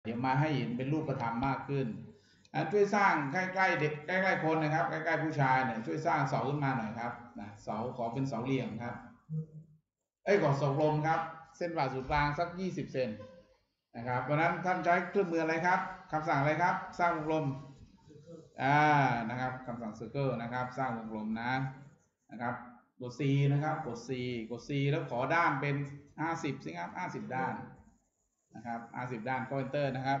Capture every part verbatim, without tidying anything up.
เดี๋ยวมาให้เห็นเป็นรูปธรรมมากขึ้นช่วยสร้างใกล้ๆเด็กใกล้ๆคนนะครับใกล้ๆผู้ชายเนี่ยช่วยสร้างเสาขึ้นมาหน่อยครับนะเสาขอเป็นเสาเหลี่ยมครับเอ้ยขอเสากลมครับเส้นผ่าศูนย์กลางสักยี่สิบเซนนะครับเพราะนั้นท่านใช้เครื่องมืออะไรครับคำสั่งอะไรครับสร้างวงกลมอ่านะครับคำสั่ง circle นะครับสร้างวงกลมนะนะครับกด C นะครับกด C กด C แล้วขอด้านเป็นห้าสิบสิครับห้าสิบด้านนะครับห้าสิบด้านก็ enter นะครับ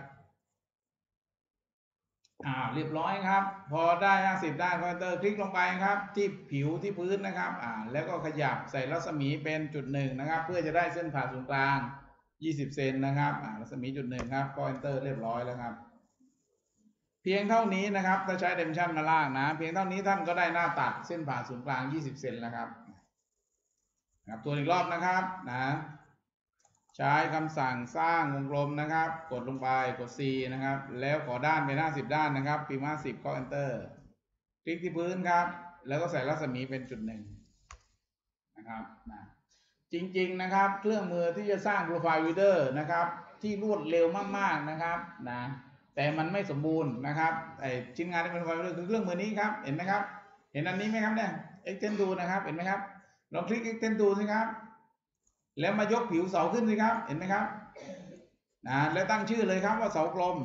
อ่าเรียบร้อยครับพอได้ห้าสิบด้านก็ enter คลิกลงไปครับที่ผิวที่พื้นนะครับอ่าแล้วก็ขยับใส่รัศมีเป็นจุดหนึ่งนะครับเพื่อจะได้เส้นผ่าศูนย์กลางยี่สิบเซนนะครับอ่ารัศมีจุดหนึ่งครับก็ enter เรียบร้อยแล้วครับเพียงเท่านี้นะครับถ้าใช้ dimension มาล่างนะเพียงเท่านี้ท่านก็ได้หน้าตัดเส้นผ่าศูนย์กลางยี่สิบเซนแล้วครับครับตัวอีกรอบนะครับนะใช้คำสั่งสร้างวงกลมนะครับกดลงไปกด C นะครับแล้วขอด้านเป็นห้าสิบด้านนะครับพิมพ์ห้าสิบก็ enter คลิกที่พื้นครับแล้วก็ใส่รัศมีเป็นจุดหนึ่งนะครับนะจริงๆนะครับเครื่องมือที่จะสร้าง Profile Builder นะครับที่รวดเร็วมากๆนะครับนะแต่มันไม่สมบูรณ์นะครับไอชิ้นงานที่เป็น Profile Builder คือเครื่องมือนี้ครับเห็นไหมครับเห็นอันนี้ไหมครับเนี่ย Extend Tool นะครับเห็นไหมครับลองคลิก Extend Tool สิครับแล้วมายกผิวเสาขึ้นสิครับเห็นไหมครับนะแล้วตั้งชื่อเลยครับว่าเสากลม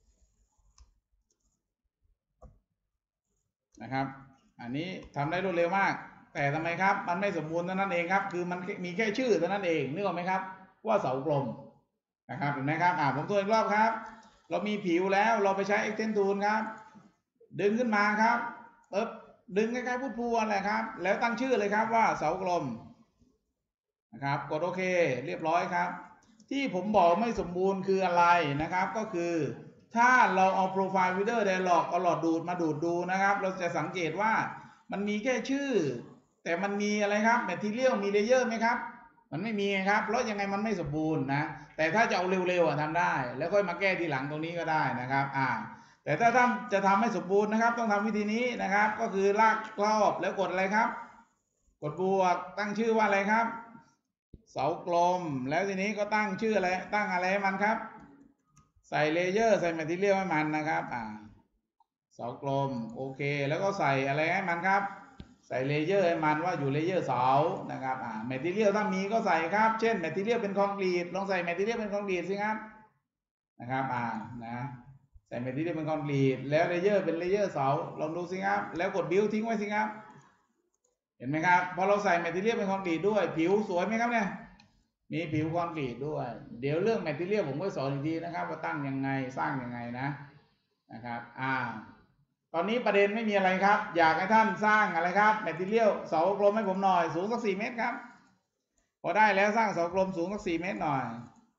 นะครับอันนี้ทำได้รวดเร็วมากแต่ทำไมครับมันไม่สมบูรณ์เท่านั้นเองครับคือมันมีแค่ชื่อเท่านั้นเองนึกออกไหมครับว่าเสากลมนะครับเห็นไหมครับอ่าผมตัวอีกรอบครับเรามีผิวแล้วเราไปใช้ Extend Tool ครับดึงขึ้นมาครับปึ๊บดึงคล้ายๆพูดพูอะไรครับแล้วตั้งชื่อเลยครับว่าเสากลมนะครับกดโอเคเรียบร้อยครับที่ผมบอกไม่สมบูรณ์คืออะไรนะครับก็คือถ้าเราเอา Profile Builder Dialog เอาหลอดดูดมาดูดดูนะครับเราจะสังเกตว่ามันมีแค่ชื่อแต่มันมีอะไรครับ Material มี Layer ไหมครับมันไม่มีครับเพราะยังไงมันไม่สมบูรณ์นะแต่ถ้าจะเอาเร็วๆทำได้แล้วค่อยมาแก้ทีหลังตรงนี้ก็ได้นะครับอ่าแต่ถ้าท่านจะทำให้สมบูรณ์นะครับต้องทำวิธีนี้นะครับก็คือลากรอบแล้วกดอะไรครับกดบวกตั้งชื่อว่าอะไรครับเสากลมแล้วทีนี้ก็ตั้งชื่ออะไรตั้งอะไรให้มันครับใส่เลเยอร์ใส่แมททีเรียลให้มันนะครับอ่าเสากลมโอเคแล้วก็ใส่อะไรให้มันครับใส่เลเยอร์ให้มันว่าอยู่เลเยอร์เสานะครับอ่าแมททีเรียลถ้ามีก็ใส่ครับเช่นแมททีเรียลเป็นคอนกรีตลองใส่แมททีเรียลเป็นคอนกรีตสิครับนะครับอ่านะใส่แมททีเรียลเป็นคอนกรีตแล้วเลเยอร์เป็นเลเยอร์เสาลองดูสิครับแล้วกดบิวทิ้งไว้สิครับเห็นไหมครับพอเราใส่แมททีเรียลเป็นคอนกรีตด้วยผิวสวยไหมครับเนี่ยมีผิวคอนกรีตด้วยเดี๋ยวเรื่องแมททีเรียลผมก็สอนอีกทีนะครับว่าตั้งยังไงสร้างยังไงนะนะครับอ่าตอนนี้ประเด็นไม่มีอะไรครับอยากให้ท่านสร้างอะไรครับแมททีเรียลเสากลมให้ผมหน่อยสูงสักสี่เมตรครับพอได้แล้วสร้างเสากลมสูงสักสี่เมตรหน่อย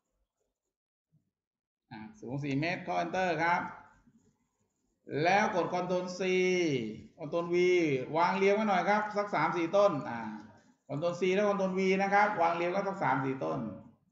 อ่าสูงสี่เมตรก็ enter ครับแล้วกด Ctrl C Ctrl V วางเรียงไว้หน่อยครับสักสามสี่ต้นอ่า Ctrl C แล้ว Ctrl V นะครับวางเรียงก็สักสามสี่ต้น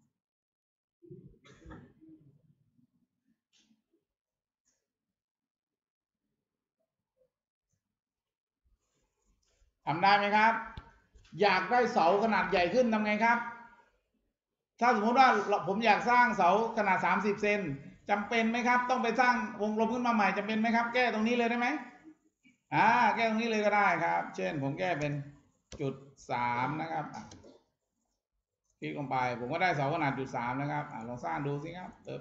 ทำได้ไหมครับอยากได้เสาขนาดใหญ่ขึ้นทำไงครับถ้าสมมติว่าผมอยากสร้างเสาขนาดสามสิบเซนจำเป็นไหมครับต้องไปสร้างวงกลมขึ้นมาใหม่จำเป็นไหมครับแก้ตรงนี้เลยได้ไหมอ่าแก้ตรงนี้เลยก็ได้ครับเช่นผมแก้เป็นจุดสามนะครับคลิกลงไปผมก็ได้เสาขนาดจุดสามนะครับอ่าลองสร้างดูสิครับเติบ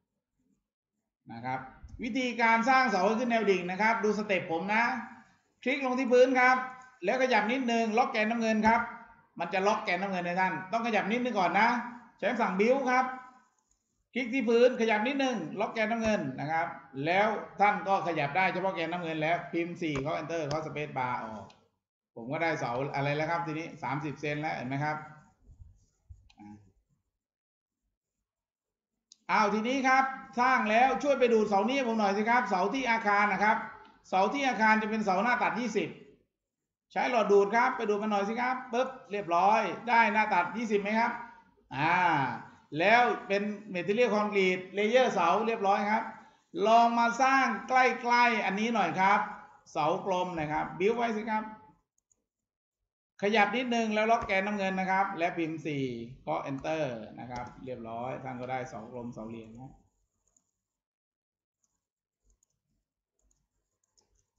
นะครับวิธีการสร้างเสาขึ้นแนวดิ่งนะครับดูสเต็ปผมนะคลิกลงที่พื้นครับแล้วขยับนิดนึงล็อกแกนน้ำเงินครับมันจะล็อกแกนน้ำเงินในท่านต้องขยับนิดนึงก่อนนะใช้สั่งบิ้วครับคลิกที่พื้นขยับนิดนึงล็อกแกนน้ำเงินนะครับแล้วท่านก็ขยับได้เฉพาะแกนน้ำเงินแล้วพิมพ์สี่เขา enter เขาสเปซบาร์ออกผมก็ได้เสาอะไรแล้วครับทีนี้สามสิบเซนแล้วเห็นไหมครับอ้าวทีนี้ครับสร้างแล้วช่วยไปดูเสานี้ผมหน่อยสิครับเสาที่อาคารนะครับเสาที่อาคารจะเป็นเสาหน้าตัดยี่สิบใช้หลอดดูดครับไปดูมันหน่อยสิครับปึ๊บเรียบร้อยได้หน้าตัดยี่สิบไหมครับอ่าแล้วเป็นเมทัลเลียลคอนกรีตเลเยอร์เสาเรียบร้อยครับลองมาสร้างใกล้ๆอันนี้หน่อยครับเสากลมนะครับบิ้วไว้สิครับขยับนิดนึงแล้วล็อกแกนน้ำเงินนะครับและพิมพ์สี่ก็ enter นะครับเรียบร้อยท่านก็ได้เสากลมเสาเหลี่ยมนะ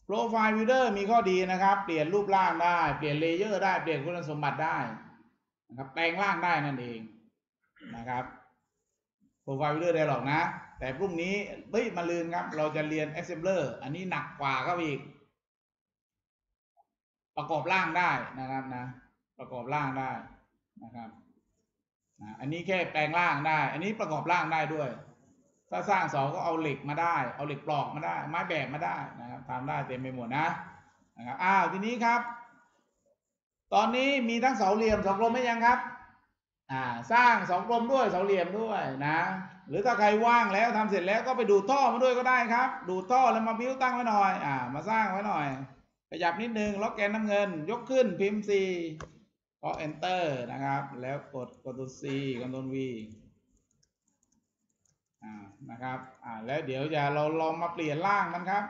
Profile Builder มีข้อดีนะครับเปลี่ยนรูปร่างได้เปลี่ยนเลเยอร์ได้เปลี่ยนคุณสมบัติได้นะครับแปลงร่างได้นั่นเองนะครับ Profile Builder ได้หรอกนะแต่พรุ่งนี้เฮ้ยมาลืนครับเราจะเรียน Assembler อันนี้หนักกว่าก็อีกประกอบร่างได้นะครับนะประกอบร่างได้นะครับอันนี้แค่แปลงร่างได้อันนี้ประกอบร่างได้ด้วยถ้าสร้างเสาก็เอาเหล็กมาได้เอาเหล็กปลอกมาได้ไม้แบบมาได้นะครับทำได้เต็มไปหมดนะนะครับอ้าวทีนี้ครับ ตอนนี้มีทั้งเสาเหลี่ยมเสากลมไม่ยังครับอ่าสร้างเสากลมด้วยเสาเหลี่ยมด้วยนะหรือถ้าใครว่างแล้วทำเสร็จแล้วก็ไปดูดท่อมาด้วยก็ได้ครับดูดท่อแล้วมาบิ้วตั้งไว้หน่อยอ่ามาสร้างไว้หน่อยขยับนิดนึงล็อกแกนน้ำเงินยกขึ้นพิมพ์ C ก็ Enter นะครับแล้วกดกดตัว C กดตัว V อ่านะครับอ่าแล้วเดี๋ยวจะเราลองมาเปลี่ยนร่างมันครับ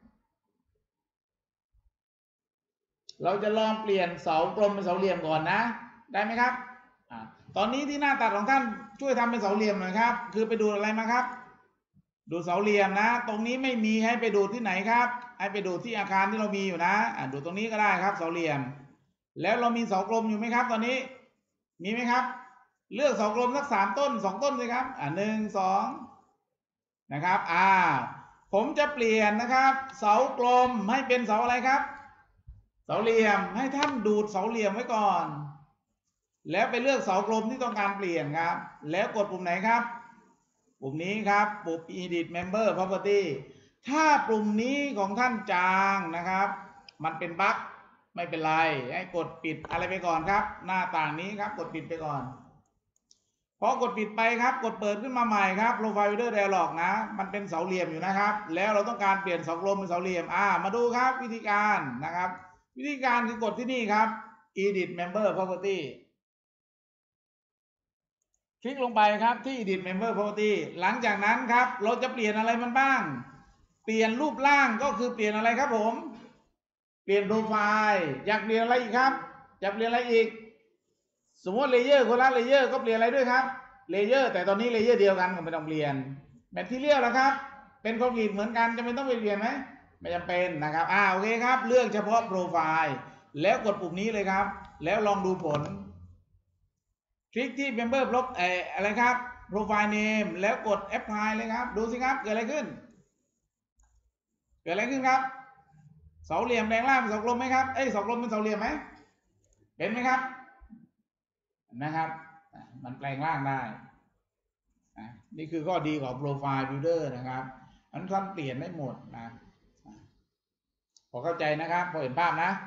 เราจะลองเปลี่ยนเสากลมเป็นเสาเหลี่ยมก่อนนะได้ไหมครับอ่าตอนนี้ที่หน้าตัดของท่านช่วยทำเป็นเสาเหลี่ยมหน่อยครับคือไปดูอะไรมาครับดูเสาเหลี่ยมนะตรงนี้ไม่มีให้ไปดูที่ไหนครับให้ไปดูที่อาคารที่เรามีอยู่นะอ่าดูตรงนี้ก็ได้ครับเสาเหลี่ยมแล้วเรามีเสากลมอยู่ไหมครับตอนนี้มีไหมครับเลือกเสากลมสักสามต้นสองต้นเลยครับอ่าหนึ่งสองนะครับอ่าผมจะเปลี่ยนนะครับเสากลมให้เป็นเสาอะไรครับเสาเหลี่ยมให้ท่านดูดเสาเหลี่ยมไว้ก่อนแล้วไปเลือกเสากลมที่ต้องการเปลี่ยนครับแล้วกดปุ่มไหนครับปุ่มนี้ครับปุ่ม Edit Member Property ถ้าปุ่มนี้ของท่านจางนะครับมันเป็นบั๊กไม่เป็นไรให้กดปิดอะไรไปก่อนครับหน้าต่างนี้ครับกดปิดไปก่อนพอกดปิดไปครับกดเปิดขึ้นมาใหม่ครับ Profile Builder Dialog นะมันเป็นเสาเหลี่ยมอยู่นะครับแล้วเราต้องการเปลี่ยนเสากลมเป็นเสาเหลี่ยมอ่ามาดูครับวิธีการนะครับวิธีการคือกดที่นี่ครับ Edit Member Property คลิกลงไปครับที่ Edit Member Property หลังจากนั้นครับเราจะเปลี่ยนอะไรมันบ้างเปลี่ยนรูปร่างก็คือเปลี่ยนอะไรครับผมเปลี่ยนโปรไฟล์อยากเปลี่ยนอะไรอีกครับอยากเปลี่ยนอะไรอีกสมมติเลเยอร์คนละเลเยอร์ก็เปลี่ยนอะไรด้วยครับเลเยอร์แต่ตอนนี้เลเยอร์เดียวกันก็ไม่ต้องเปลี่ยนแมททีเรียลนะครับเป็นคอนกรีตเหมือนกันจะไม่ต้องไปเปลี่ยนไหมไม่จำเป็นนะครับอ่าโอเคครับเลือกเฉพาะโปรไฟล์แล้วกดปุ่มนี้เลยครับแล้วลองดูผลคลิกที่ Member ลบเอ่ออะไรครับ Profile Name แล้วกด Apply เลยครับดูสิครับเกิดอะไรขึ้นเกิดอะไรขึ้นครับเสาเหลี่ยมแปลงร่างเป็นเสากลมไหมครับเอ้ยเสากลมเป็นเสาเหลี่ยมไหมเห็นไหมครับนะครับมันแปลงร่างได้นี่คือข้อดีของ Profile Builder นะครับมันท่านเปลี่ยนได้หมดนะพอเข้าใจนะครับพอเห็นภาพนะ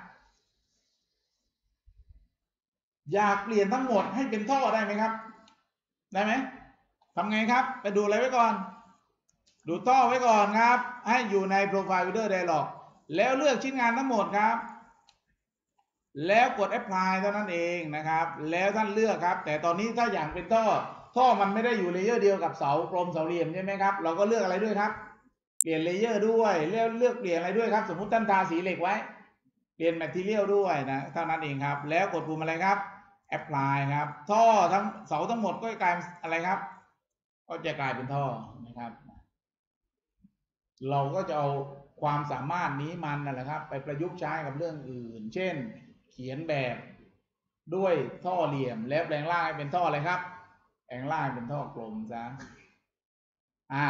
อยากเปลี่ยนทั้งหมดให้เป็นท่อได้ไหมครับได้ไหมทำไงครับไปดูอะไรไว้ก่อนดูท่อไว้ก่อนครับให้อยู่ใน Profile Builder Dialog แล้วเลือกชิ้นงานทั้งหมดครับแล้วกด Apply เท่านั้นเองนะครับแล้วท่านเลือกครับแต่ตอนนี้ถ้าอย่างเป็นท่อท่อมันไม่ได้อยู่เลเยอร์เดียวกับเสากลมเสาเหลี่ยมใช่ไหมครับเราก็เลือกอะไรด้วยครับเปลี่ยนเลเยอร์ด้วยแล้วเลือกเปลี่ยนอะไรด้วยครับสมมุติท่านทาสีเหล็กไว้เปลี่ยนแมททีเรียลด้วยนะเท่านั้นเองครับแล้วกดปุ่มอะไรครับ Apply ครับท่อทั้งเสาทั้งหมดก็กลายอะไรครับก็จะกลายเป็นท่อนะครับเราก็จะเอาความสามารถนี้มันนั่นแหละครับไปประยุกต์ใช้กับเรื่องอื่นเช่นเขียนแบบด้วยท่อเหลี่ยมแล้วแปลงร่างให้เป็นท่ออะไรครับแปลงร่างเป็นท่อกลมซะอ่า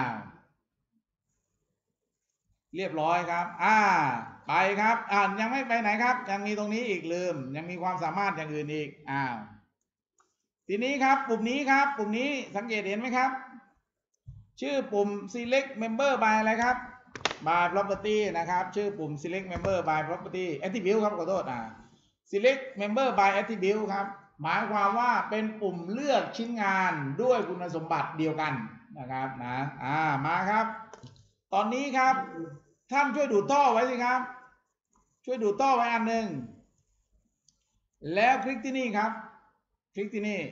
เรียบร้อยครับอ่าไปครับอ่ายังไม่ไปไหนครับยังมีตรงนี้อีกลืมยังมีความสามารถอย่างอื่นอีกอ้าวทีนี้ครับปุ่มนี้ครับปุ่มนี้สังเกตเห็นไหมครับชื่อปุ่ม select member by อะไรครับ by property นะครับชื่อปุ่ม select member by property attribute ครับขอโทษอ่า select member by attribute ครับหมายความว่าเป็นปุ่มเลือกชิ้นงานด้วยคุณสมบัติเดียวกันนะครับนะอ่ามาครับตอนนี้ครับท่านช่วยดูดท่อไว้สิครับช่วยดูดท่อไว้อันหนึ่งแล้วคลิกที่นี่ครับคลิกที่นี่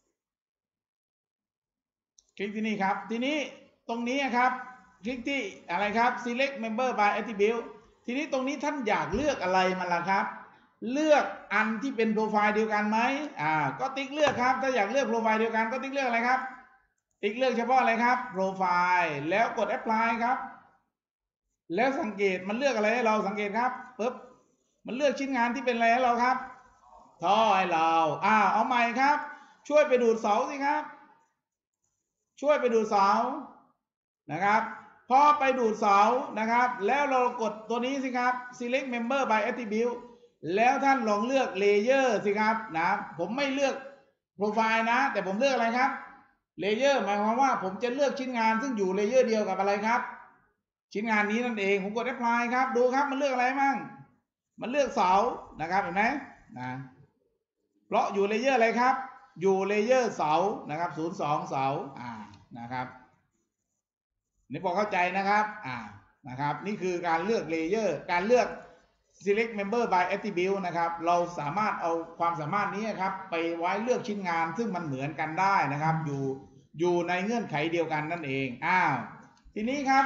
คลิกที่นี่ครับทีนี้ตรงนี้ครับคลิกที่อะไรครับ select member by attribute ทีนี้ตรงนี้ท่านอยากเลือกอะไรมาล่ะครับเลือกอันที่เป็นโปรไฟล์เดียวกันไหมอ่าก็ติ๊กเลือกครับถ้าอยากเลือกโปรไฟล์เดียวกันก็ติ๊กเลือกอะไรครับติ๊กเลือกเฉพาะอะไรครับโปรไฟล์แล้วกด apply ครับแล้วสังเกตมันเลือกอะไรให้เราสังเกตครับปึ๊บมันเลือกชิ้นงานที่เป็นอะไรให้เราครับท่อให้เราอ้าวเอาใหม่ครับช่วยไปดูดเสาสิครับช่วยไปดูดเสานะครับพอไปดูดเสานะครับแล้วเรากดตัวนี้สิครับ select member by attribute แล้วท่านลองเลือก layer สิครับนะผมไม่เลือกโปรไฟล์นะแต่ผมเลือกอะไรครับเลเยอร์หมายความว่าผมจะเลือกชิ้นงานซึ่งอยู่เลเยอร์เดียวกับอะไรครับชิ้นงานนี้นั่นเองผมกด apply ครับดูครับมันเลือกอะไรมั่งมันเลือกเสานะครับเห็นไหมนะเพราะอยู่เลเยอร์อะไรครับอยู่เลเยอร์เสานะครับศูนย์สองเสาอ่านะครับนี่พอเข้าใจนะครับอ่านะครับนี่คือการเลือกเลเยอร์การเลือก select member by attribute นะครับเราสามารถเอาความสามารถนี้ครับไปไว้เลือกชิ้นงานซึ่งมันเหมือนกันได้นะครับอยู่อยู่ในเงื่อนไขเดียวกันนั่นเองอ้าวทีนี้ครับ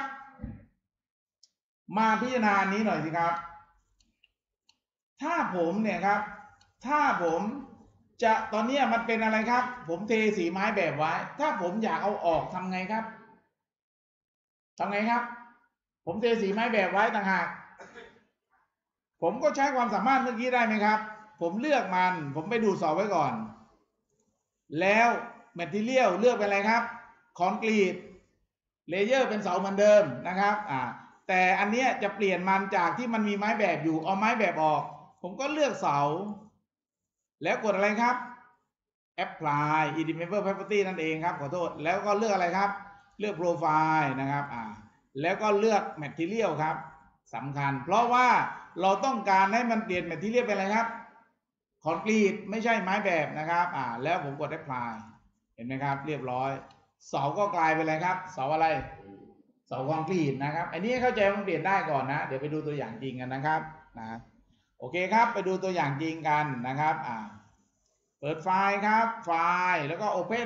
มาพิจารณานี้หน่อยสิครับถ้าผมเนี่ยครับถ้าผมจะตอนนี้มันเป็นอะไรครับผมเทสีไม้แบบไว้ถ้าผมอยากเอาออกทำไงครับทำไงครับผมเทสีไม้แบบไว้ต่างหากผมก็ใช้ความสามารถเมื่อกี้ได้ไหมครับผมเลือกมันผมไปดูดเสาไว้ก่อนแล้วแมททีเรียลเลือกเป็นอะไรครับคอนกรีตเลเยอร์เป็นเสาเหมือนเดิมนะครับอ่าแต่อันนี้จะเปลี่ยนมันจากที่มันมีไม้แบบอยู่เอาไม้แบบออกผมก็เลือกเสาแล้วกดอะไรครับ apply edit member property นั่นเองครับขอโทษแล้วก็เลือกอะไรครับเลือก profile นะครับอ่าแล้วก็เลือก material ครับสำคัญเพราะว่าเราต้องการให้มันเปลี่ยน material เป็นอะไรครับคอนกรีตไม่ใช่ไม้แบบนะครับอ่าแล้วผมกด apply เห็นไหมครับเรียบร้อยเสาก็กลายเป็นอะไรครับเสาอะไรเสาคอนกรีตนะครับอันนี้เข้าใจมันเปลี่ยนได้ก่อนนะเดี๋ยวไปดูตัวอย่างจริงกันนะครับนะโอเคครับไปดูตัวอย่างจริงกันนะครับอ่าเปิดไฟล์ครับไฟล์แล้วก็ Open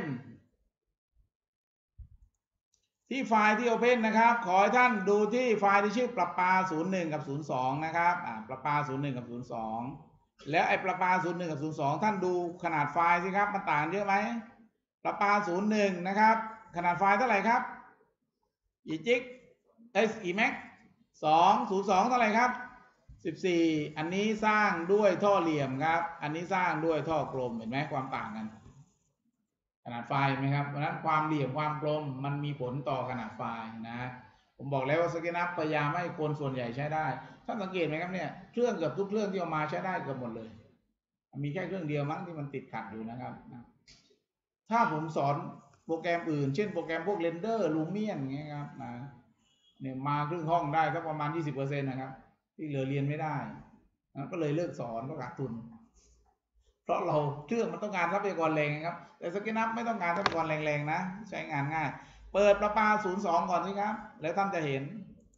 ที่ไฟล์ที่ Open นะครับขอให้ท่านดูที่ไฟล์ที่ชื่อประปาศูนย์หนึ่งกับศูนย์สองนะครับอ่าประปาศูนย์หนึ่งกับศูนย์สองแล้วไอ้ประปาศูนย์หนึ่งกับศูนย์สองท่านดูขนาดไฟล์สิครับมันต่างเยอะไหมประปาศูนย์หนึ่งนะครับขนาดไฟล์เท่าไหร่ครับอีจิกเอสอีแม็กสองศูนย์สองเท่าไหร่ครับสิบสี่อันนี้สร้างด้วยท่อเหลี่ยมครับอันนี้สร้างด้วยท่อกลมเห็นไหมความต่างกันขนาดไฟล์ไหมครับเพราะนั้นความเหลี่ยมความกลมมันมีผลต่อขนาดไฟล์นะผมบอกแล้วว่าสเกนับพยายามให้คนส่วนใหญ่ใช้ได้ท่านสังเกตไหมครับเนี่ยเครื่องเกือบทุกเครื่องที่เอามาใช้ได้เกือบหมดเลยมีแค่เครื่องเดียวมั้งที่มันติดขัดอยู่นะครับถ้าผมสอนโปรแกรมอื่นเช่นโปรแกรมพวกเรนเดอร์ลูเมียนอย่างเงี้ยครับนะเนี่ยมาครึ่งห้องได้สักประมาณ ยี่สิบเปอร์เซ็นต์ นะครับที่เหลือเรียนไม่ได้นะก็เลยเลิกสอนก็ขาดทุนเพราะเราเครื่องมันต้องการทรัพยากรแรงครับแต่สเกนับไม่ต้องการทรัพยากรแรงๆนะใช้งานง่ายเปิดประปาศูนย์สองก่อนสิครับแล้วท่านจะเห็น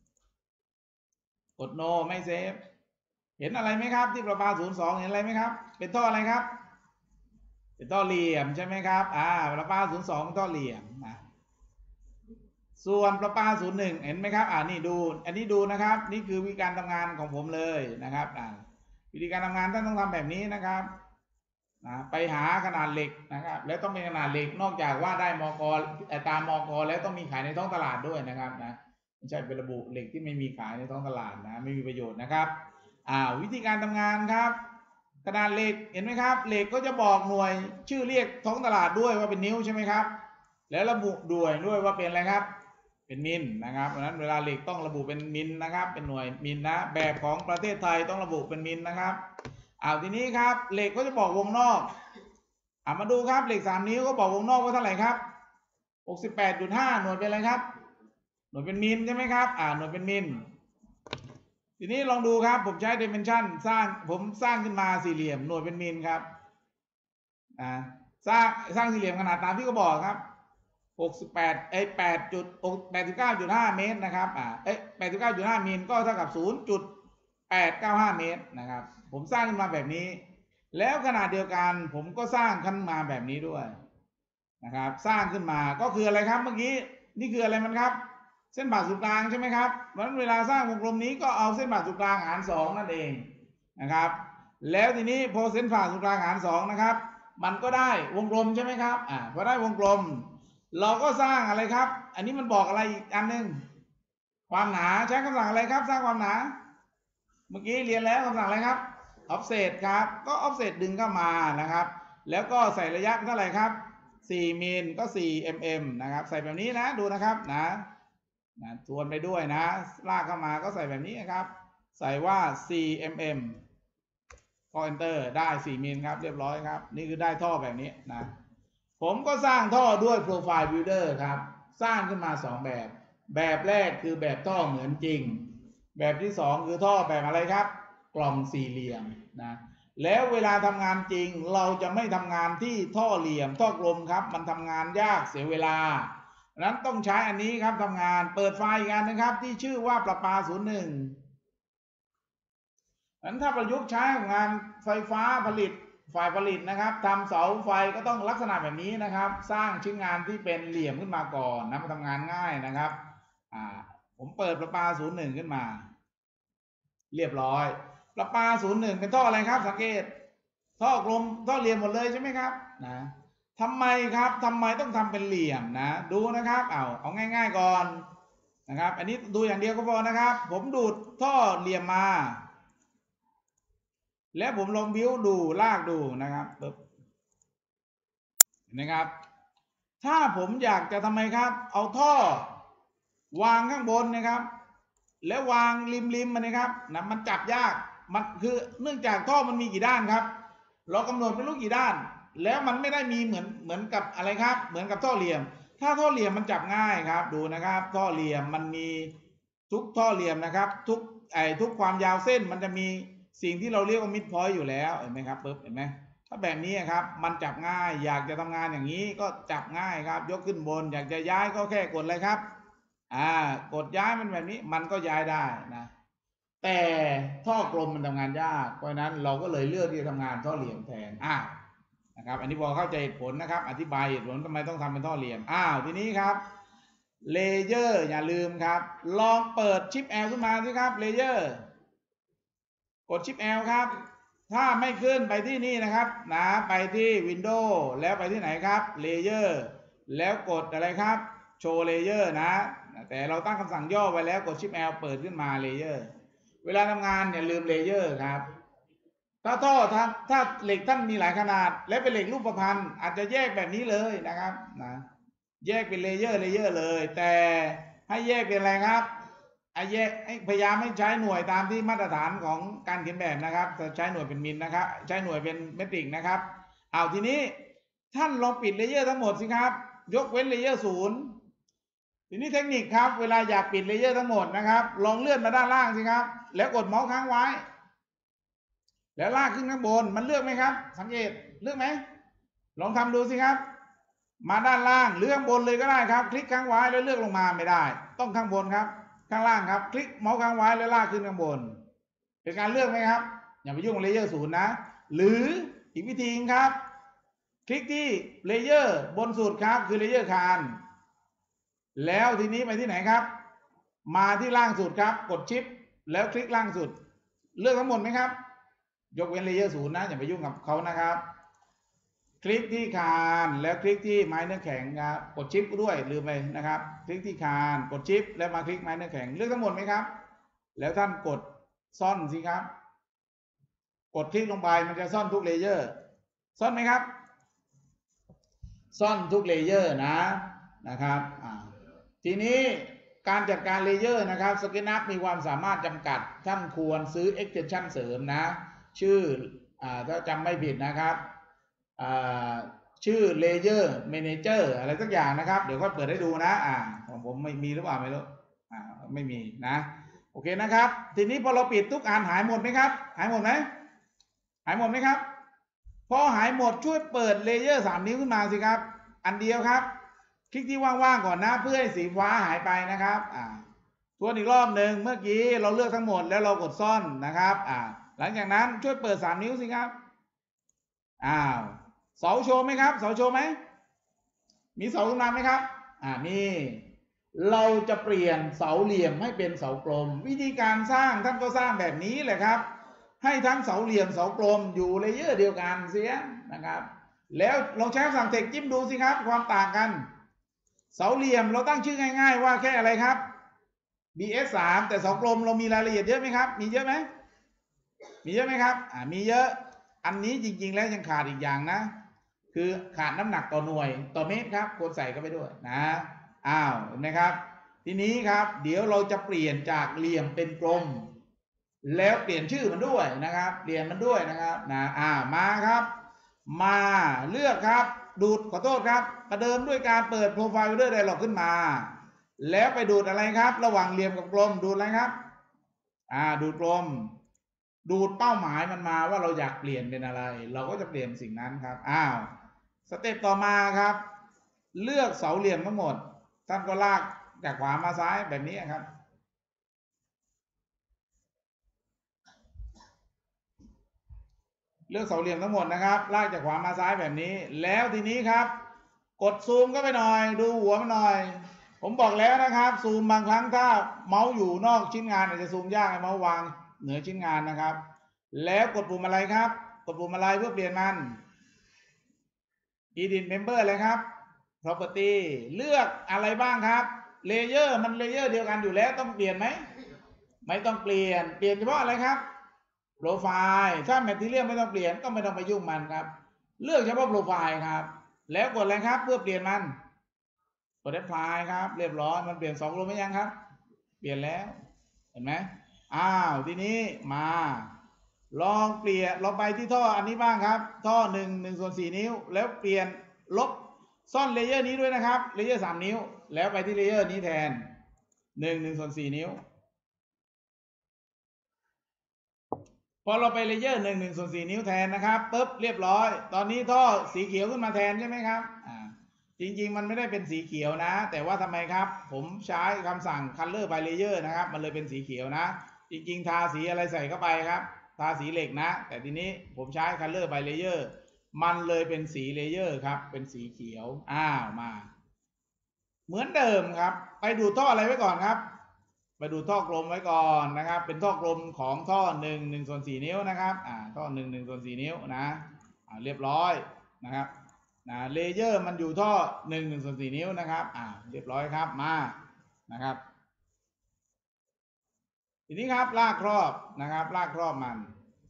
กดโนไม่เซฟเห็นอะไรไหมครับที่ประปาศูนย์สองเห็นอะไรไหมครับเป็นท่ออะไรครับเป็นท่อเหลี่ยมใช่ไหมครับอ่าประปาศูนย์สองท่อเหลี่ยมนะส่วนประปาศูนย์หนึ่งเห็นไหมครับอ่านี่ดูอันนี้ดูนะครับนี่คือวิธีการทำงานของผมเลยนะครับอ่าวิธีการทำงานท่านต้องทำแบบนี้นะครับนะไปหาขนาดเหล็กนะครับแล้วต้องเป็นขนาดเหล็กนอกจากว่าได้มกตามมกแล้วต้องมีขายในท้องตลาดด้วยนะครับนะไม่ใช่เป็นระบุเหล็กที่ไม่มีขายในท้องตลาดนะไม่มีประโยชน์นะครับอ่าวิธีการทำงานครับขนาดเหล็กเห็นไหมครับเหล็กก็จะบอกหน่วยชื่อเรียกท้องตลาดด้วยว่าเป็นนิ้วใช่ไหมครับแล้วระบุด้วยด้วยว่าเป็นอะไรครับเป็นมิลนะครับเพราะฉะนั้นเวลาเหล็กต้องระบุเป็นมิลนะครับเป็นหน่วยมิลนะแบบของประเทศไทยต้องระบุเป็นมิลนะครับเอาทีนี้ครับเหล็กก็จะบอกวงนอกอ่ามาดูครับเหล็กสามนิ้วก็บอกวงนอกว่าเท่าไหร่ครับ หกสิบแปดจุดห้า หน่วยเป็นอะไรครับหน่วยเป็นมิลใช่ไหมครับอ่าหน่วยเป็นมิลทีนี้ลองดูครับผมใช้ dimension สร้างผมสร้างขึ้นมาสี่เหลี่ยมหน่วยเป็นมิลครับอ่าสร้างสร้างสี่เหลี่ยมขนาดตามที่เขาบอกครับหกสิบแปดไอ้แปดจุดแปดสิบเก้าจุดห้าเมตรนะครับอ่าเอ้แปดสิบเก้าจุดห้ามิลก็เท่ากับ ศูนย์จุดแปดเก้าห้า เมตรนะครับผมสร้างขึ้นมาแบบนี้แล้วขนาดเดียวกันผมก็สร้างขึ้นมาแบบนี้ด้วยนะครับสร้างขึ้นมาก็คืออะไรครับเมื่อกี้นี่คืออะไรมันครับเส้นผ่าศูนย์กลางใช่ไหมครับเพราะฉะนั้นเวลาสร้างวงกลมนี้ก็เอาเส้นผ่าศูนย์กลางหารสองนั่นเองนะครับแล้วทีนี้พอเส้นผ่าศูนย์กลางหารสองนะครับมันก็ได้วงกลมใช่ไหมครับอ่าพอได้วงกลมเราก็สร้างอะไรครับอันนี้มันบอกอะไรอีกอันหนึ่งความหนาใช้คำสั่งอะไรครับสร้างความหนาเมื่อกี้เรียนแล้วคำสั่งอะไรครับ offset ครับก็ offset ดึงเข้ามานะครับแล้วก็ใส่ระยะเท่าไหร่ครับสี่มิลก็สี่มิลลิเมตรนะครับใส่แบบนี้นะดูนะครับนะนะทวนไปด้วยนะลากเข้ามาก็ใส่แบบนี้นะครับใส่ว่าสี่มิลลิเมตรพอ enter ได้สี่มิลครับเรียบร้อยครับนี่คือได้ท่อแบบนี้นะผมก็สร้างท่อด้วย profile builder ครับสร้างขึ้นมาสองแบบแบบแรกคือแบบท่อเหมือนจริงแบบที่สองคือท่อแบบอะไรครับกล่องสี่เหลี่ยมนะแล้วเวลาทำงานจริงเราจะไม่ทำงานที่ท่อเหลี่ยมท่อกลมครับมันทำงานยากเสียเวลานั้นต้องใช้อันนี้ครับทำงานเปิดไฟล์กันนะครับที่ชื่อว่าประปาศูนย์หนึ่งนั้นถ้าประยุกต์ใช้งานไฟฟ้าผลิตฝ่ายผลิตนะครับทำเสาไฟก็ต้องลักษณะแบบนี้นะครับสร้างชิ้นงานที่เป็นเหลี่ยมขึ้นมาก่อนนะมาทำงานง่ายนะครับอ่าผมเปิดประปาศูนย์หนึ่งขึ้นมาเรียบร้อยประปาศูนย์หนึ่งเป็นท่ออะไรครับสังเกตท่อกลมท่อเหลี่ยมหมดเลยใช่ไหมครับนะทำไมครับทำไมต้องทำเป็นเหลี่ยมนะดูนะครับเอาเอาง่ายๆก่อนนะครับอันนี้ดูอย่างเดียวก็พอนะครับผมดูดท่อเหลี่ยมมาแล้วผมลองบิ้วดูลากดูนะครับปึ๊บเห็นไหมครับถ้าผมอยากจะทำไมครับเอาท่อวางข้างบนนะครับแล้ววางริมริมมันนะครับนะมันจับยากมันคือเนื่องจากท่อมันมีกี่ด้านครับเรากำหนดไม่รู้กี่ด้านแล้วมันไม่ได้มีเหมือนเหมือนกับอะไรครับเหมือนกับท่อเหลี่ยมถ้าท่อเหลี่ยมมันจับง่ายครับดูนะครับท่อเหลี่ยมมันมีทุกท่อเหลี่ยมนะครับทุกไอ้ทุกความยาวเส้นมันจะมีสิ่งที่เราเรียกว่ามิดพอยต์อยู่แล้วเห็นไหมครับปึ๊บเห็นไหมถ้าแบบนี้ครับมันจับง่ายอยากจะทำงานอย่างนี้ก็จับง่ายครับยกขึ้นบนอยากจะย้ายก็แค่กดเลยครับอ่ากดย้ายมันแบบนี้มันก็ย้ายได้นะแต่ท่อกลมมันทำงานยากเพราะนั้นเราก็เลยเลือกที่จะทำงานท่อเหลี่ยมแทนอ่านะครับอันนี้พอเข้าใจเหตุผลนะครับอธิบายเหตุผลทำไมต้องทำเป็นท่อเหลี่ยมอ้าวทีนี้ครับเลเยอร์อย่าลืมครับลองเปิดชิป L ขึ้นมาสิครับเลเยอร์กดชิป L ครับถ้าไม่ขึ้นไปที่นี่นะครับนะไปที่ Windows แล้วไปที่ไหนครับเลเยอร์แล้วกดอะไรครับโชว์เลเยอร์นะแต่เราตั้งคำสั่งย่อไว้แล้วกดชิป L เปิดขึ้นมาเลเยอร์เวลาทำงานอย่าลืมเลเยอร์ครับถ้าท่อถ้าถ้าเหล็กท่านมีหลายขนาดและเป็นเหล็กรูปประพันธ์อาจจะแยกแบบนี้เลยนะครับนะแยกเป็นเลเยอร์เลเยอร์เลยแต่ให้แยกเป็นอะไรครับไอ้แยกพยายามไม่ใช้หน่วยตามที่มาตรฐานของการเขียนแบบนะครับจะใช้หน่วยเป็นมิลนะครับใช้หน่วยเป็นเมตริกนะครับเอาทีนี้ท่านลองปิดเลเยอร์ทั้งหมดสิครับยกเว้นเลเยอร์ศูนย์ทีนี้เทคนิคครับเวลาอยากปิดเลเยอร์ทั้งหมดนะครับลองเลื่อนมาด้านล่างสิครับแล้วกดเมาส์ค้างไว้แล้วลากขึ้นข้างบนมันเลือกไหมครับสังเกตเลือกไหมลองทำดูสิครับมาด้านล่างหรือข้างบนเลยก็ได้ครับคลิกค้างไว้แล้วเลือกลงมาไม่ได้ต้องข้างบนครับข้างล่างครับคลิกเมาส์ค้างไว้แล้วลากขึ้นข้างบนเป็นการเลือกไหมครับอย่าไปยุ่งเลเยอร์ศูนย์นะหรืออีกวิธีครับคลิกที่เลเยอร์บนสุดครับคือเลเยอร์คานแล้วทีนี้ไปที่ไหนครับมาที่ล่างสุดครับกดชิปแล้วคลิกล่างสุดเลือกทั้งหมดไหมครับยกเว้นเลเยอร์ศูนย์นะอย่าไปยุ่งกับเขานะครับคลิกที่คานแล้วคลิกที่ไม้เนื้อแข็งครับกดชิปด้วยลืมไปนะครับคลิกที่คานกดชิปแล้วมาคลิกไม้เนื้อแข็งเลือกทั้งหมดไหมครับแล้วท่านกดซ่อนสิครับกดคลิกลงไปมันจะซ่อนทุกเลเยอร์ซ่อนไหมครับซ่อนทุกเลเยอร์นะนะครับทีนี้การจัดการเลเยอร์นะครับสเก็ตอัพมีความสามารถจำกัดท่านควรซื้อ extension เสริมนะชื่ออ่าถ้าจำไม่ผิดนะครับอ่าชื่อ layer manager อะไรสักอย่างนะครับเดี๋ยวก็เปิดให้ดูนะอ่าของผมไม่มีหรือเปล่าไม่รู้อ่าไม่มีนะโอเคนะครับทีนี้พอเราปิดทุกอันหายหมดไหมครับหายหมดไหมหายหมดไหมครับพอหายหมดช่วยเปิดเลเยอร์สามนิ้วขึ้นมาสิครับอันเดียวครับคลิกที่ว่างๆก่อนนะเพื่อให้สีฟ้าหายไปนะครับอ่าทวนอีกรอบหนึ่งเมื่อกี้เราเลือกทั้งหมดแล้วเรากดซ่อนนะครับอ่าหลังจากนั้นช่วยเปิดสามนิ้วสิครับอ้าวเสาโชว์ไหมครับเสาโชว์ไหมมีเสาขึ้นมาไหมครับอ่านี่เราจะเปลี่ยนเสาเหลี่ยมให้เป็นเสากลมวิธีการสร้างท่านก็สร้างแบบนี้แหละครับให้ทั้งเสาเหลี่ยมเสากลมอยู่เลเยอร์เดียวกันเสียนะครับแล้วลองใช้สั่งเทคจิ้มดูสิครับความต่างกันเสาเหลี่ยมเราตั้งชื่อง่ายๆว่าแค่อะไรครับบี เอส สามแต่เสากลมเรามีรายละเอียดเยอะไหมครับมีเยอะไหมมีเยอะไหมครับอ่ามีเยอะอันนี้จริงๆแล้วยังขาดอีกอย่างนะคือขาดน้ำหนักต่อหน่วยต่อเมตรครับควรใส่เข้าไปด้วยนะอ้าวเห็นไหมครับทีนี้ครับเดี๋ยวเราจะเปลี่ยนจากเหลี่ยมเป็นกลมแล้วเปลี่ยนชื่อมันด้วยนะครับเปลี่ยนมันด้วยนะครับนะอ่ามาครับมาเลือกครับดูดขอโทษครับประเดิมด้วยการเปิดโปรไฟล์เดอร์ไดร็อกขึ้นมาแล้วไปดูดอะไรครับระหว่างเหลี่ยมกับกลมดูดอะไรครับอ่าดูดกลมดูดเป้าหมายมันมาว่าเราอยากเปลี่ยนเป็นอะไรเราก็จะเปลี่ยนสิ่งนั้นครับอ้าวสเต็ปต่อมาครับเลือกเสาเหลี่ยมทั้งหมดท่านก็ลากจากขวามาซ้ายแบบนี้ครับเลือกเสาเหลี่ยมทั้งหมดนะครับลากจากขวามาซ้ายแบบนี้แล้วทีนี้ครับกดซูมก็ไปหน่อยดูหัวมันหน่อยผมบอกแล้วนะครับซูมบางครั้งถ้าเมาส์อยู่นอกชิ้นงานอาจจะซูมยากให้เมาส์วางเหนือชิ้นงานนะครับแล้วกดปุ่มอะไรครับกดปุ่มอะไรเพื่อเปลี่ยนมัน Edit Member อะไรครับ Property เลือกอะไรบ้างครับ Layer มัน Layer เดียวกันอยู่แล้วต้องเปลี่ยนไหมไม่ต้องเปลี่ยนเปลี่ยนเฉพาะอะไรครับ Profile ถ้า Material ไม่ต้องเปลี่ยนก็ไม่ต้องไปยุ่งมันครับเลือกเฉพาะ Profile ครับแล้วกดอะไรครับเพื่อเปลี่ยนมันกด Apply ครับเรียบร้อยมันเปลี่ยนสองรูปไหมยังครับเปลี่ยนแล้วเห็นไหมอ้าวทีนี้มาลองเปลี่ยนเราไปที่ท่ออันนี้บ้างครับท่อหนึ่งหนึ่งส่วนสี่นิ้วแล้วเปลี่ยนลบซ่อนเลเยอร์นี้ด้วยนะครับเลเยอร์สามนิ้วแล้วไปที่เลเยอร์นี้แทนหนึ่งหนึ่งส่วนสี่นิ้วพอเราไปเลเยอร์หนึ่งหนึ่งส่วนสี่นิ้วแทนนะครับปุ๊บเรียบร้อยตอนนี้ท่อสีเขียวขึ้นมาแทนใช่ไหมครับอ่าจริงๆมันไม่ได้เป็นสีเขียวนะแต่ว่าทำไมครับผมใช้คำสั่ง color by layer นะครับมันเลยเป็นสีเขียวนะจริงๆทาสีอะไรใส่เข้าไปครับทาสีเหล็กนะแต่ทีนี้ผมใช้ color by layer มันเลยเป็นสีเลเยอร์ครับเป็นสีเขียวอ้าวมาเหมือนเดิมครับไปดูท่ออะไรไว้ก่อนครับไปดูท่อกลมไว้ก่อนนะครับเป็นท่อกลมของท่อหนึ่งหนึ่งส่วนสี่นิ้วนะครับอ่าท่อหนึ่งหนึ่งส่วนสี่นิ้วนะอ่าเรียบร้อยนะครับนะเลเยอร์มันอยู่ท่อหนึ่งหนึ่งส่วนสี่นิ้วนะครับอ่าเรียบร้อยครับมานะครับทีนี้ครับลากครอบนะครับลากครอบมัน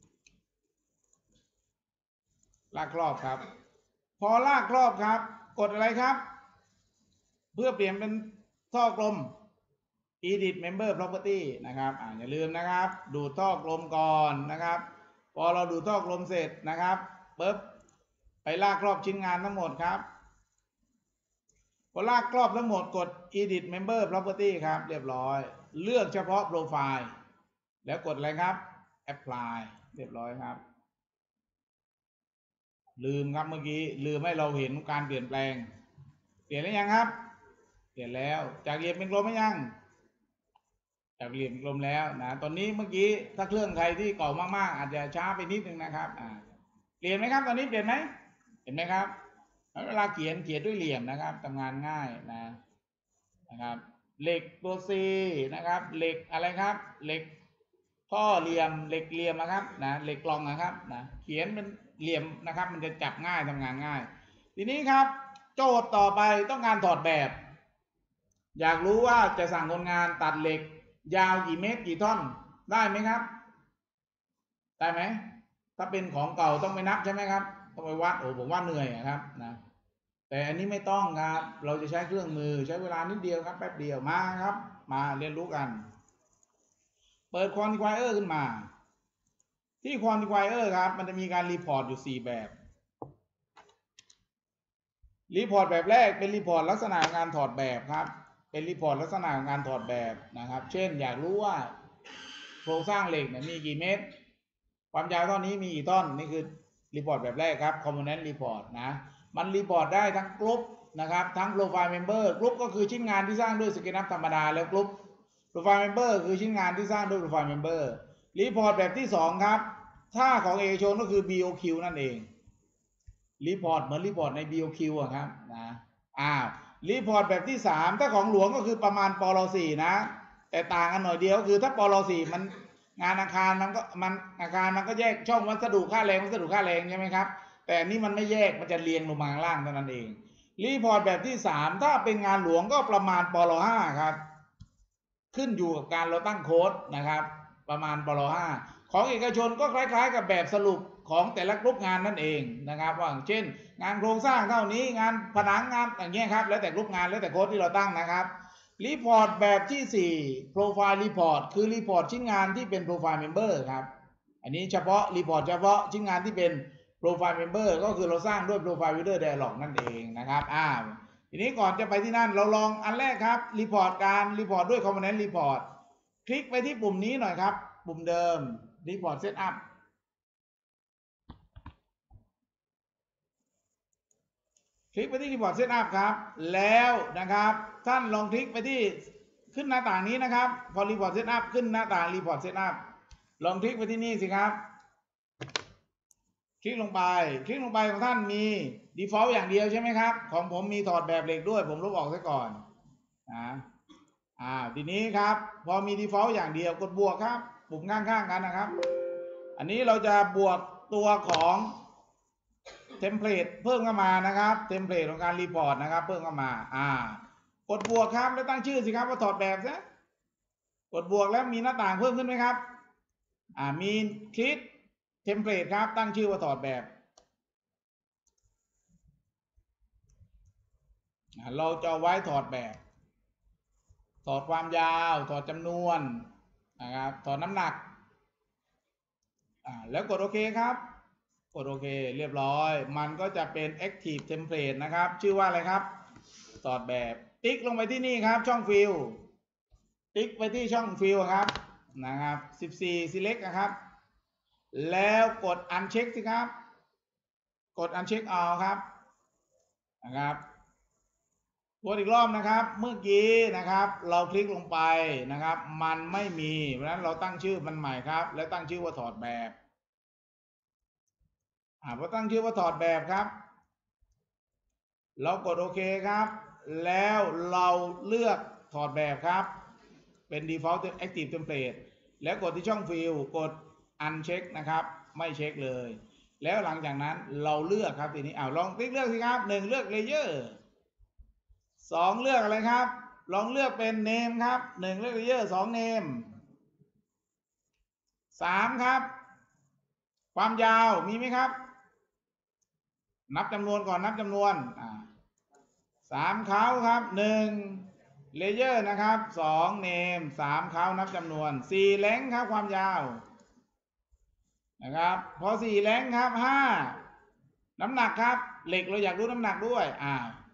ลากครอบครับพอลากครอบครับกดอะไรครับเพื่อเปลี่ยนเป็นท่อกลม Edit Member Property นะครับอ่าอย่าลืมนะครับดูดท่อกลมก่อนนะครับพอเราดูดท่อกลมเสร็จนะครับปึ๊บไปลากครอบชิ้นงานทั้งหมดครับพอลากครอบทั้งหมดกด Edit Member Property ครับเรียบร้อยเลือกเฉพาะ Profile แล้วกดอะไรครับ Apply เรียบร้อยครับลืมครับเมื่อกี้ลืมให้เราเห็นการเปลี่ยนแปลงเปลี่ยนแล้วยังครับเปลี่ยนแล้วจากเหลี่ยมเป็นกลมไหมยังจากเหลี่ยมกลมแล้วนะตอนนี้เมื่อกี้ถ้าเครื่องใครที่เก่ามากๆอาจจะช้าไปนิดนึงนะครับอ่าเปลี่ยนไหมครับตอนนี้เปลี่ยนไหมเห็นไหมครับเวลาเขียนเขียนด้วยเหลี่ยมนะครับทำงานง่ายนะนะครับเหล็กตัว C นะครับเหล็กอะไรครับเหล็กท่อเหลี่ยมเหล็กเหลี่ยมนะครับนะเหล็กกลองนะครับนะเขียนเป็นเหลี่ยมนะครับมันจะจับง่ายทำงานง่ายทีนี้ครับโจทย์ต่อไปต้องการถอดแบบอยากรู้ว่าจะสั่งคนงานตัดเหล็กยาวกี่เมตรกี่ท่อนได้ไหมครับได้ไหมถ้าเป็นของเก่าต้องไปนับใช่ไหมครับต้องไปวัดโอ้ผมว่าเหนื่อยครับนะแต่อันนี้ไม่ต้องครับเราจะใช้เครื่องมือใช้เวลานิดเดียวครับแป๊บเดียวมาครับมาเรียนรู้กันเปิด Quantifier ขึ้นมาที่ Quantifier ครับมันจะมีการรีพอร์ตอยู่สี่แบบรีพอร์ตแบบแรกเป็นรีพอร์ตลักษณะการถอดแบบครับเป็นรีพอร์ตลักษณะการถอดแบบนะครับเช่นอยากรู้ว่าโครงสร้างเหล็กเนี่ยมีกี่เมตรความยาวเท่านี้มีกี่ท่อนนี่คือรีพอร์ตแบบแรกครับ Component Report นะมันรีพอร์ตได้ทั้งกรุ๊ปนะครับทั้ง Profile Member กรุ๊ปก็คือชิ้นงานที่สร้างด้วยสเกลนับธรรมดาแล้วกรุ๊ป Profile Member คือชิ้นงานที่สร้างด้วย Profile Member รีพอร์ตแบบที่สองครับถ้าของเอกชนก็คือ บี โอ คิว นั่นเองรีพอร์ตเหมือนรีพอร์ตใน บี โอ คิว อะครับนะอ้าวรีพอร์ตแบบที่สามถ้าของหลวงก็คือประมาณปลสี่นะแต่ต่างกันหน่อยเดียวคือถ้าปลสี่มันงานอาคารมันก็มันอาคารมันก็แยกช่องวัสดุค่าแรงวัสดุค่าแรงใช่ไหมครับแต่นี่มันไม่แยกมันจะเรียงลงมาข้างล่างเท่านั้นเองรีพอร์ตแบบที่สามถ้าเป็นงานหลวงก็ประมาณปลห้าครับขึ้นอยู่กับการเราตั้งโค้ดนะครับประมาณปลห้าของเอกชนก็คล้ายๆกับแบบสรุปของแต่ละกลุ่มงานนั่นเองนะครับว่าเช่นงานโครงสร้างเท่านี้งานผนังงานอย่างเงี้ยครับแล้วแต่กลุ่มงานแล้วแต่โค้ดที่เราตั้งนะครับรีพอร์ตแบบที่สี่โปรไฟล์รีพอร์ตคือรีพอร์ตชิ้นงานที่เป็นโปรไฟล์เมมเบอร์ครับอันนี้เฉพาะรีพอร์ตเฉพาะชิ้นงานที่เป็นโปรไฟล์เมมเบอร์ก็คือเราสร้างด้วยโปรไฟล์วิดเดอร์ไดอะล็อกนั่นเองนะครับอ่าทีนี้ก่อนจะไปที่นั่นเราลองอันแรกครับรีพอร์ตการรีพอร์ตด้วย Component Report คลิกไปที่ปุ่มนี้หน่อยครับปุ่มเดิม Report Setup คลิกไปที่ Report Setup ครับแล้วนะครับท่านลองคลิกไปที่ขึ้นหน้าต่างนี้นะครับพอ Report Setup ขึ้นหน้าต่าง Report Setup ลองคลิกไปที่นี่สิครับคลิกลงไปคลิกลงไปของท่านมี default อย่างเดียวใช่ไหมครับของผมมีถอดแบบเหล็กด้วยผมลบออกซะก่อนนะอ่าทีนี้ครับพอมี default อย่างเดียวกดบวกครับปุ่มข้างๆกันนะครับอันนี้เราจะบวกตัวของเทมเพลตเพิ่มเข้ามานะครับเทมเพลตของการรีพอร์ตนะครับเพิ่มเข้ามาอ่ากดบวกครับแล้วตั้งชื่อสิครับว่าถอดแบบซะกดบวกแล้วมีหน้าต่างเพิ่มขึ้นไหมครับอ่ามีคลิกเทมเพลตครับตั้งชื่อว่าถอดแบบเราจะไว้ถอดแบบถอดความยาวถอดจำนวนนะครับถอดน้ำหนักอ่าแล้วกดโอเคครับกดโอเคเรียบร้อยมันก็จะเป็น Active Template นะครับชื่อว่าอะไรครับถอดแบบติ๊กลงไปที่นี่ครับช่องฟิลติ๊กไปที่ช่องฟิลครับนะครับสิบสี่ select นะครับแล้วกด uncheck สิครับกด uncheck all ครับนะครับกดอีกรอบนะครับเมื่อกี้นะครับเราคลิกลงไปนะครับมันไม่มีเพราะฉะนั้นเราตั้งชื่อมันใหม่ครับแล้วตั้งชื่อว่าถอดแบบอ่าพอตั้งชื่อว่าถอดแบบครับเรากดโอเคครับแล้วเราเลือกถอดแบบครับเป็น default active template แล้วกดที่ช่องฟิลกด uncheck นะครับไม่เช็คเลยแล้วหลังจากนั้นเราเลือกครับทีนี้อ้าวลองคลิกเลือกสิครับหนึ่งเลือก layer สองเลือกอะไรครับลองเลือกเป็น name ครับหนึ่งเลือก layer สอง name สามครับความยาวมีไหมครับนับจำนวนก่อนนับจำนวนอ่าสามเขาครับหนึ่งเลเยอร์นะครับสองเนมสามเขานับจำนวนสี่แลงครับความยาวนะครับพอสี่แลงครับห้าน้ำหนักครับเหล็กเราอยากรู้น้ำหนักด้วยอ่า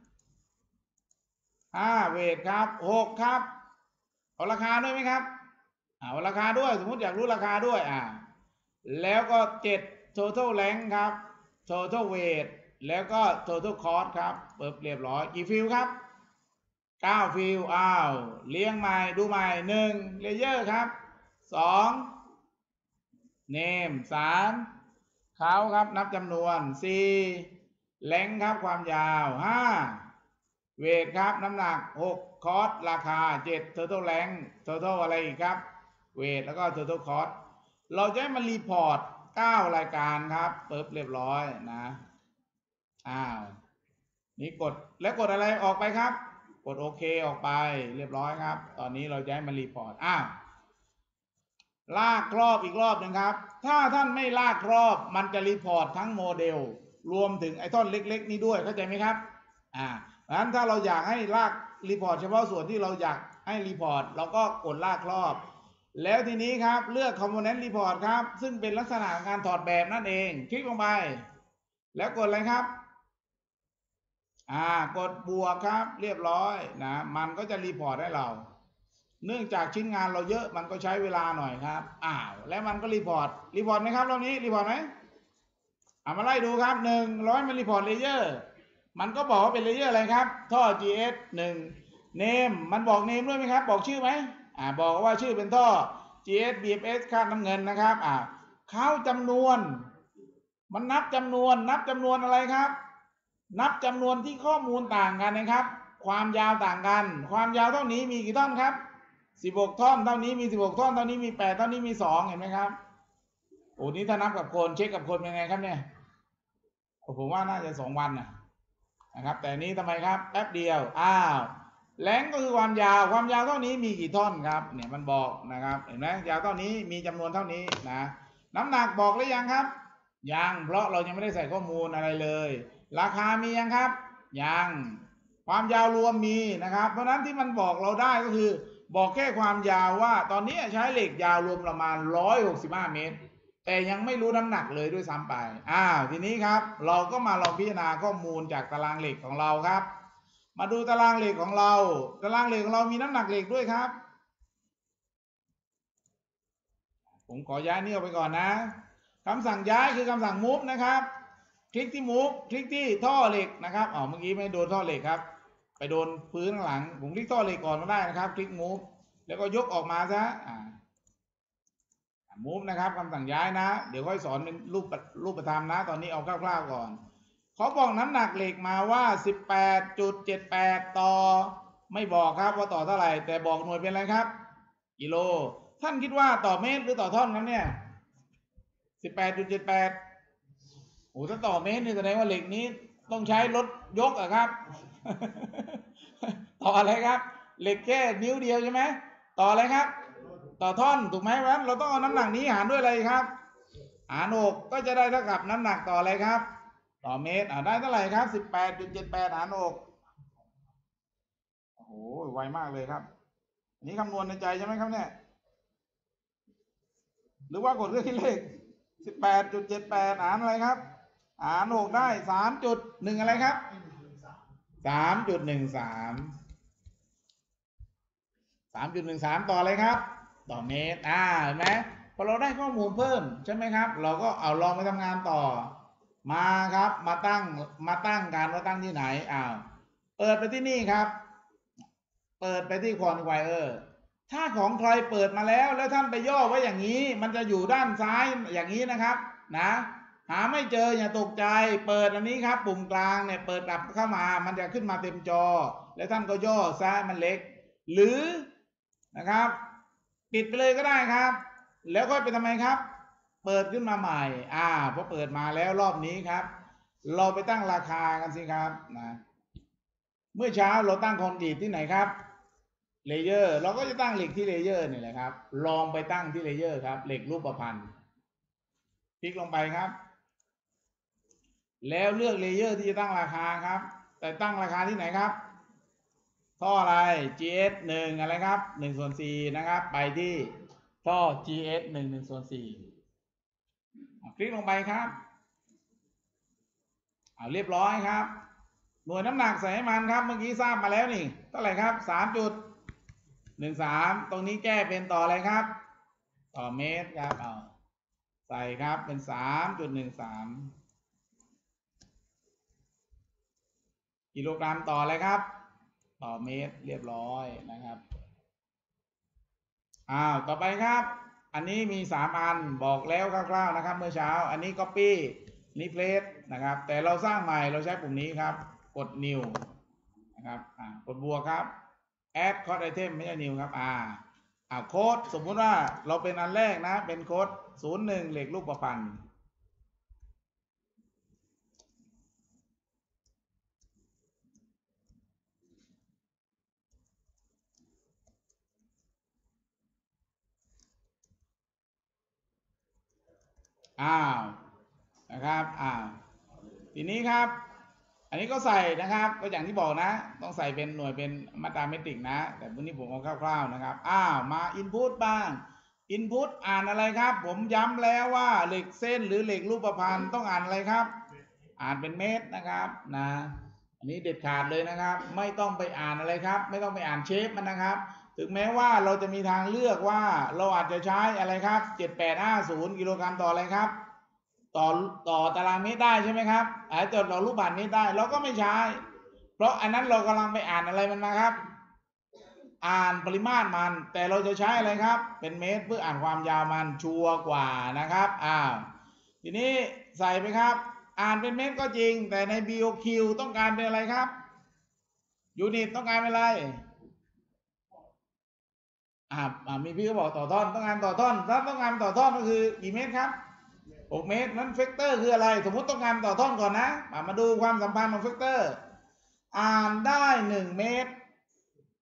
ห้าเวทครับหกครับเอาราคาด้วยไหมครับเอาราคาด้วยสมมติอยากรู้ราคาด้วยอ่าแล้วก็เจ็ด total length ครับ total weight แล้วก็ total cost ครับเปิดเรียบร้อยกี่ฟิลครับเก้าฟิลอ้าวเลี้ยงใหม่ดูใหม่หนึ่งเลเยอร์ครับสองเนมสามเขาครับนับจำนวนสี่แลงครับความยาวห้าเวทครับน้ำหนักหกคอสราคาเจ็ด total length total อะไรอีกครับเวทแล้วก็ total cost เราจะให้มันรีพอร์ตเก้ารายการครับเปิดเรียบร้อยนะอ้าวนี่กดแล้วกดอะไรออกไปครับกดโอเคออกไปเรียบร้อยครับตอนนี้เราจะให้มันรีพอร์ตอ้าวลากรอบอีกรอบหนึ่งครับถ้าท่านไม่ลากรอบมันจะรีพอร์ตทั้งโมเดลรวมถึงไอ้ท่อนเล็กๆนี้ด้วยเข้าใจไหมครับอ่าเพราะฉะนั้นถ้าเราอยากให้ลากรีพอร์ตเฉพาะส่วนที่เราอยากให้รีพอร์ตเราก็กดลากรอบแล้วทีนี้ครับเลือก Component Report ครับซึ่งเป็นลักษณะการถอดแบบนั่นเองคลิกลงไปแล้วกดอะไรครับอ่ากดบวกครับเรียบร้อยนะมันก็จะรีพอร์ตให้เราเนื่องจากชิ้นงานเราเยอะมันก็ใช้เวลาหน่อยครับอ้าวแล้วมันก็รีพอร์ตรีพอร์ตไหมครับรอบนี้รีพอร์ตไหมอ่ามาไล่ดูครับหนึ่งร้อยมันรีพอร์ตเลเยอร์มันก็บอกว่าเป็นเลเยอร์อะไรครับท่อ จี เอส หนึ่ง name มันบอก name ด้วยไหมครับบอกชื่อไหมอ่าบอกว่าชื่อเป็นท่อ จี เอส บี เอฟ เอส คาดน้ำเงินนะครับอ่าเขาจำนวนมันนับจำนวนนับจำนวนอะไรครับนับจำนวนที่ข้อมูลต่างกันนะครับความยาวต่างกันความยาวเท่านี้มีกี่ท่อนครับสิบหกท่อนเท่านี้มีสิบหกท่อนเท่านี้มีแปดเท่านี้มีสองเห็นไหมครับโอ้นี้ถ้านับกับคนเช็คกับคนเป็นไงครับเนี่ยผมว่าน่าจะสองวันนะนะครับแต่นี้ทำไมครับแป๊บเดียวอ้าวแหลงก็คือความยาวความยาวเท่านี้มีกี่ท่อนครับเนี่ยมันบอกนะครับเห็นไหมยาวเท่านี้มีจำนวนเท่านี้นะน้ำหนักบอกหรือยังครับยังเพราะเรายังไม่ได้ใส่ข้อมูลอะไรเลยราคามียังครับยังความยาวรวมมีนะครับเพราะนั้นที่มันบอกเราได้ก็คือบอกแค่ความยาวว่าตอนนี้ใช้เหล็กยาวรวมประมาณหนึ่งร้อยหกสิบห้าเมตรแต่ยังไม่รู้น้ำหนักเลยด้วยซ้ำไปอ้าวทีนี้ครับเราก็มาลองพิจารณาข้อมูลจากตารางเหล็กของเราครับมาดูตารางเหล็กของเราตารางเหล็กของเรามีน้ำหนักเหล็กด้วยครับผมขอย้ายนี่ออกไปก่อนนะคำสั่งย้ายคือคำสั่ง move นะครับคลิกที่ move คลิกที่ท่อเหล็กนะครับอ๋อเมื่อกี้ไม่โดนท่อเหล็กครับไปโดนพื้นข้างหลังผมคลิกท่อเหล็กก่อนก็ได้นะครับคลิก move แล้วก็ยกออกมาซะอ่า move นะครับคำสั่งย้ายนะเดี๋ยวค่อยสอนเป็นรูปรูปธรรมนะตอนนี้เอาคร่าวๆก่อนเขาบอกน้ำหนักเหล็กมาว่า สิบแปดจุดเจ็ดแปด ต่อไม่บอกครับว่าต่อเท่าไหร่แต่บอกหน่วยเป็นอะไรครับกิโลท่านคิดว่าต่อเมตรหรือต่อท่อนครับเนี่ย สิบแปดจุดเจ็ดแปด โอ้ถ้าต่อเมตรนี่แสดงว่าเหล็กนี้ต้องใช้รถยกอะครับ ต่ออะไรครับเหล็กแค่นิ้วเดียวใช่ไหมต่ออะไรครับต่อท่อนถูกไหมเพราะฉะนั้นเราต้องเอาน้ำหนักนี้หารด้วยอะไรครับหารหกก็จะได้เท่ากับน้ำหนักต่ออะไรครับต่อเมตรอ่าได้เท่าไหร่ครับ สิบแปดจุดเจ็ดแปด หารหกโอ้โหไวมากเลยครับอันนี้คำนวณในใจใช่ไหมครับเนี่ยหรือว่ากดเครื่องคิดเลข สิบแปดจุดเจ็ดแปด หารอะไรครับหารหกได้ สามจุดหนึ่ง อะไรครับ สามจุดหนึ่งสาม สามจุดหนึ่งสาม ต่ออะไรครับต่อเมตรอ่าเห็นไหมพอเราได้ข้อมูลเพิ่มใช่ไหมครับเราก็เอาลองไปทำงานต่อมาครับมาตั้งมาตั้งการว่าตั้งที่ไหนอ้าวเปิดไปที่นี่ครับเปิดไปที่ quantifier ถ้าของใครเปิดมาแล้วแล้วท่านไปย่อไว้อย่างนี้มันจะอยู่ด้านซ้ายอย่างนี้นะครับนะหาไม่เจออย่าตกใจเปิดอันนี้ครับปุ่มกลางเนี่ยเปิดกลับเข้ามามันจะขึ้นมาเต็มจอแล้วท่านก็ย่อซ้ายมันเล็กหรือนะครับปิดไปเลยก็ได้ครับแล้วค่อยไปทำไมครับเปิดขึ้นมาใหม่อ่าพอเปิดมาแล้วรอบนี้ครับเราไปตั้งราคากันสิครับนะเมื่อเช้าเราตั้งคอนกรีตที่ไหนครับเลเยอร์เราก็จะตั้งเหล็กที่เลเยอร์นี่แหละครับลองไปตั้งที่เลเยอร์ครับเหล็กรูปพันธ์คลิกลงไปครับแล้วเลือกเลเยอร์ที่จะตั้งราคาครับแต่ตั้งราคาที่ไหนครับท่ออะไร จี เอส หนึ่ง อะไรครับหนึ่งส่วนสี่นะครับไปที่ท่อ จี เอส หนึ่ง หนึ่งส่วนสี่คลิกลงไปครับเอาเรียบร้อยครับหน่วยน้ำหนักใส่ให้มันครับเมื่อกี้ทราบมาแล้วนี่เท่าไหร่ครับ สามจุดหนึ่งสาม ตรงนี้แก้เป็นต่ออะไรครับต่อเมตรครับเอาใส่ครับเป็น สามจุดหนึ่งสาม กิโลกรัมต่ออะไรครับต่อเมตรเรียบร้อยนะครับอ้าวต่อไปครับอันนี้มีสามอันบอกแล้วคร่าวๆนะครับเมื่อเช้าอันนี้ copy นี่ paste นะครับแต่เราสร้างใหม่เราใช้ปุ่มนี้ครับกด new นะครับอ่ากดบวกครับ add code item ไม่ใช่ new ครับอ่าอ่าโค้ดสมมุติว่าเราเป็นอันแรกนะเป็นโค้ดศูนย์หนึ่งเหล็กรูปประพันธ์อ้าวนะครับอ้าวทีนี้ครับอันนี้ก็ใส่นะครับก็อย่างที่บอกนะต้องใส่เป็นหน่วยเป็นมาตราเมตริกนะแต่วันนี้ผมเอาคร่าวๆนะครับอ้าวมา input บ้าง input อ่านอะไรครับผมย้ำแล้วว่าเหล็กเส้นหรือเหล็กรูปพรรณต้องอ่านอะไรครับอ่านเป็นเมตรนะครับนะอันนี้เด็ดขาดเลยนะครับไม่ต้องไปอ่านอะไรครับไม่ต้องไปอ่านเชฟมันนะครับถึงแม้ว่าเราจะมีทางเลือกว่าเราอาจจะใช้อะไรครับเจ็ดแปดห้าศูนย์กิโลกรัมต่ออะไรครับต่อต่อตารางเมตรได้ใช่ไหมครับอาจจะต่อลูกบาศก์เมตรได้เราก็ไม่ใช้เพราะอันนั้นเรากำลังไปอ่านอะไรมันมาครับอ่านปริมาตรมันแต่เราจะใช้อะไรครับเป็นเมตรเพื่ออ่านความยาวมันชัวร์กว่านะครับอ้าวทีนี้ใส่ไปครับอ่านเป็นเมตรก็จริงแต่ใน บี โอ คิว ต้องการเป็นอะไรครับยูนิตต้องการเป็นอะไรอ่ามีพี่ก็บอกต่อท่อนต้องการต่อท่อนถ้าต้องการต่อท่อนก็คือกี่เมตรครับหกเมตรนั้นเฟกเตอร์คืออะไรสมมุติต้องการต่อท่อนก่อนนะมาดูความสัมพันธ์ของเฟกเตอร์อ่านได้หนึ่งเมตร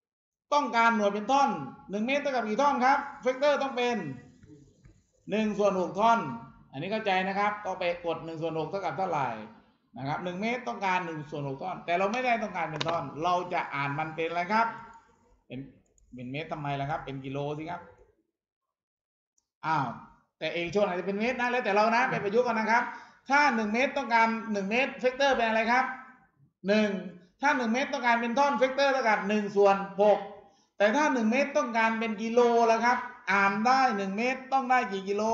ต้องการหน่วยเป็นท่อนหนึ่งเมตรเท่ากับกี่ท่อนครับเฟกเตอร์ต้องเป็นหนึ่งส่วนหกท่อนอันนี้เข้าใจนะครับต้องไปกดหนึ่งส่วนหกเท่ากับเท่าไหร่นะครับหนึ่งเมตรต้องการหนึ่งส่วนหกท่อนแต่เราไม่ได้ต้องการเป็นท่อนเราจะอ่านมันเป็นอะไรครับเป็นเป็นเมตรทำไมล่ะครับเป็นกิโลสิครับอ้าวแต่เอกชนอาจจะเป็นเมตรนะแล้วแต่เรานะไปประยุกต์กันนะครับถ้าหนึ่งเมตรต้องการหนึ่งเมตรเฟกเตอร์เป็นอะไรครับหนึ่งถ้าหนึ่งเมตรต้องการเป็นท่อนเฟกเตอร์เท่ากับหนึ่งส่วนหกแต่ถ้าหนึ่งเมตรต้องการเป็นกิโลแล้วครับอ่านได้หนึ่งเมตรต้องได้กี่กิโล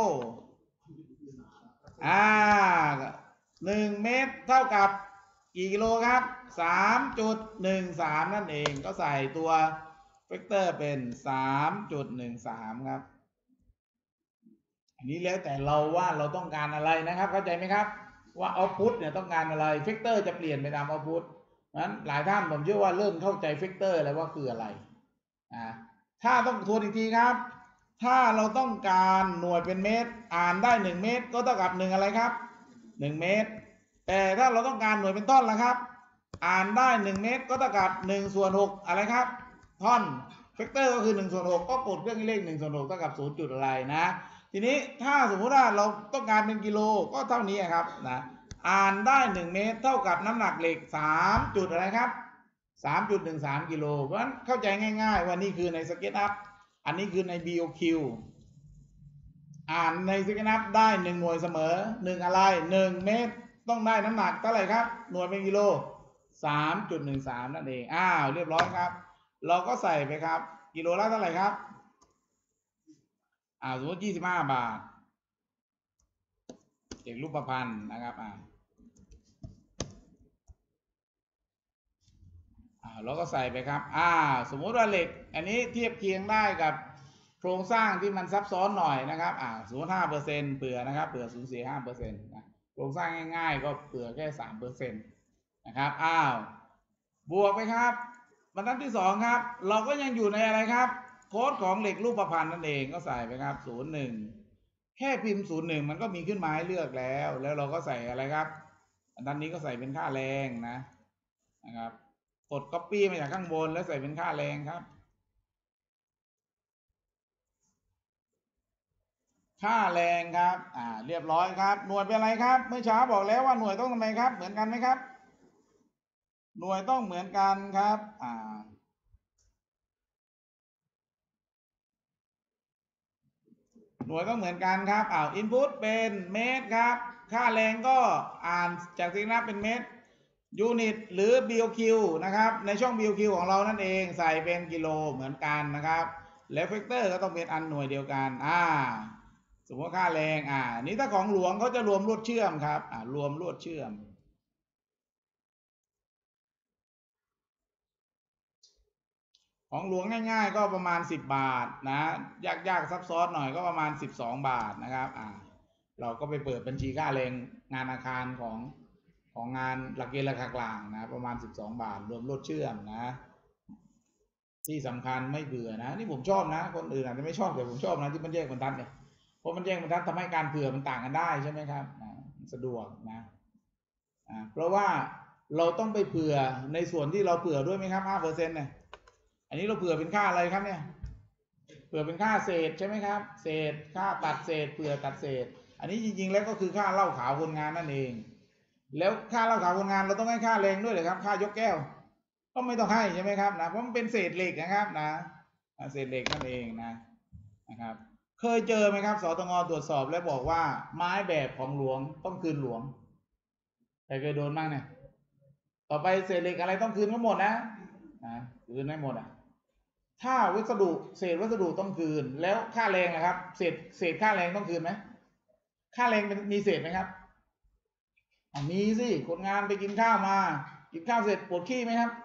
อ่าหนึ่งเมตรเท่ากับกี่กิโลครับ สามจุดหนึ่งสาม นั่นเองก็ใส่ตัวเฟกเตอร์เป็น สามจุดหนึ่งสาม ครับอันนี้แล้วแต่เราว่าเราต้องการอะไรนะครับเข้าใจไหมครับว่าเอาพุทเนี่ยต้องการอะไรเฟกเตอร์จะเปลี่ยนไปตามเอาพุทนั้นหลายท่านผมเชื่อว่าเริ่มเข้าใจเฟกเตอร์แล้วว่าคืออะไรอ่าถ้าต้องทวนอีกทีครับถ้าเราต้องการหน่วยเป็นเมตรอ่านได้หนึ่งเมตรก็เท่ากับหนึ่งอะไรครับหนึ่งเมตรแต่ถ้าเราต้องการหน่วยเป็นท่อนล่ะครับอ่านได้หนึ่งเมตรก็เท่ากับหนึ่งส่วนหกอะไรครับท่อนเฟกเตอร์ก็คือหนึ่งส่วนหกก็กดเครื่องเลขหนึ่งส่วนหกเท่ากับศูนย์จุดอะไรนะทีนี้ถ้าสมมติว่าเราต้องการเป็นกิโลก็เท่านี้ครับนะอ่านได้หนึ่งเมตรเท่ากับน้ำหนักเหล็กสามจุดอะไรครับ สามจุดหนึ่งสาม กิโลเพราะฉะนั้นเข้าใจง่ายๆว่านี่คือในสเก็ตอัพอันนี้คือใน บี โอ คิว อ่านในสเก็ตอัพได้หนึ่งหน่วยเสมอหนึ่งอะไรหนึ่งเมตรต้องได้น้ำหนักเท่าไหร่ครับหน่วยเป็นกิโล สามจุดหนึ่งสาม นั่นเองอ้าวเรียบร้อยครับเราก็ใส่ไปครับกิโลละเท่าไหร่ครับอ่าสมมติยี่สิบห้าบาทเด็กรูปพันธ์นะครับอ่าเราก็ใส่ไปครับอ่าสมมุติว่าเหล็กอันนี้เทียบเคียงได้กับโครงสร้างที่มันซับซ้อนหน่อยนะครับอ่าสมมติห้าเปอร์เซ็นต์เผื่อนะครับเผื่อสูญเสียห้าเปอร์เซ็นต์นะโครงสร้างง่ายๆก็เผื่อแค่สามเปอร์เซ็นต์นะครับอ้าวบวกไปครับบรรทัดที่สองครับเราก็ยังอยู่ในอะไรครับโค้ดของเหล็กรูปพรรณนั่นเองก็ใส่ไปครับศูนย์หนึ่งแค่พิมพ์ศูนย์หนึ่งมันก็มีขึ้นมาให้เลือกแล้วแล้วเราก็ใส่อะไรครับอันนี้ก็ใส่เป็นค่าแรงนะนะครับกด copy มาจากข้างบนแล้วใส่เป็นค่าแรงครับค่าแรงครับอ่าเรียบร้อยครับหน่วยเป็นอะไรครับเมื่อเช้าบอกแล้วว่าหน่วยต้องทำไมครับเหมือนกันไหมครับหน่วยต้องเหมือนกันครับอ่าหน่วยต้องเหมือนกันครับอ้าว input เป็นเมตรครับค่าแรงก็อ่านจากสิ่งนั้นเป็นเมตรยูนิตหรือ บี โอ คิว นะครับในช่อง บี โอ คิว ของเรานั่นเองใส่เป็นกิโลเหมือนกันนะครับแล้วเฟกเตอร์ก็ต้องเป็นอันหน่วยเดียวกันอ่าสมมติค่าแรงอ่านี้ถ้าของหลวงเขาจะรวมลวดเชื่อมครับอ่ารวมลวดเชื่อมของหลวงง่ายๆก็ประมาณสิบบาทนะยากๆซับซ้อนหน่อยก็ประมาณสิบสองบาทนะครับอ่าเราก็ไปเปิดบัญชีค่าแรงงานอาคารของของงานหลักเกณฑ์ราคากลางนะประมาณสิบสองบาทรวมลวดเชื่อมนะที่สำคัญไม่เบื่อนะนี่ผมชอบนะคนอื่นอาจจะไม่ชอบแต่ผมชอบนะที่มันแยกบรรทัดเนี่ยเพราะมันแยกบรรทัดทำให้การเผื่อมันต่างกันได้ใช่ไหมครับสะดวกนะเพราะว่าเราต้องไปเผื่อในส่วนที่เราเผื่อด้วยไหมครับห้าเปอร์เซ็นต์เนี่ยอันนี้เราเผื่อเป็นค่าอะไรครับเนี่ยเผื่อเป็นค่าเศษใช่ไหมครับเศษค่าตัดเศษเผื่อตัดเศษอันนี้จริงๆแล้วก็คือค่าเหล้าขาวคนงานนั่นเองแล้วค่าเหล้าขาวคนงานเราต้องให้ค่าแรงด้วยเลยครับค่ายกแก้วก็ไม่ต้องให้ใช่ไหมครับนะเพราะมันเป็นเศษเหล็กนะครับนะเศษเหล็กนั่นเองนะนะครับเคยเจอไหมครับสตง.ตรวจสอบแล้วบอกว่าไม้แบบของหลวงต้องคืนหลวงใครเคยโดนบ้างเนี่ยต่อไปเศษเหล็กอะไรต้องคืนทั้งหมดนะนะคืนให้หมดอ่ะถ้าวัสดุเศษวัสดุต้องคืนแล้วค่าแรงนะครับเศษเศษค่าแรงต้องคืนไหมค่าแรงมีเศษไหมครับมีสิคนงานไปกินข้าวมากินข้าวเสร็จปวดขี้ไหมครับ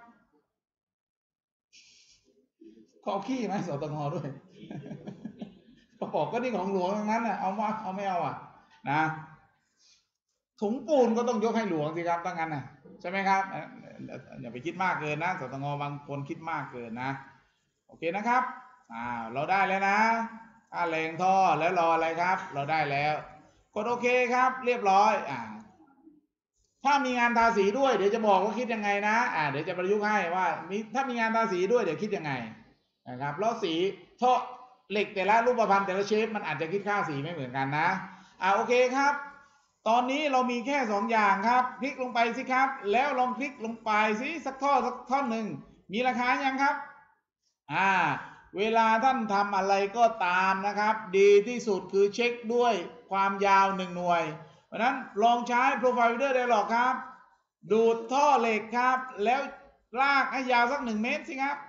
ขอขี้ไหมสตง.ด้วยก็บอกก็นี่ของหลวงทั้งนั้นนะเอามาเอาไม่เอาอ่ะนะถุงปูนก็ต้องยกให้หลวงสิครับตั้งงั้นนะใช่ไหมครับอย่าไปคิดมากเกินนะสตง.บางคนคิดมากเกินนะโอเคนะครับอ่าเราได้แล้วนะค่าแรงท่อแล้วรออะไรครับเราได้แล้วกดโอเคครับเรียบร้อยอ่าถ้ามีงานทาสีด้วยเดี๋ยวจะบอกว่าคิดยังไงนะอ่าเดี๋ยวจะประยุกต์ให้ว่ามีถ้ามีงานทาสีด้วยเดี๋ยวคิดยังไงนะครับแล้วสีท่อเหล็กแต่ละรูปพรรณแต่ละเชฟมันอาจจะคิดค่าสีไม่เหมือนกันนะอ่าโอเคครับตอนนี้เรามีแค่สองอย่างครับคลิกลงไปสิครับแล้วลองคลิกลงไปสิสักท่อสักท่อนหนึ่งมีราคายังครับอ่าเวลาท่านทำอะไรก็ตามนะครับดีที่สุดคือเช็คด้วยความยาวหนึ่งหน่วยเพราะนั้นลองใช้ Profile Builder Dialog ครับดูดท่อเหล็กครับแล้วลากให้ยาวสักหนึ่งเมตรสิครับ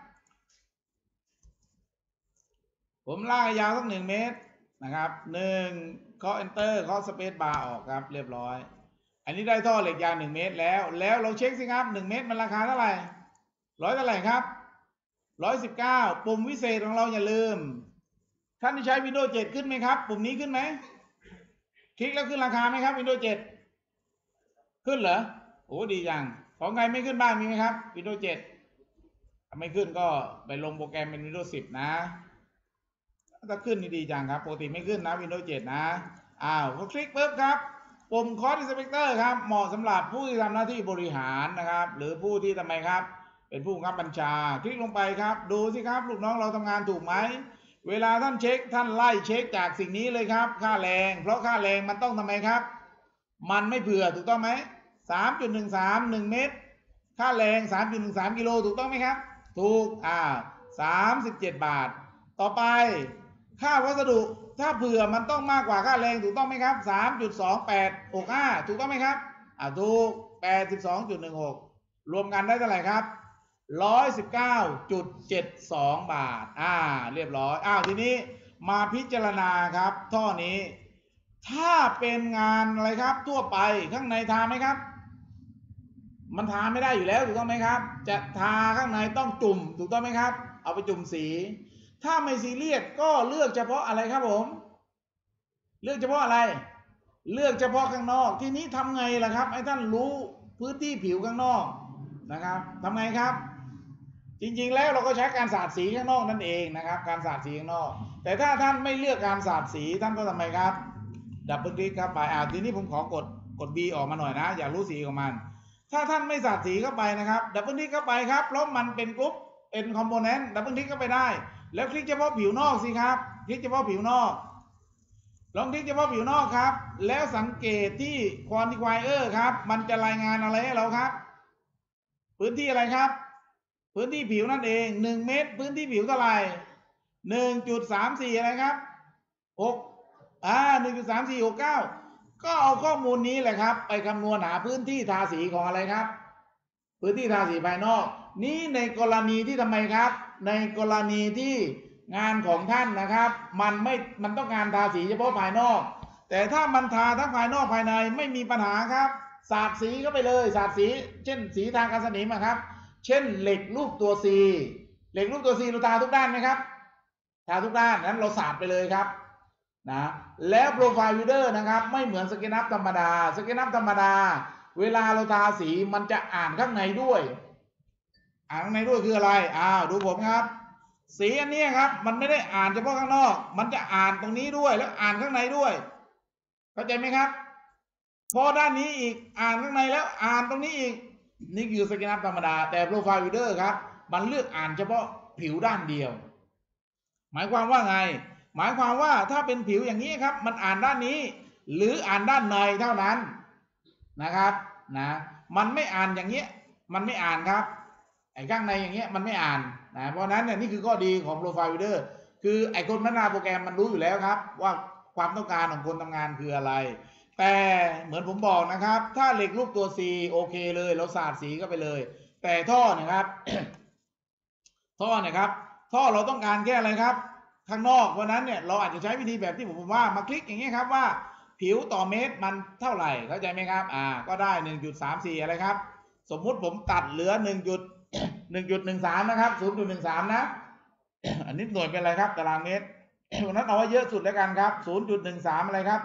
ผมลากให้ยาวสักหนึ่งเมตรนะครับหนึ่งเคาะ enter เคาะ space bar ออกครับเรียบร้อยอันนี้ได้ท่อเหล็กยาวหนึ่งเมตรแล้วแล้วเราเช็คสิครับหนึ่งเมตรมันราคาเท่าไหร่ร้อยเท่าไหร่ครับร้อยสิบเก้าปุ่มวิเศษของเราอย่าลืมท่านที่ใช้ Windows เจ็ดขึ้นไหมครับปุ่มนี้ขึ้นไหมคลิกแล้วขึ้นราคาไหมครับ Windows เจ็ดขึ้นเหรอโอ้ดีจังของใครไม่ขึ้นบ้างมีไหมครับ Windows เจ็ดไม่ขึ้นก็ไปลงโปรแกรมเป็น Windows สิบนะถ้าขึ้นนี่ดีจังครับปกติไม่ขึ้นนะ Windows เจ็ดนะอ้าวพอคลิกปุ๊บครับปุ่ม Cost Inspector ครับเหมาะสำหรับผู้ที่ทำหน้าที่บริหารนะครับหรือผู้ที่ทำไมครับเป็นผู้บังคับบัญชาคลิกลงไปครับดูสิครับลูกน้องเราทำงานถูกไหมเวลาท่านเช็คท่านไล่เช็คจากสิ่งนี้เลยครับค่าแรงเพราะค่าแรงมันต้องทำไมครับมันไม่เผื่อถูกต้องไหม สามจุดหนึ่งสาม หนึ่งเมตรค่าแรง สามจุดหนึ่งสาม กิโลถูกต้องไหมครับถูกอ่าสามสิบเจ็ดบาทต่อไปค่าวัสดุถ้าเผื่อมันต้องมากกว่าค่าแรงถูกต้องไหมครับ สามจุดสองแปดหกห้า ถูกต้องไหมครับอ่าถูก แปดสิบสองจุดหนึ่งหก รวมกันได้เท่าไหร่ครับ หนึ่งร้อยสิบเก้าจุดเจ็ดสอง บาทอ่าเรียบร้อยอ้าวทีนี้มาพิจารณาครับท่อนี้ถ้าเป็นงานอะไรครับทั่วไปข้างในทาไหมครับมันทาไม่ได้อยู่แล้วถูกต้องไหมครับจะทาข้างในต้องจุ่มถูกต้องไหมครับเอาไปจุ่มสีถ้าไม่ซีเรียสก็เลือกเฉพาะอะไรครับผมเลือกเฉพาะอะไรเลือกเฉพาะข้างนอกทีนี้ทำไงล่ะครับให้ท่านรู้พื้นที่ผิวข้างนอกนะครับทำไงครับจริงๆแล้วเราก็ใช้การสาดสีข้างนอกนั่นเองนะครับการสาดสีข้างนอกแต่ถ้าท่านไม่เลือกการสาดสีท่านก็ทำไมครับดับเบิลคลิกครับไปอ่าทีนี้ผมขอกดกด B ออกมาหน่อยนะอยากรู้สีของมันถ้าท่านไม่สาดสีเข้าไปนะครับดับเบิลคลิกเข้าไปครับเพราะมันเป็นกรุ๊ปเป็นคอมโพเนนต์ดับเบิลคลิกเข้าไปได้แล้วคลิกเฉพาะผิวนอกสิครับคลิกเฉพาะผิวนอกลองคลิกเฉพาะผิวนอกครับแล้วสังเกตที่ Quantifier ครับมันจะรายงานอะไรให้เราครับพื้นที่อะไรครับพื้นที่ผิวนั่นเองหนึ่งเมตรพื้นที่ผิวเท่าไหร่ หนึ่งจุดสามสี่ อะไรครับหกอ่า หนึ่งจุดสามสี่หกเก้า ก็เอาข้อมูลนี้แหละครับไปคำนวณหาพื้นที่ทาสีของอะไรครับพื้นที่ทาสีภายนอกนี้ในกรณีที่ทำไมครับในกรณีที่งานของท่านนะครับมันไม่มันต้องการทาสีเฉพาะภายนอกแต่ถ้ามันทาทั้งภายนอกภายในไม่มีปัญหาครับสาดสีเข้าไปเลยสาดสีเช่นสีทางการสนิมครับเช่นเหล็กรูปตัว C เหล็กรูปตัว C เราทาทุกด้านไหมครับทาทุกด้านนั้นเราสาดไปเลยครับนะแล้วโปรไฟล์วิวเดอร์นะครับไม่เหมือนสเก็ตอัพธรรมดาสเก็ตอัพธรรมดาเวลาเราทาสีมันจะอ่านข้างในด้วยอ่านข้างในด้วยคืออะไรอ้าวดูผมครับสีอันนี้ครับมันไม่ได้อ่านเฉพาะข้างนอกมันจะอ่านตรงนี้ด้วยแล้วอ่านข้างในด้วยเข้าใจไหมครับพอด้านนี้อีกอ่านข้างในแล้วอ่านตรงนี้อีกนี่คือสเก็ตอัพธรรมดาแต่โปรไฟล์วิวเดอร์ครับมันเลือกอ่านเฉพาะผิวด้านเดียวหมายความว่าไงหมายความว่าถ้าเป็นผิวอย่างนี้ครับมันอ่านด้านนี้หรืออ่านด้านในเท่านั้นนะครับนะมันไม่อ่านอย่างเงี้ยมันไม่อ่านครับไอ้ข้างในอย่างเงี้ยมันไม่อ่านนะเพราะนั้นเนี่ยนี่คือข้อดีของ Profile Builder คือไอ้คนพัฒนาโปรแกรมมันรู้อยู่แล้วครับว่าความต้องการของคนทำงานคืออะไรแต่เหมือนผมบอกนะครับถ้าเหล็กรูปตัว C โอเคเลยเราสาดสีเข้าไปเลยแต่ท่อเนี่ยครับ ท่อเนี่ยครับท่อเราต้องการแค่อะไรครับข้างนอกเพราะนั้นเนี่ยเราอาจจะใช้วิธีแบบที่ผมว่ามาคลิกอย่างเงี้ยครับว่าผิวต่อเมตรมันเท่าไหร่เข้าใจไหมครับอ่าก็ได้ หนึ่งจุดสามสี่ อะไรครับสมมุติผมตัดเหลือ หนึ่งจุดหนึ่งจุดหนึ่งสาม นะครับ ศูนย์จุดหนึ่งสาม นะ อันนี้หน่วยเป็นอะไรครับตารางเมตรวันนั้นเอาไว้เยอะสุดแล้วกันครับ ศูนย์จุดหนึ่งสาม อะไรครับ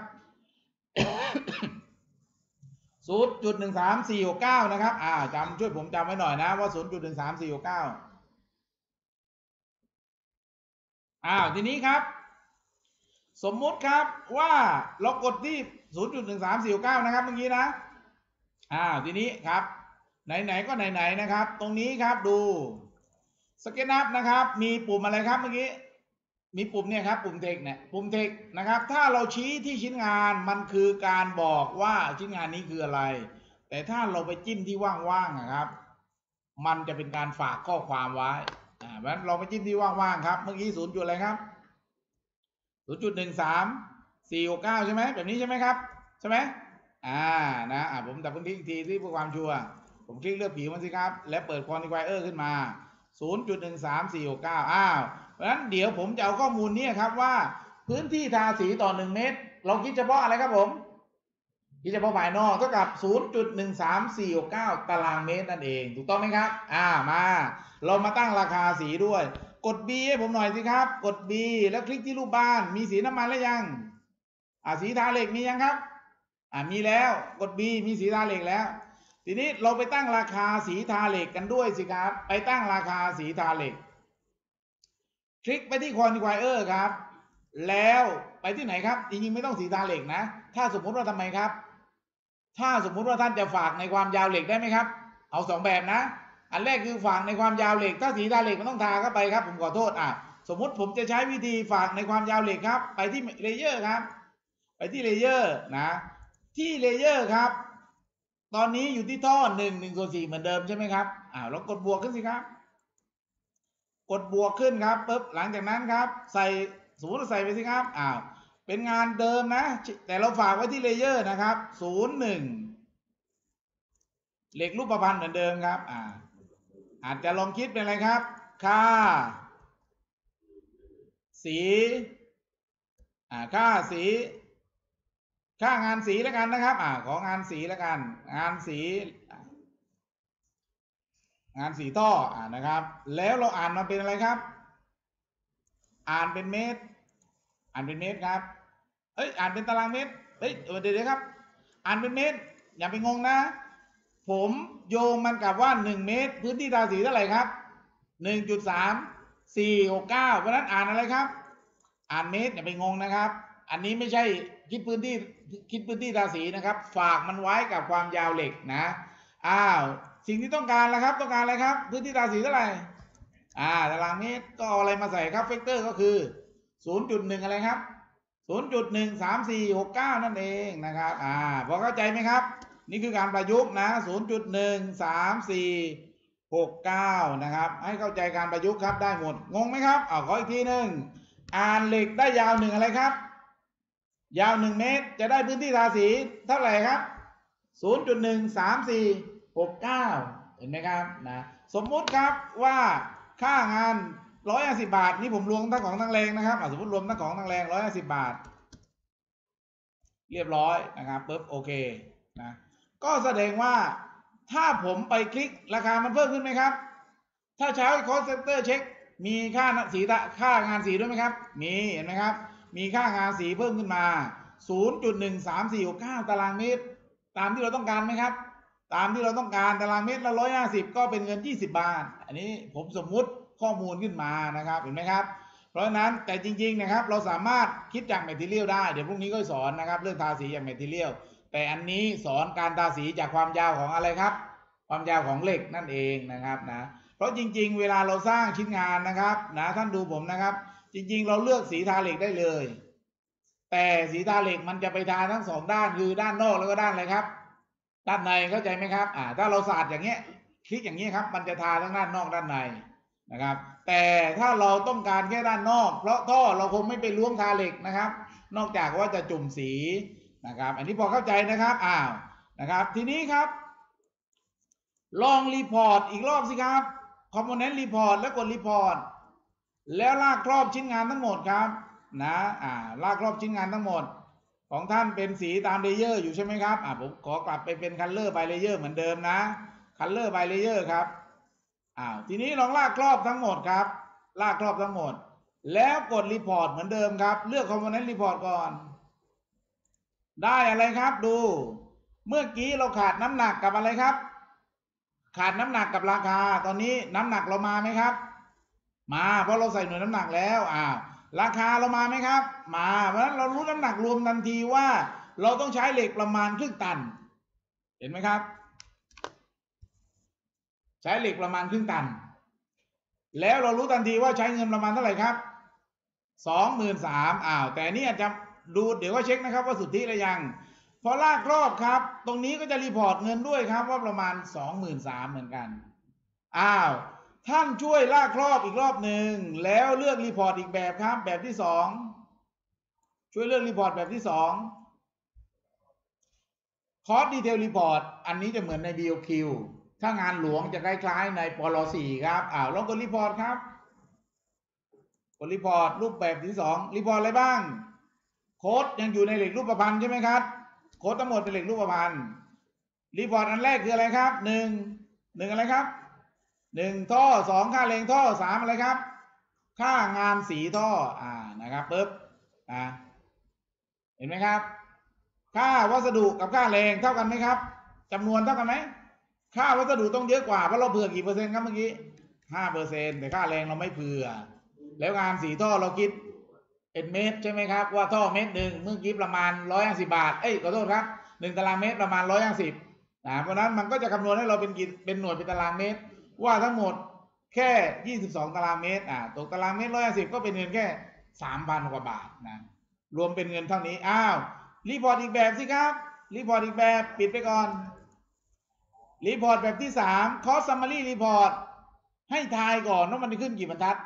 ศูนย์จุดหนึ่งสามสี่หกเก้า นะครับอ่าจำช่วยผมจำไว้หน่อยนะว่า ศูนย์จุดหนึ่งสามสี่หกเก้า อ้าวทีนี้ครับสมมุติครับว่าเรากดที่ ศูนย์จุดหนึ่งสามสี่หกเก้า นะครับเมื่อกี้นะอ้าวทีนี้ครับไหนๆก็ไหนๆนะครับตรงนี้ครับดูสเก็ตอัพนะครับมีปุ่มอะไรครับเมื่อกี้มีปุ่มเนี่ยครับปุ่มเทคเนี่ยปุ่มเทคนะครับถ้าเราชี้ที่ชิ้นงานมันคือการบอกว่าชิ้นงานนี้คืออะไรแต่ถ้าเราไปจิ้มที่ว่างๆนะครับมันจะเป็นการฝากข้อความไว้อ่าเพราะฉะนั้นเราไปจิ้มที่ว่างๆครับเมื่อกี้ศูนย์จุดอะไรครับศูนย์จุดหนึ่งสามสี่หกเก้าใช่ไหมแบบนี้ใช่ไหมครับใช่ไหมอ่านะอ่าผมดับเบิลคลิกอีกทีที่เพื่อความชัวร์ผมคลิกเลือกผิวมันสิครับแล้วเปิดควอนติฟายเออร์ขึ้นมา ศูนย์จุดหนึ่งสามสี่หกเก้า อ้าวเพราะฉะนั้นเดี๋ยวผมจะเอาข้อมูลนี้ครับว่าพื้นที่ทาสีต่อหนึ่งเมตรเราคิดเฉพาะอะไรครับผมคิดเฉพาะภายนอกเท่ากับ ศูนย์จุดหนึ่งสามสี่หกเก้า ตารางเมตรนั่นเองถูกต้องไหมครับอ่ามาเรามาตั้งราคาสีด้วยกด B ให้ผมหน่อยสิครับกด B แล้วคลิกที่รูปบ้านมีสีน้ำมันแล้วยังอ่าสีทาเหล็กมียังครับอ่ามีแล้วกด B มีสีทาเหล็กแล้วทีนี้เราไปตั้งราคาสีทาเหล็กกันด้วยสิครับไปตั้งราคาสีทาเหล็กคลิกไปที่quantifierครับแล้วไปที่ไหนครับจริงๆไม่ต้องสีทาเหล็กนะถ้าสมมุติว่าทำไมครับถ้าสมมุติว่าท่านจะฝากในความยาวเหล็กได้ไหมครับเอาสองแบบนะอันแรกคือฝากในความยาวเหล็กถ้าสีทาเหล็กมันต้องทาเข้าไปครับผมขอโทษอ่ะสมมุติผมจะใช้วิธีฝากในความยาวเหล็กครับไปที่เลเยอร์ครับไปที่เลเยอร์นะที่เลเยอร์ครับตอนนี้อยู่ที่ท่อหนึ่งหนึ่งส่วนสี่เหมือนเดิมใช่ไหมครับอ้าวเรากดบวกขึ้นสิครับกดบวกขึ้นครับปุ๊บหลังจากนั้นครับใส่สมมติใส่ไปสิครับอ้าวเป็นงานเดิมนะแต่เราฝากไว้ที่เลเยอร์นะครับศูนย์หนึ่งเหล็กรูปประพันธ์เหมือนเดิมครับอ่าอาจจะลองคิดเป็นอะไรครับค่าสีอ่าค่าสีค่างานสีแล้วกันนะครับอ่าของานสีแล้วกันงานสีงานสีท่ออ่านะครับแล้วเราอ่านมาเป็นอะไรครับอ่านเป็นเมตรอ่านเป็นเมตรครับเอ้ยอ่านเป็นตารางเมตรเฮ้ยเดี๋ยวเดี๋ยวครับอ่านเป็นเมตรอย่าไปงงนะผมโยงมันกับว่าหนึ่งเมตรพื้นที่ทาสีเท่าไหร่ครับ หนึ่งจุดสาม สี่หกเก้า เพราะนั้นอ่านอะไรครับอ่านเมตรอย่าไปงงนะครับอันนี้ไม่ใช่คิดพื้นที่คิดพื้นที่ทาสีนะครับฝากมันไว้กับความยาวเหล็กนะอ้าวสิ่งที่ต้องการแล้วครับต้องการอะไรครับพื้นที่ทาสีเท่าไหร่อ่าตารางเมตรก็เอาอะไรมาใส่ครับเฟกเตอร์ก็คือ ศูนย์จุดหนึ่ง อะไรครับ ศูนย์จุดหนึ่งสามสี่หกเก้า นั่นเองนะครับอ่าพอเข้าใจไหมครับนี่คือการประยุกต์นะ ศูนย์จุดหนึ่งสามสี่หกเก้า นะครับให้เข้าใจการประยุกต์ครับได้หมดงงไหมครับเอาขออีกทีหนึ่งอ่านเหล็กได้ยาวหนึ่งอะไรครับยาวหนึ่งเมตรจะได้พื้นที่ทาสีเท่าไหร่ครับ ศูนย์จุดหนึ่งสามสี่หกเก้า เห็นไหมครับนะสมมุติครับว่าค่างานหนึ่งร้อยห้าสิบบาทนี่ผมรวมทั้งของทั้งแรงนะครับสมมติรวมทั้งของทั้งแรงหนึ่งร้อยห้าสิบบาทเรียบร้อยนะครับปุ๊บโอเคนะก็แสดงว่าถ้าผมไปคลิกราคามันเพิ่มขึ้นไหมครับถ้าใช้ cost center เช็คมีค่าสีค่างานสีด้วยไหมครับมีเห็นไหมครับมีค่างานสีเพิ่มขึ้นมา ศูนย์จุดหนึ่งสามสี่หกเก้า ตารางเมตรตามที่เราต้องการไหมครับตามที่เราต้องการตารางเมตรละหนึ่งร้อยห้าสิบก็เป็นเงินยี่สิบบาทอันนี้ผมสมมุติข้อมูลขึ้นมานะครับเห็นไหมครับเพราะฉะนั้นแต่จริงๆนะครับเราสามารถคิดจากแมททีเรียลได้เดี๋ยวพรุ่งนี้ก็สอนนะครับเรื่องทาสีจากแมททีเรียลแต่อันนี้สอนการทาสีจากความยาวของอะไรครับความยาวของเหล็กนั่นเองนะครับนะเพราะจริงๆเวลาเราสร้างชิ้นงานนะครับนะท่านดูผมนะครับจริงๆเราเลือกสีทาเหล็กได้เลยแต่สีทาเหล็กมันจะไปทาทั้งสองด้านคือด้านนอกแล้วก็ด้านอะไรครับด้านในเข้าใจไหมครับอ่าถ้าเราสาดอย่างเงี้ยคลิกอย่างนี้ครับมันจะทาทั้งด้านนอกด้านในนะครับแต่ถ้าเราต้องการแค่ด้านนอกเพราะท่อเราคงไม่ไปล้วงทาเหล็กนะครับนอกจากว่าจะจุ่มสีนะครับอันนี้พอเข้าใจนะครับอ้าวนะครับทีนี้ครับลองรีพอร์ตอีกรอบสิครับคอมโพเนนต์รีพอร์ตแล้วกดรีพอร์ตแล้วลากครอบชิ้นงานทั้งหมดครับนะอ่าลากครอบชิ้นงานทั้งหมดของท่านเป็นสีตามเลเยอร์อยู่ใช่ไหมครับอ่าผมขอกลับไปเป็นคัลเลอร์บายเลเยอร์เหมือนเดิมนะคัลเลอร์บายเลเยอร์ครับอ้าวทีนี้ลองลากครอบทั้งหมดครับลากครอบทั้งหมดแล้วกดรีพอร์ตเหมือนเดิมครับเลือกคอมโพเนนต์รีพอร์ตก่อนได้อะไรครับดูเมื่อกี้เราขาดน้ำหนักกับอะไรครับขาดน้ำหนักกับราคาตอนนี้น้ำหนักเรามาไหมครับมาเพราะเราใส่หน่วยน้ำหนักแล้วอ่าราคาเรามาไหมครับมาเพราะฉะนั้นเรารู้น้ำหนักรวมทันทีว่าเราต้องใช้เหล็กประมาณครึ่งตันเห็นไหมครับใช้เหล็กประมาณครึ่งตันแล้วเรารู้ทันทีว่าใช้เงินประมาณเท่าไหร่ครับสองหมื่นสามอ้าวแต่นี่อาจจะดูเดี๋ยวก็เช็คนะครับว่าสุทธิหรือยังพอลากรอบครับตรงนี้ก็จะรีพอร์ตเงินด้วยครับว่าประมาณสองหมื่นสามเหมือนกันอ้าวท่านช่วยลากรอบอีกรอบหนึ่งแล้วเลือกรีพอร์ตอีกแบบครับแบบที่สองช่วยเลือกรีพอร์ตแบบที่สองคอร์สดีเทลรีพอร์ตอันนี้จะเหมือนใน บี โอ คิว ถ้างานหลวงจะคล้ายๆในปลสี่ครับอ้าวลองกดรีพอร์ตครับกดรีพอร์ตรูปแบบที่สองรีพอร์ตอะไรบ้างโค้ดยังอยู่ในเหล็กรูปประพันธ์ใช่ไหมครับโค้ดทั้งหมดเป็นเหล็กรูปประพันธ์รีพอร์ตอันแรกคืออะไรครับหนึ่งหนึ่งอะไรครับหนึ่งท่อสองค่าแรงท่อสามอะไรครับค่างานสีท่ออ่านะครับปึ๊บอ่าเห็นไหมครับค่าวัสดุกับค่าแรงเท่ากันไหมครับจำนวนเท่ากันไหมค่าวัสดุต้องเยอะกว่าเพราะเราเผื่อกี่เปอร์เซ็นต์ครับเมื่อกี้ห้าเปอร์เซ็นต์แต่ค่าแรงเราไม่เผื่อแล้วงานสีท่อเราคิดเป็นเมตรใช่ไหมครับว่าท่อเมตรหนึ่งเมื่อกี้ประมาณร้อยห้าสิบบาทเอ้ยขอโทษครับหนึ่งตารางเมตรประมาณร้อยห้าสิบนะเพราะนั้นมันก็จะคำนวณให้เราเป็นกี่เป็นหน่วยเป็นตารางเมตรว่าทั้งหมดแค่ยี่สิบสองตารางเมตรอ่าตกตารางเมตรร้อยห้าสิบก็เป็นเงินแค่สามพันกว่าบาทนะรวมเป็นเงินเท่านี้อ้าวรีพอร์ตอีกแบบสิครับรีพอร์ตอีกแบบปิดไปก่อนรีพอร์ตแบบที่สามคอสซัมมารีรีพอร์ตให้ทายก่อนว่ามันจะขึ้นกี่บรรทัด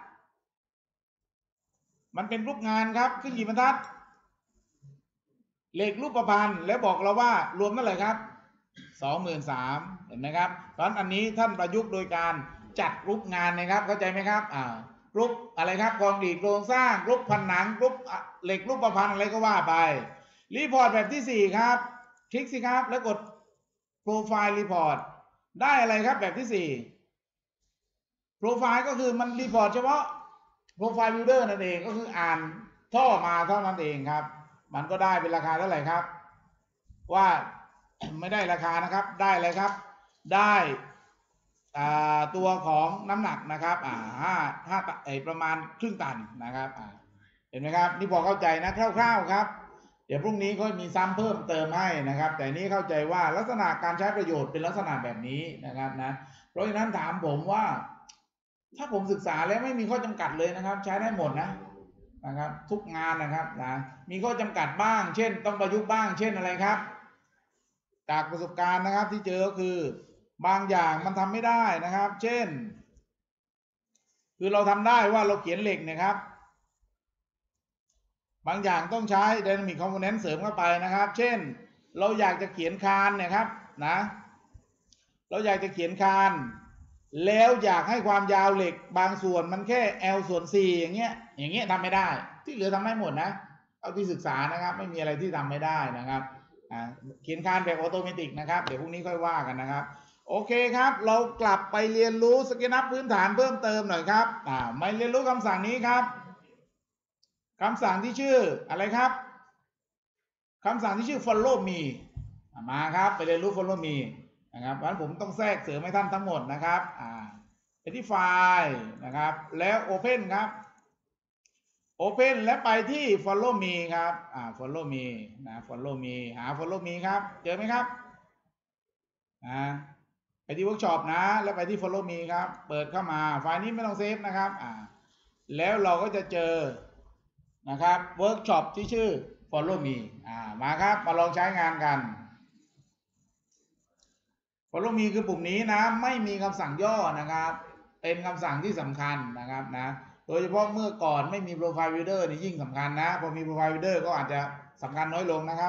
มันเป็นรูปงานครับขึ้นกี่บรรทัดเหล็กรูปประพันธ์แล้วบอกเราว่ารวมเท่าไหร่ครับสองหมื่นสามเห็นไหมครับเพราะฉะนั้นอันนี้ท่านประยุกต์โดยการจัดรูปงานนะครับเข้าใจไหมครับอ่ารูปอะไรครับกองดีดโครงสร้างรูปผนังรูปเหล็กรูปประพันธ์อะไรก็ว่าไปรีพอร์ตแบบที่สี่ครับคลิกสิครับแล้วกดโปรไฟล์รีพอร์ตได้อะไรครับแบบที่สี่โปรไฟล์ก็คือมันรีพอร์ตเฉพาะโปรไฟล์วิวเดอร์นั่นเองก็คืออ่านท่อมาเท่านั้นเองครับมันก็ได้เป็นราคาเท่าไหร่ครับว่าไม่ได้ราคานะครับได้อะไรครับได้ตัวของน้ำหนักนะครับอ่าห้าห้าไอประมาณครึ่งตันนะครับอ่าเห็นไหมครับนี่พอเข้าใจนะคร่าวๆครับเดี๋ยวพรุ่งนี้ก็มีซ้ำเพิ่มเติมให้นะครับแต่นี้เข้าใจว่าลักษณะการใช้ประโยชน์เป็นลักษณะแบบนี้นะครับนะเพราะฉะนั้นถามผมว่าถ้าผมศึกษาแล้วไม่มีข้อจำกัดเลยนะครับใช้ได้หมดนะนะครับทุกงานนะครับนะมีข้อจำกัดบ้างเช่นต้องประยุกต์บ้างเช่นอะไรครับจากประสบการณ์นะครับที่เจอก็คือบางอย่างมันทำไม่ได้นะครับเช่นคือเราทำได้ว่าเราเขียนเหล็กนะครับบางอย่างต้องใช้ Dynamic Component เสริมเข้าไปนะครับเช่นเราอยากจะเขียนคานเนี่ยครับนะเราอยากจะเขียนคานแล้วอยากให้ความยาวเหล็กบางส่วนมันแค่ L ส่วน สี่อย่างเงี้ยอย่างเงี้ยทำไม่ได้ที่เหลือทำได้หมดนะเอาที่ศึกษานะครับไม่มีอะไรที่ทำไม่ได้นะครับเขียนคานแบบออโตเมติกนะครับเดี๋ยวพรุ่งนี้ค่อยว่ากันนะครับโอเคครับเรากลับไปเรียนรู้สเกลอัพพื้นฐานเพิ่มเติมหน่อยครับอ่ามาเรียนรู้คำสั่งนี้ครับคำสั่งที่ชื่ออะไรครับคำสั่งที่ชื่อ follow me มาครับไปเรียนรู้ follow me นะครับเพราะฉะนั้นผมต้องแทรกเสริมให้ท่านทั้งหมดนะครับอ่าไปที่ไฟล์นะครับแล้ว open ครับ open และไปที่ follow me ครับอ่า follow me นะ follow me หา follow me ครับเจอไหมครับอ่าไปที่ workshop นะแล้วไปที่ follow me ครับเปิดเข้ามาไฟล์นี้ไม่ต้องเซฟนะครับอ่าแล้วเราก็จะเจอนะครับ workshop ที่ชื่อ follow me อ่ามาครับมาลองใช้งานกัน follow me คือปุ่มนี้นะไม่มีคำสั่งย่อนะครับเป็นคำสั่งที่สำคัญนะครับนะโดยเฉพาะเมื่อก่อนไม่มี profile builder นี่ยิ่งสำคัญนะพอมี profile builder ก็อาจจะสำคัญน้อยลงนะครับ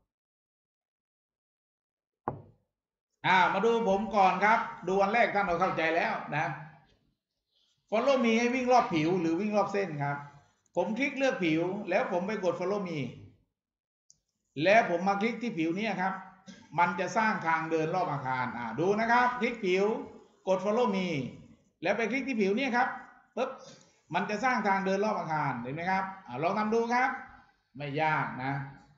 อ่ามาดูผมก่อนครับดูอันแรกท่านเราเข้าใจแล้วนะ follow me ให้วิ่งรอบผิวหรือวิ่งรอบเส้นครับผมคลิกเลือกผิวแล้วผมไปกด follow me แล้วผมมาคลิกที่ผิวนี้ครับมันจะสร้างทางเดินรอบอาคารอ่าดูนะครับคลิกผิวกด follow me แล้วไปคลิกที่ผิวนี้ครับปึ๊บมันจะสร้างทางเดินรอบอาคารเห็นไหมครับอ่าลองทำดูครับไม่ยากนะ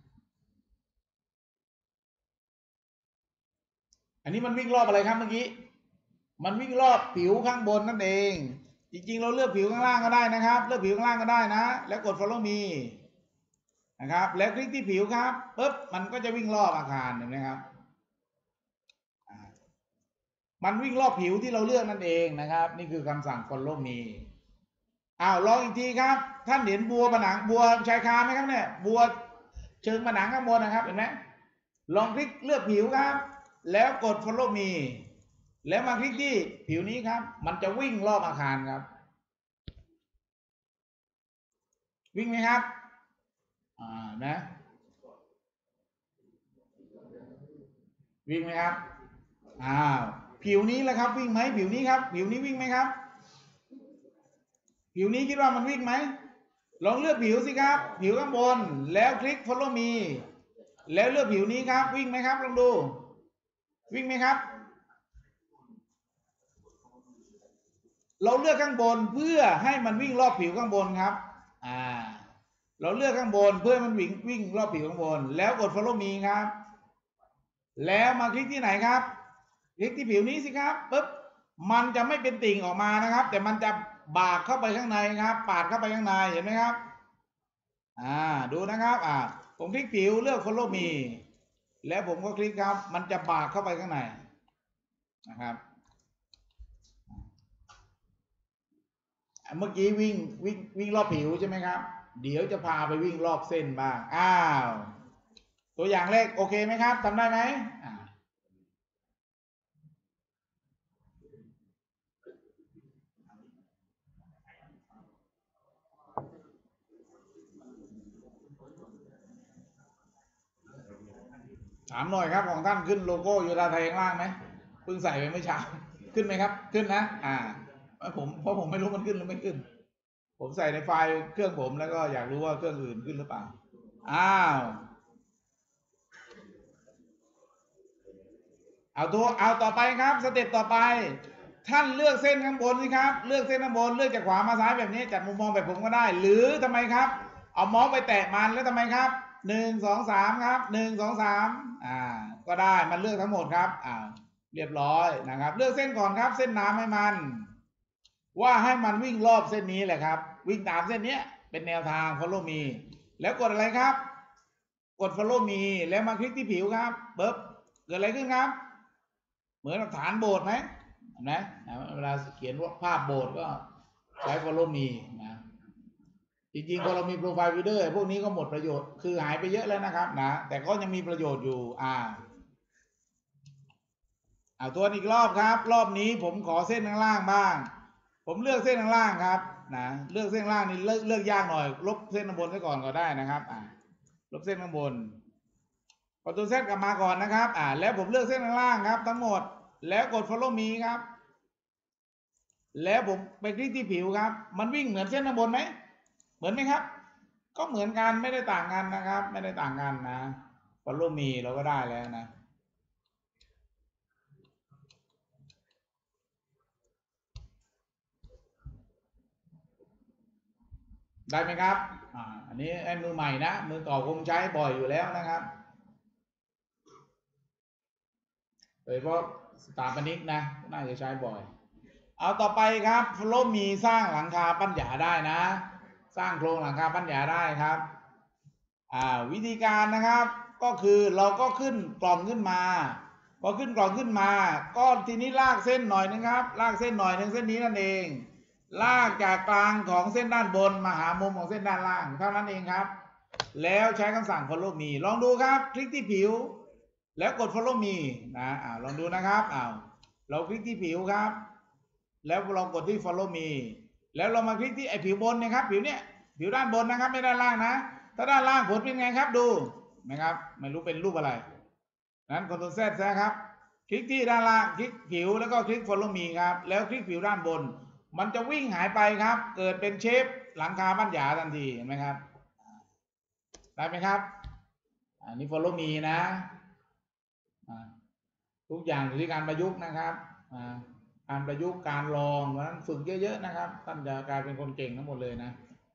อันนี้มันวิ่งรอบอะไรครับเมื่อกี้มันวิ่งรอบผิวข้างบนนั่นเองจริงๆเราเลือกผิวข้างล่างก็ได้นะครับเลือกผิวข้างล่างก็ได้นะแล้วกด follow me นะครับแล้วคลิกที่ผิวครับปึ๊บมันก็จะวิ่งรอบอาคารเห็นไหมครับมันวิ่งรอบผิวที่เราเลือกนั่นเองนะครับนี่คือคำสั่ง follow me อ้าวลองอีกทีครับท่านเห็นบัวผนังบัวชายคาไหมครับเนี่ยบัวเชิงผนังข้างบนนะครับเห็นไหมลองคลิกเลือกผิวครับแล้วกด follow me แล้วมาคลิกที่ผิวนี้ครับมันจะวิ่งรอบอาคารครับวิ่งไหมครับอ่านะวิ่งไหมครับอ้าวผิวนี้แหละครับวิ่งไหมผิวนี้ครับผิวนี้วิ่งไหมครับผิวนี้คิดว่ามันวิ่งไหมลองเลือกผิวสิครับผิวข้างบนแล้วคลิก follow me แล้วเลือกผิวนี้ครับวิ่งไหมครับลองดูวิ่งไหมครับเราเลือกข้างบนเพื่อให้มันวิ่งรอบผิวข้างบนครับอ่าเราเลือกข้างบนเพื่อมันวิ่งวิ่งรอบผิวข้างบนแล้วกด follow me ครับแล้วมาคลิกที่ไหนครับคลิกที่ผิวนี้สิครับปึ๊บมันจะไม่เป็นติ่งออกมานะครับแต่มันจะบากเข้าไปข้างในครับปาดเข้าไปข้างในเห็นไหมครับอ่าดูนะครับอ่าผมคลิกผิวเลือก follow me แล้วผมก็คลิกครับมันจะบากเข้าไปข้างในนะครับเมื่อกี้วิ่งวิ่งวิ่งรอบผิวใช่ไหมครับเดี๋ยวจะพาไปวิ่งรอบเส้นบ้างอ้าวตัวอย่างแรกโอเคไหมครับทำได้ไหมถามหน่อยครับของท่านขึ้นโลโก้โยธาไทยข้างล่างไหมเพิ่งใส่ไปเมื่อเช้าขึ้นไหมครับขึ้นนะอ่าผมเพราะผมไม่รู้มันขึ้นหรือไม่ขึ้นผมใส่ในไฟล์เครื่องผมแล้วก็อยากรู้ว่าเครื่องอื่นขึ้นหรือเปล่าอ้าวเอาตัวเอาต่อไปครับสเต็ปต่อไปท่านเลือกเส้นข้างบนสิครับเลือกเส้นข้างบนเลือกจากขวามาซ้ายแบบนี้จากมุมมองแบบผมก็ได้หรือทำไมครับเอาเมาส์ไปแตะมันแล้วทำไมครับหนึ่งสองสามครับหนึ่งสองสามอ่าก็ได้มันเลือกทั้งหมดครับอ่าเรียบร้อยนะครับเลือกเส้นก่อนครับเส้นน้ำให้มันว่าให้มันวิ่งรอบเส้นนี้แหละครับวิ่งตามเส้นนี้เป็นแนวทาง follow me แล้วกดอะไรครับกด follow me แล้วมาคลิกที่ผิวครับปึ๊บเกิดอะไรขึ้นครับเหมือนฐานโบสถ์ไหมนะเวลาเขียนภาพโบสถ์ก็ใช้ follow me นะจริงๆพอเรามี profile builder พวกนี้ก็หมดประโยชน์คือหายไปเยอะแล้วนะครับนะแต่ก็ยังมีประโยชน์อยู่อ่าเอาตัวอีกรอบครับรอบนี้ผมขอเส้นข้างล่างบ้างผมเลือกเส้นข้างล่างครับนะเลือกเส้นข้างล่างนี่เลือกเลือกยากหน่อยลบเส้นข้างบนไว้ก่อนก็ได้นะครับอ่าลบเส้นข้างบนพอตัวเซตกลับมาก่อนนะครับอ่าแล้วผมเลือกเส้นข้างล่างครับทั้งหมดแล้วกด follow me ครับแล้วผมไปคลิกที่ผิวครับมันวิ่งเหมือนเส้นข้างบนไหมเหมือนไหมครับก็เหมือนกันไม่ได้ต่างกันนะครับไม่ได้ต่างกันนะ follow me เราก็ได้แล้วนะได้ไหมครับอ่าอันนี้ไอ้มือใหม่นะมือเก่าคงใช้บ่อยอยู่แล้วนะครับโดยเฉพาะสถาปนิกนะน่าจะใช้บ่อยเอาต่อไปครับฟลอมีสร้างหลังคาปั้นหยาได้นะ สร้างโครงหลังคาปั้นหยาได้ครับอ่าวิธีการนะครับก็คือเราก็ขึ้นกล่องขึ้นมาพอขึ้นกล่องขึ้นมาก็ทีนี้ลากเส้นหน่อยนึงครับลากเส้นหน่อยนึงเส้นนี้นั่นเองลากจากกลางของเส้นด้านบนมาหามุมของเส้นด้านล่างเท่านั้นเองครับแล้วใช้คำสั่ง follow me ลองดูครับคลิกที่ผิวแล้วกด follow me นะอ่าลองดูนะครับอ้าวเราคลิกที่ผิวครับแล้วเรากดที่ follow me แล้วเรามาคลิกที่ไอ้ผิวบนเนี่ยครับผิวเนี้ยผิวด้านบนนะครับไม่ด้านล่างนะถ้าด้านล่างผลเป็นไงครับดูนะครับไม่รู้เป็นรูปอะไรนั้นกดตัวแซดนะครับคลิกที่ด้านล่างคลิกผิวแล้วก็คลิก follow me ครับแล้วคลิกผิวด้านบนมันจะวิ่งหายไปครับเกิดเป็นเชฟหลังคาบ้านหยาทันทีเห็นไหมครับได้ไหมครับอันนี้ follow me นะทุกอย่างอยู่ที่การประยุกต์นะครับการประยุกต์การลองเพราะฉะนั้นฝึกเยอะๆนะครับท่านจะกลายเป็นคนเก่งทั้งหมดเลยนะ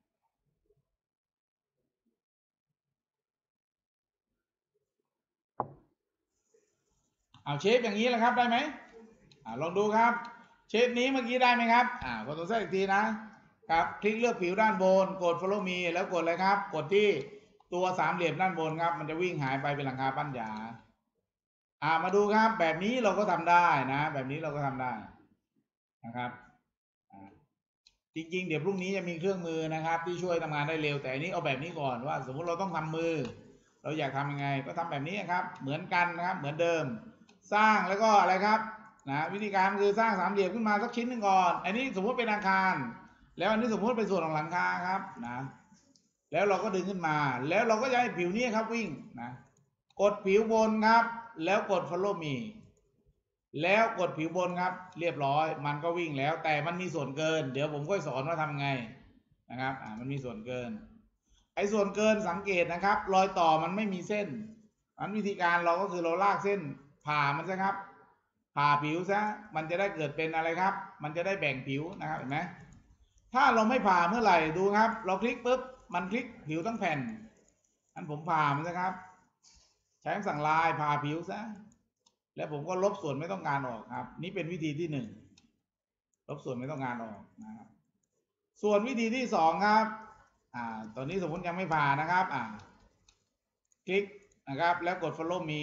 เอาเชฟอย่างนี้แหละครับได้ไหมอ่าลองดูครับเชฟนี้เมื่อกี้ได้ไหมครับอ่ากดตัวแทรกอีกทีนะครับคลิกเลือกผิวด้านบนกด follow me แล้วกดอะไรครับกดที่ตัวสามเหลี่ยมด้านบนครับมันจะวิ่งหายไปเป็นหลังคาปั้นหยาอ่ามาดูครับแบบนี้เราก็ทำได้นะแบบนี้เราก็ทำได้นะครับจริงๆเดี๋ยวพรุ่งนี้จะมีเครื่องมือนะครับที่ช่วยทำงานได้เร็วแต่อันนี้เอาแบบนี้ก่อนว่าสมมุติเราต้องทำมือเราอยากทำยังไงก็ทำแบบนี้ครับเหมือนกันนะครับเหมือนเดิมสร้างแล้วก็อะไรครับนะวิธีการคือสร้างสามเหลี่ยมขึ้นมาสักชิ้นหนึ่งก่อนอันนี้สมมติเป็นอาคารแล้วอันนี้สมมติเป็นส่วนของหลังคาครับนะแล้วเราก็ดึงขึ้นมาแล้วเราก็จะให้ผิวนี้ครับวิ่งนะกดผิวบนครับแล้วกด follow me แล้วกดผิวบนครับเรียบร้อยมันก็วิ่งแล้วแต่มันมีส่วนเกินเดี๋ยวผมค่อยสอนว่าทำไงนะครับอ่ามันมีส่วนเกินไอ้ส่วนเกินสังเกตนะครับรอยต่อมันไม่มีเส้นอันวิธีการเราก็คือเราลากเส้นผ่ามันซะครับผ่าผิวซะมันจะได้เกิดเป็นอะไรครับมันจะได้แบ่งผิวนะครับเห็นไหมถ้าเราไม่ผ่าเมื่อไหร่ดูครับเราคลิกปุ๊บมันคลิกผิวทั้งแผ่นอันผมผ่ามันซะครับใช้คำสั่งลายผ่าผิวซะแล้วผมก็ลบส่วนไม่ต้องการออกครับนี่เป็นวิธีที่หนึ่งลบส่วนไม่ต้องการออกนะครับส่วนวิธีที่สองครับอ่าตอนนี้สมมติยังไม่ผ่านะครับอ่าคลิกนะครับแล้วกด follow me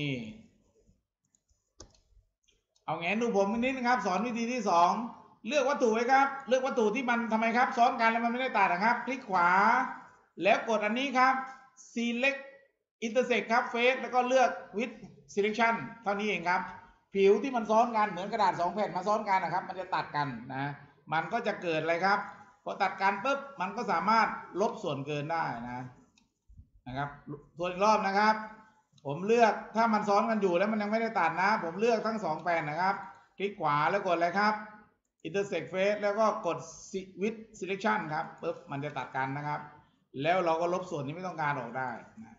เอาแงนดูผมนิดนะครับสอนวิธีที่สองเลือกวัตถุไว้ครับเลือกวัตถุที่มันทำไมครับซ้อนกันแล้วมันไม่ได้ตัดนะครับคลิกขวาแล้วกดอันนี้ครับ select intersect ครับ face แล้วก็เลือก with selection เท่านี้เองครับผิวที่มันซ้อนกันเหมือนกระดาษสองแผ่นมาซ้อนกันนะครับมันจะตัดกันนะมันก็จะเกิดอะไรครับพอตัดกันปุ๊บมันก็สามารถลบส่วนเกินได้นะนะครับทวนอีกรอบนะครับผมเลือกถ้ามันซ้อนกันอยู่แล้วมันยังไม่ได้ตัดนะผมเลือกทั้งสองแผ่นนะครับคลิกขวาแล้วกดอะไรครับ intersect face แล้วก็กด with selection ครับปุ๊บมันจะตัดกันนะครับแล้วเราก็ลบส่วนที่ไม่ต้องการออกได้นะ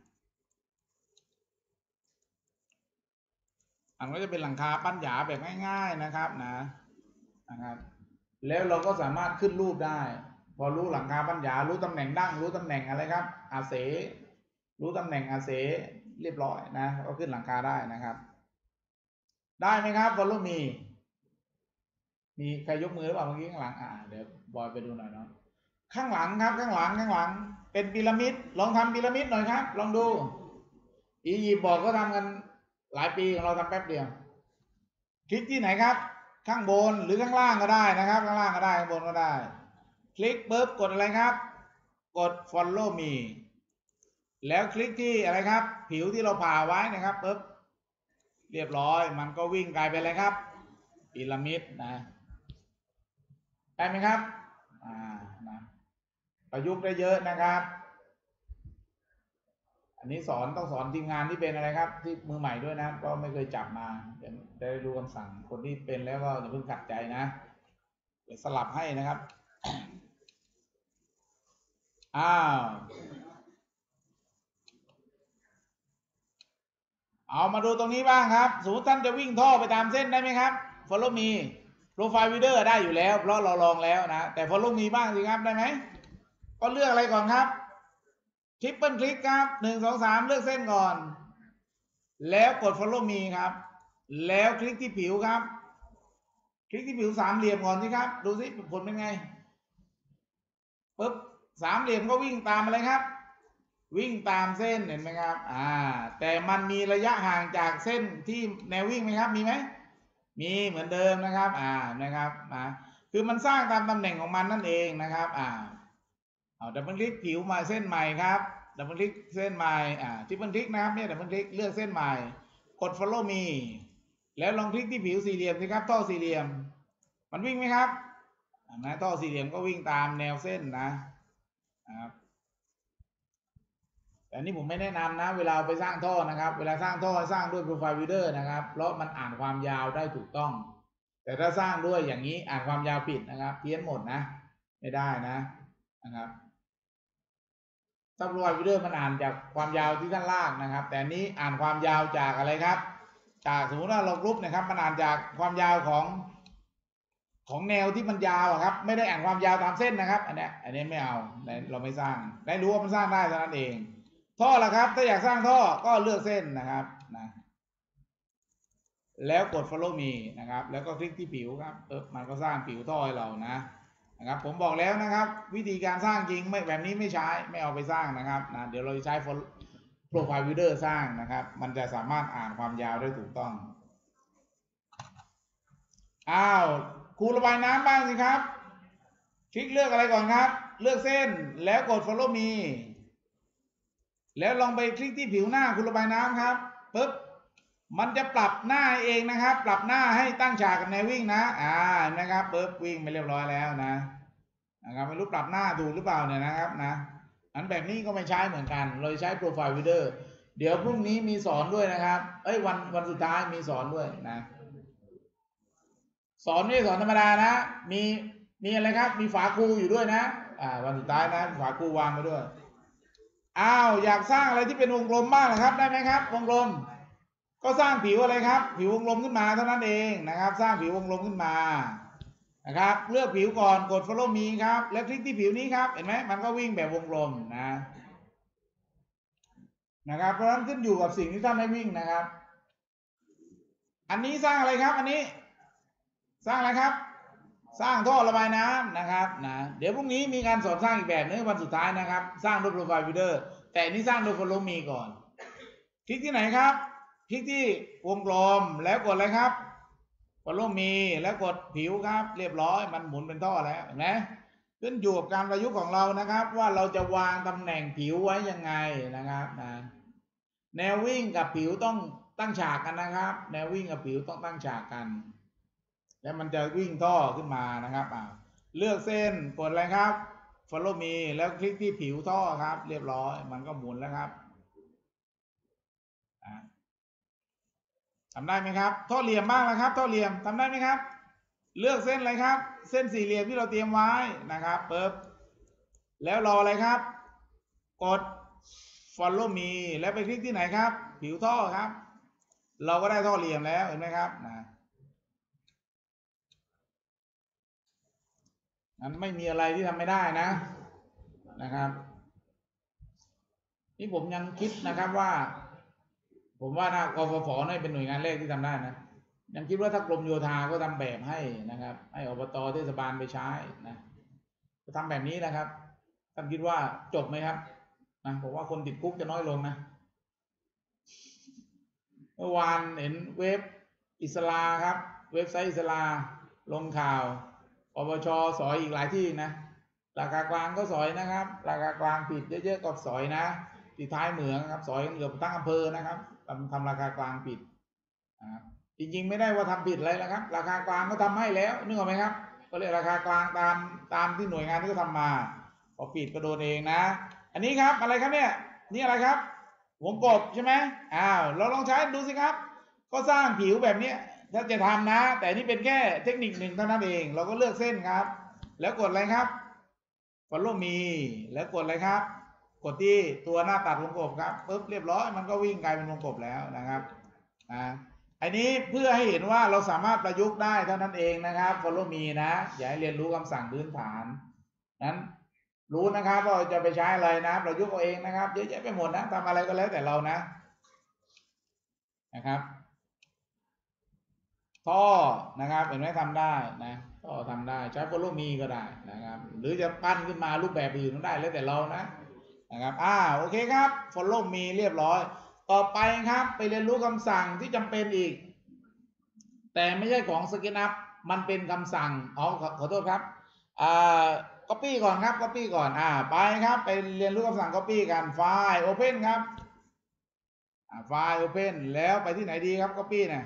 มันก็จะเป็นหลังคาปั้นหยาแบบง่ายๆนะครับนะนะครับแล้วเราก็สามารถขึ้นรูปได้พอรู้หลังคาปั้นหยารู้ตำแหน่งดั้งรู้ตำแหน่งอะไรครับอาเสรู้ตำแหน่งอาเสเรียบร้อยนะก็ขึ้นหลังคาได้นะครับได้ไหมครับ follow me มีใครยกมือหรือเปล่าเมื่อกี้ข้างหลังอ่าเดี๋ยวบอยไปดูหน่อยเนาะข้างหลังครับข้างหลังข้างหลังเป็นพีระมิดลองทำพีระมิดหน่อยครับลองดูอียิปต์บอกก็ทำกันหลายปีของเราทำแป๊บเดียวคลิกที่ไหนครับข้างบนหรือข้างล่างก็ได้นะครับข้างล่างก็ได้ข้างบนก็ได้คลิกปุ๊บกดอะไรครับกด follow me แล้วคลิกที่อะไรครับผิวที่เราผ่าไว้นะครับปุ๊บเรียบร้อยมันก็วิ่งกลายเป็นอะไรครับพีระมิดนะได้ไหมครับอ่านะประยุกต์ได้เยอะนะครับอันนี้สอนต้องสอนทีมงานที่เป็นอะไรครับที่มือใหม่ด้วยนะก็ไม่เคยจับมาได้รู้คำสั่งคนที่เป็นแล้วก็อย่าเพิ่งขัดใจนะเดี๋ยวสลับให้นะครับอ้าวเอามาดูตรงนี้บ้างครับสมมติท่านจะวิ่งท่อไปตามเส้นได้ไหมครับ follow me profile reader ได้อยู่แล้วเพราะเราลองแล้วนะแต่ follow me บ้างสิครับได้ไหมก็เลือกอะไรก่อนครับทริปเปิลคลิกครับหนึ่งสองสามเลือกเส้นก่อนแล้วกด follow me ครับแล้วคลิกที่ผิวครับคลิกที่ผิวสามเหลี่ยมก่อนสิครับดูสิผลเป็นไงปุ๊บสามเหลี่ยมก็วิ่งตามอะไรครับวิ่งตามเส้นเห็นไหมครับอ่าแต่มันมีระยะห่างจากเส้นที่แนววิ่งไหมครับมีไหมมีเหมือนเดิมนะครับอ่านะครับอ่าคือมันสร้างตามตำแหน่งของมันนั่นเองนะครับอ่าเอาดับเบิลคลิกผิวมาเส้นใหม่ครับดับเบิลคลิกเส้นใหม่อ่าที่ดับเบิลคลิกนะครับเนี่ยดับเบิลคลิกเลือกเส้นใหม่กด follow me แล้วลองคลิกที่ผิวสี่เหลี่ยมสิครับท่อสี่เหลี่ยมมันวิ่งไหมครับนะท่อสี่เหลี่ยมก็วิ่งตามแนวเส้นนะนะครับแต่นี่ผมไม่แนะนำนะเวลาไปสร้างท่อนะครับเวลาสร้างท่อสร้างด้วย profile reader นะครับเพราะมันอ่านความยาวได้ถูกต้องแต่ถ้าสร้างด้วยอย่างนี้อ่านความยาวผิดนะครับเพี้ยนหมดนะไม่ได้นะนะครับถ้า profile reader มันอ่านจากความยาวที่ท่านลากนะครับแต่นี้อ่านความยาวจากอะไรครับจากสมมติว่าเรากรุ๊ปนะครับมันอ่านจากความยาวของของแนวที่มันยาวครับไม่ได้อ่านความยาวตามเส้นนะครับอันนี้อันนี้ไม่เอาเราไม่สร้างได้รู้ว่ามันสร้างได้เท่านั้นเองท่อละครับถ้าอยากสร้างท่อก็เลือกเส้นนะครับนะแล้วกด follow me นะครับแล้วก็คลิกที่ผิวครับเออมันก็สร้างผิวท่อให้เรานะนะครับผมบอกแล้วนะครับวิธีการสร้างจริงไม่แบบนี้ไม่ใช้ไม่เอาไปสร้างนะครับนะเดี๋ยวเราจะใช้ Profile Builder สร้างนะครับมันจะสามารถอ่านความยาวได้ถูกต้องอ้าวครูระบายน้ำบ้างสิครับคลิกเลือกอะไรก่อนครับเลือกเส้นแล้วกด Follow me แล้วลองไปคลิกที่ผิวหน้าครูระบายน้ำครับปึ๊บมันจะปรับหน้าเองนะครับปรับหน้าให้ตั้งฉากกับแนววิ่งนะอ่านะครับปึ๊บวิ่งไปเรียบร้อยแล้วนะนะครับไม่รู้ปรับหน้าถูกหรือเปล่าเนี่ยนะครับนะอันแบบนี้ก็ไม่ใช้เหมือนกันเราใช้ Profile Builder เดี๋ยวพรุ่งนี้มีสอนด้วยนะครับเอ้ยวันวันสุดท้ายมีสอนด้วยนะสอนไม่ใช่สอนธรรมดานะมีมีอะไรครับมีฝาครูอยู่ด้วยนะอ่าวันสุดท้ายนะฝาครูวางไปด้วยอ้าวอยากสร้างอะไรที่เป็นวงกลมบ้างนะครับได้ไหมครับวงกลมก็สร้างผิวอะไรครับผิววงกลมขึ้นมาเท่านั้นเองนะครับสร้างผิววงกลมขึ้นมานะครับเลือกผิวก่อนกด follow me ครับแล้วคลิกที่ผิวนี้ครับเห็นไหมมันก็วิ่งแบบวงกลมนะนะครับเพราะฉะนั้นขึ้นอยู่กับสิ่งที่ท่านให้วิ่งนะครับอันนี้สร้างอะไรครับอันนี้สร้างอะไรครับสร้างท่อระบายน้ำนะครับนะเดี๋ยวพรุ่งนี้มีการสอนสร้างอีกแบบนึงวันสุดท้ายนะครับสร้างด้วย Profile Builder แต่นี้สร้างด้วย follow me ก่อนคลิกที่ไหนครับคลิกที่วงกลมแล้วกดอะไรครับ Follow me แล้วกดผิวครับเรียบร้อยมันหมุนเป็นท่อแล้วเห็นไหมขึ้นอยู่กับการประยุกต์ของเรานะครับว่าเราจะวางตำแหน่งผิวไว้ยังไงนะครับนะแนววิ่งกับผิวต้องตั้งฉากกันนะครับแนววิ่งกับผิวต้องตั้งฉากกันแล้วมันจะวิ่งท่อขึ้นมานะครับอ่าเลือกเส้นกดอะไรครับ Follow me แล้วคลิกที่ผิวท่อครับเรียบร้อยมันก็หมุนแล้วครับทำได้ไหมครับท่อเหลี่ยมบ้างนะครับท่อเหลี่ยมทำได้ไหมครับเลือกเส้นอะไรครับเส้นสี่เหลี่ยมที่เราเตรียมไว้นะครับเปิบแล้วรออะไรครับกด Follow me แล้วไปคลิกที่ไหนครับผิวท่อครับเราก็ได้ท่อเหลี่ยมแล้วเห็นไหมครับนะนั้นไม่มีอะไรที่ทำไม่ได้นะนะครับนี่ผมยังคิดนะครับว่าผมว่านะกฟผนี่เป็นหน่วยงานแรกที่ทำได้นะยังคิดว่าถ้ากรมโยธาก็ทำแบบให้นะครับให้อบต.เทศบาลไปใช้นะจะทำแบบนี้นะครับท่านคิดว่าจบไหมครับนะผมว่าคนติดคุกจะน้อยลงนะเมื่อวานเห็นเว็บอิสลาครับเว็บไซต์อิสลาลงข่าวปปช.สอยอีกหลายที่นะราคากลางก็สอยนะครับราคากลางผิดเยอะๆก็สอยนะที่ท้ายเหมืองครับสอยเกือบตั้งอำเภอนะครับทำทำราคากลางผิดจริงๆไม่ได้ว่าทำผิดอะไรแล้วครับราคากลางก็ทำให้แล้วนึกออกไหมครับก็เรียกราคากลางตามตามที่หน่วยงานที่เขาทำมาพอผิดก็โดนเองนะอันนี้ครับอะไรครับเนี่ยนี่อะไรครับวงกบใช่ไหมอ้าวเราลองใช้ดูสิครับก็สร้างผิวแบบนี้ถ้าจะทำนะแต่นี่เป็นแค่เทคนิคหนึ่งเท่านั้นเองเราก็เลือกเส้นครับแล้วกดอะไรครับ Follow me แล้วกดอะไรครับกดที่ตัวหน้าตัดวงกบครับปุ๊บเรียบร้อยมันก็วิ่งกลายเป็นวงกบแล้วนะครับอ่าอันนี้เพื่อให้เห็นว่าเราสามารถประยุกต์ได้เท่านั้นเองนะครับ Follow me นะอย่าให้เรียนรู้คำสั่งพื้นฐานนั้นรู้นะครับว่าจะไปใช้อะไรนะประยุกต์เอาเองนะครับเยอะแยะไปหมดนะทำอะไรก็แล้วแต่เรานะนะครับท่อนะครับเห็นไหมทำได้นะท่อทำได้ใช้ Follow me ก็ได้นะครับหรือจะปั้นขึ้นมารูปแบบอื่นก็ได้แล้วแต่เรานะนะครับอ่าโอเคครับ Follow me เรียบร้อยต่อไปครับไปเรียนรู้คำสั่งที่จำเป็นอีกแต่ไม่ใช่ของ SketchUp มันเป็นคำสั่งอ๋อขอขอโทษครับอ่า copy ก่อนครับ copy ก่อนอ่าไปครับไปเรียนรู้คำสั่ง copy กันไฟล์ open ครับอ่าไฟล์ open แล้วไปที่ไหนดีครับ copy เนี่ย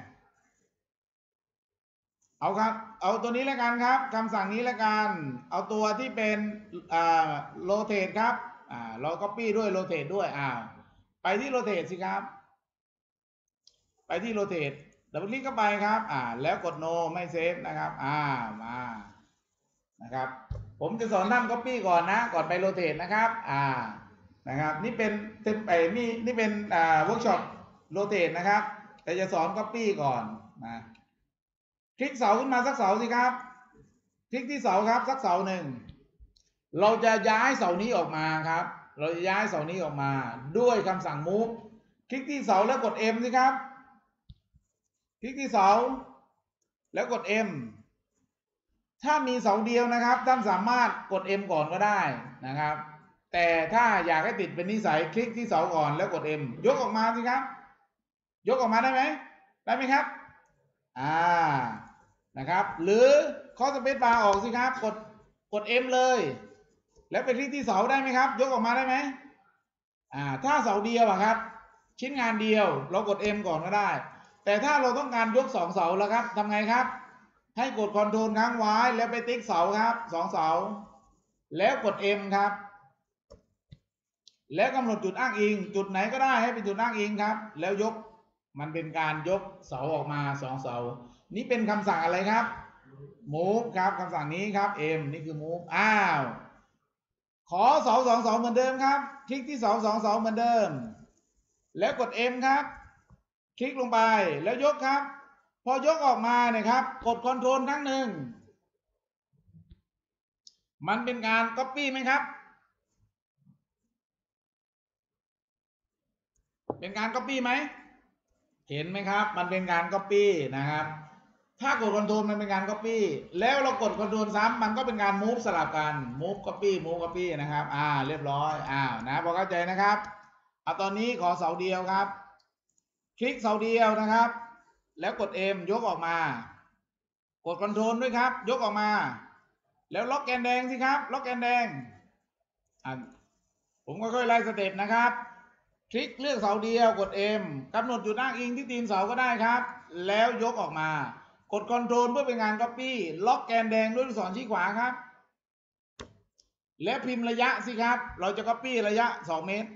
เอาครับเอาตัวนี้แล้วกันครับคำสั่งนี้แล้วกันเอาตัวที่เป็นอ่า rotate ครับอ่าเรา copy ด้วย rotate ด้วยอ่าไปที่ rotate สิครับไปที่ rotate ดับเบิลคลิกเข้าไปครับอ่าแล้วกด no ไม่เซฟนะครับอ่ามานะครับผมจะสอนท่าน copy ก่อนนะก่อนไป rotate นะครับอ่านะครับนี่เป็นเต็มไปนี่นี่เป็นอ่า workshop rotate นะครับแต่จะสอน copy ก่อนนะคลิกเสาขึ้นมาสักเสาสิครับคลิกที่เสาครับสักเสาหนึ่งเราจะย้ายเสานี้ออกมาครับเราจะย้ายเสานี้ออกมาด้วยคำสั่ง move คลิกที่เสาแล้วกด M สิครับคลิกที่เสาแล้วกด M ถ้ามีเสาเดียวนะครับท่านสามารถกด M ก่อนก็ได้นะครับแแต่ถ้าอยากให้ติดเป็นนิสัยคลิกที่เสาก่อนแล้วกด M ยกออกมาสิครับยกออกมาได้ไหมได้ไหมครับอ่านะครับหรือเคาะสเปซบาร์ออกสิครับกดกด M เลยแล้วไปคลิกที่เสาได้ไหมครับยกออกมาได้ไหมอ่าถ้าเสาเดียวอะครับชิ้นงานเดียวเรากด M ก่อนก็ได้แต่ถ้าเราต้องการยกสองเสาแล้วครับทำไงครับให้กดคอนโทรลค้างไว้แล้วไปติ๊กเสาครับสองเสาแล้วกด M ครับแล้วกำหนดจุดอ้างอิงจุดไหนก็ได้ให้เป็นจุดอ้างอิงครับแล้วยกมันเป็นการยกเสาออกมาสองเสานี่เป็นคำสั่งอะไรครับ move ครับคำสั่งนี้ครับ M นี่คือ move อ้าวขอเสาสองเสาเหมือนเดิมครับคลิกที่เสาสองเสาเหมือนเดิมแล้วกด M ครับคลิกลงไปแล้วยกครับพอยกออกมาเนี่ยครับกดคอนโทรลครั้งหนึ่งมันเป็นการ copy ไหมครับเป็นการ copy ไหมเห็นไหมครับมันเป็นการ copy นะครับถ้ากดคอนโทรลมันเป็นการ copy แล้วเรากดคอนโทรลซ้ำมันก็เป็นการ move สลับกัน move copy move copy นะครับอ่าเรียบร้อยอ้าวนะพอเข้าใจนะครับเอาตอนนี้ขอเสาเดียวครับคลิกเสาเดียวนะครับแล้วกด M ยกออกมากดคอนโทรลด้วยครับยกออกมาแล้วล็อกแกนแดงสิครับล็อกแกนแดงอ่าผมก็ค่อยไล่สเต็ปนะครับคลิกเลือกเสาเดียวกด M กำหนดจุดอ้างอิงที่ตีนเสาก็ได้ครับแล้วยกออกมากดคอนโทรลเพื่อเป็นงาน Copy ล็อกแกนแดงด้วยลูกศรชี้ขวาครับและพิมพ์ระยะสิครับเราจะ Copy ระยะสองเมตร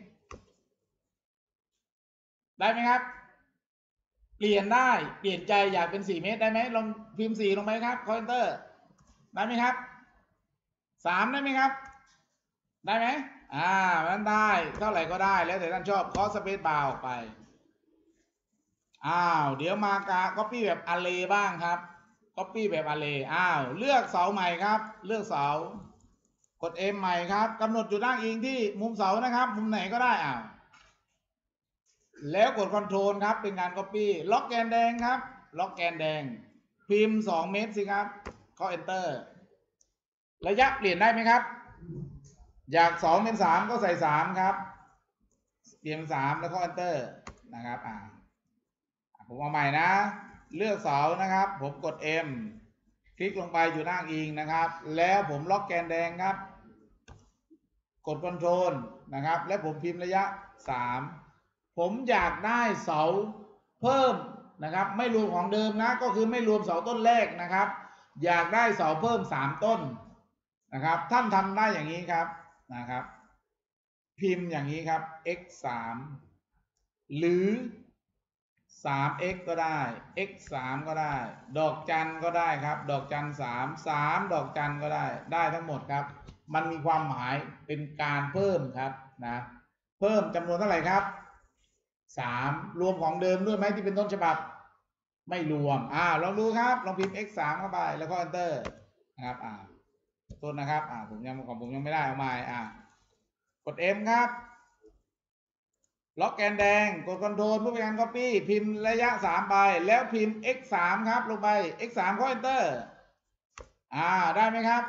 ได้ไหมครับเปลี่ยนได้เปลี่ยนใจอยากเป็นสี่เมตรได้ไหมลองพิมพ์สี่ลงไปครับคอ Enter ได้ไหมครับสามได้ไหมครับได้ไหมอ่ามันได้เท่าไหร่ก็ได้แล้วแต่ท่านชอบเคาะสเปซบาร์ออกไปอ้าวเดี๋ยวมากา copy แบบอาร์เรย์บ้างครับ copy แบบอาร์เรย์อ้าวเลือกเสาใหม่ครับเลือกเสากด M ใหม่ครับกำหนดจุดอ้างอิงที่มุมเสานะครับมุมไหนก็ได้อ้าวแล้วกดคอนโทรลครับเป็นการ copy ล็อกแกนแดงครับล็อกแกนแดงพิมพ์สองเมตรสิครับเคาะ Enter ระยะเปลี่ยนได้ไหมครับอยากสองเป็นสามก็ใส่สามครับเปลี่ยนสามแล้วก็ Enter นะครับอ่าผมเอาใหม่นะเลือกเสานะครับผมกด M คลิกลงไปจุดอ้างอิงนะครับแล้วผมล็อกแกนแดงครับกดคอนโทรลนะครับและผมพิมพ์ระยะสามผมอยากได้เสาเพิ่มนะครับไม่รวมของเดิมนะก็คือไม่รวมเสาต้นแรกนะครับอยากได้เสาเพิ่มสามต้นนะครับท่านทำได้อย่างนี้ครับนะครับพิมพ์อย่างนี้ครับ x สามหรือ สาม x ก็ได้ x สามก็ได้ดอกจันก็ได้ครับดอกจันสาม สามดอกจันก็ได้ได้ทั้งหมดครับมันมีความหมายเป็นการเพิ่มครับนะเพิ่มจำนวนเท่าไหร่ครับสามรวมของเดิมด้วยไหมที่เป็นต้นฉบับไม่รวมอ่าลองดูครับลองพิมพ์ x สามเข้าไปแล้วก็ enter นะครับอ่าต้นนะครับอ่าผมยังของผมยังไม่ได้เอาใหม่อ่ากด M ครับล็อกแกนแดงกดคอนโทรลเพื่อเป็นการ copy พิมพ์ระยะสามไปแล้วพิมพ์ x สามครับลงไป x สามก็ enter อ่าได้ไหมครับ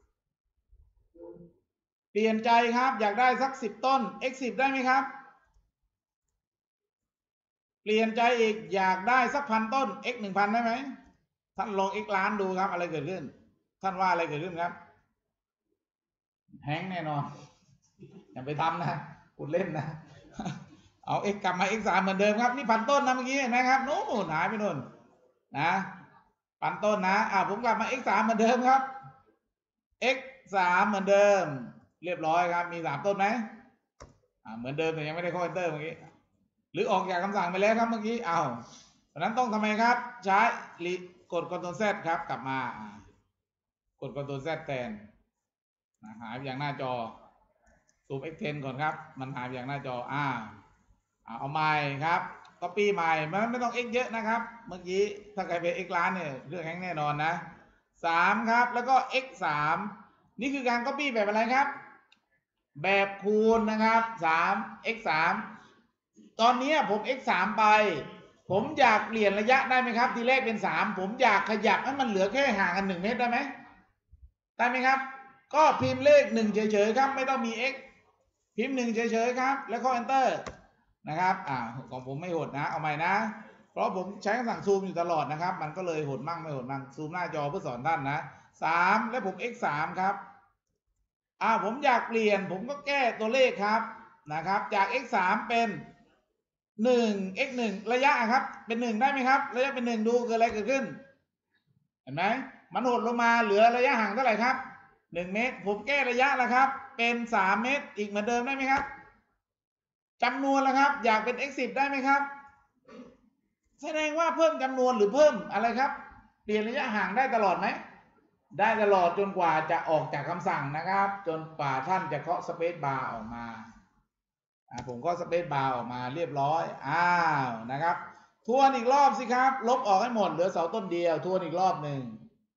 เปลี่ยนใจครับอยากได้สักสิบต้น x สิบได้ไหมครับเปลี่ยนใจอีกอยากได้สักพันต้น x หนึ่งพันได้ไหมท่านลอง x ล้านดูครับอะไรเกิดขึ้นท่านว่าอะไรเกิดขึ้นครับแฮงแน่นอนอย่าไปทำนะพูดเล่นนะเอา x กลับมา x สามเหมือนเดิมครับนี่พันต้นนะเมื่อกี้เห็นไหมครับโน่นหายไปโน่นนะพันต้นนะอ่าผมกลับมา x สามเหมือนเดิมครับ x สามเหมือนเดิมเรียบร้อยครับมีสามต้นไหมอ่าเหมือนเดิมแต่ยังไม่ได้ข้อ enter เมื่อกี้หรือออกจากคำสั่งไปแล้วครับเมื่อกี้เอาเพราะนั้นต้องทำไมครับใช้กด Ctrl Z ครับกลับมากด Ctrl Z แทนหายไปอย่างหน้าจอซูม เอ็กซ์ เท็น ก่อนครับมันหายไปอย่างหน้าจออ่าเอาใหม่ครับ copy ใหม่มันไม่ต้อง x เยอะนะครับเมื่อกี้ถ้าใครเป็น x ล้านเนี่ยเรื่องแห้งแน่นอนนะสามครับแล้วก็ x สามนี่คือการ copy แบบอะไรครับแบบคูณนะครับสาม x สามตอนนี้ผม x สามไปผมอยากเปลี่ยนระยะได้ไหมครับทีแรกเป็นสามผมอยากขยับให้มันเหลือแค่ห่างกันหนึ่งเมตรได้ไหมได้ไหมครับก็พิมพ์เลขหนึ่งเฉยๆครับไม่ต้องมี x พิมพ์หนึ่งเฉยๆครับแล้วก็ enter นะครับอ่าของผมไม่หดนะเอาใหม่นะเพราะผมใช้คำสั่งซูมอยู่ตลอดนะครับมันก็เลยหดมั่งไม่หดมั่งซูมหน้าจอเพื่อสอนท่านนะสามและผม x สามครับอ่าผมอยากเปลี่ยนผมก็แก้ตัวเลขครับนะครับจาก x สามเป็นหนึ่ง x หนึ่งระยะครับเป็นหนึ่งได้ไหมครับระยะเป็นหนึ่งดูเกิดอะไรเกิดขึ้นเห็นไหมมันหดลงมาเหลือระยะห่างเท่าไหร่ครับหนึ่งเมตรผมแก้ระยะแล้วครับเป็นสามเมตรอีกเหมือนเดิมได้ไหมครับจำนวนแล้วครับอยากเป็น x สิบได้ไหมครับแสดงว่าเพิ่มจำนวนหรือเพิ่มอะไรครับเปลี่ยนระยะห่างได้ตลอดไหมได้ตลอดจนกว่าจะออกจากคำสั่งนะครับจนกว่าท่านจะเคาะสเปซบาร์ออกมาผมก็สเปซบาร์ออกมาเรียบร้อยอ้าวนะครับทวนอีกรอบสิครับลบออกให้หมดเหลือเสาต้นเดียวทวนอีกรอบหนึ่ง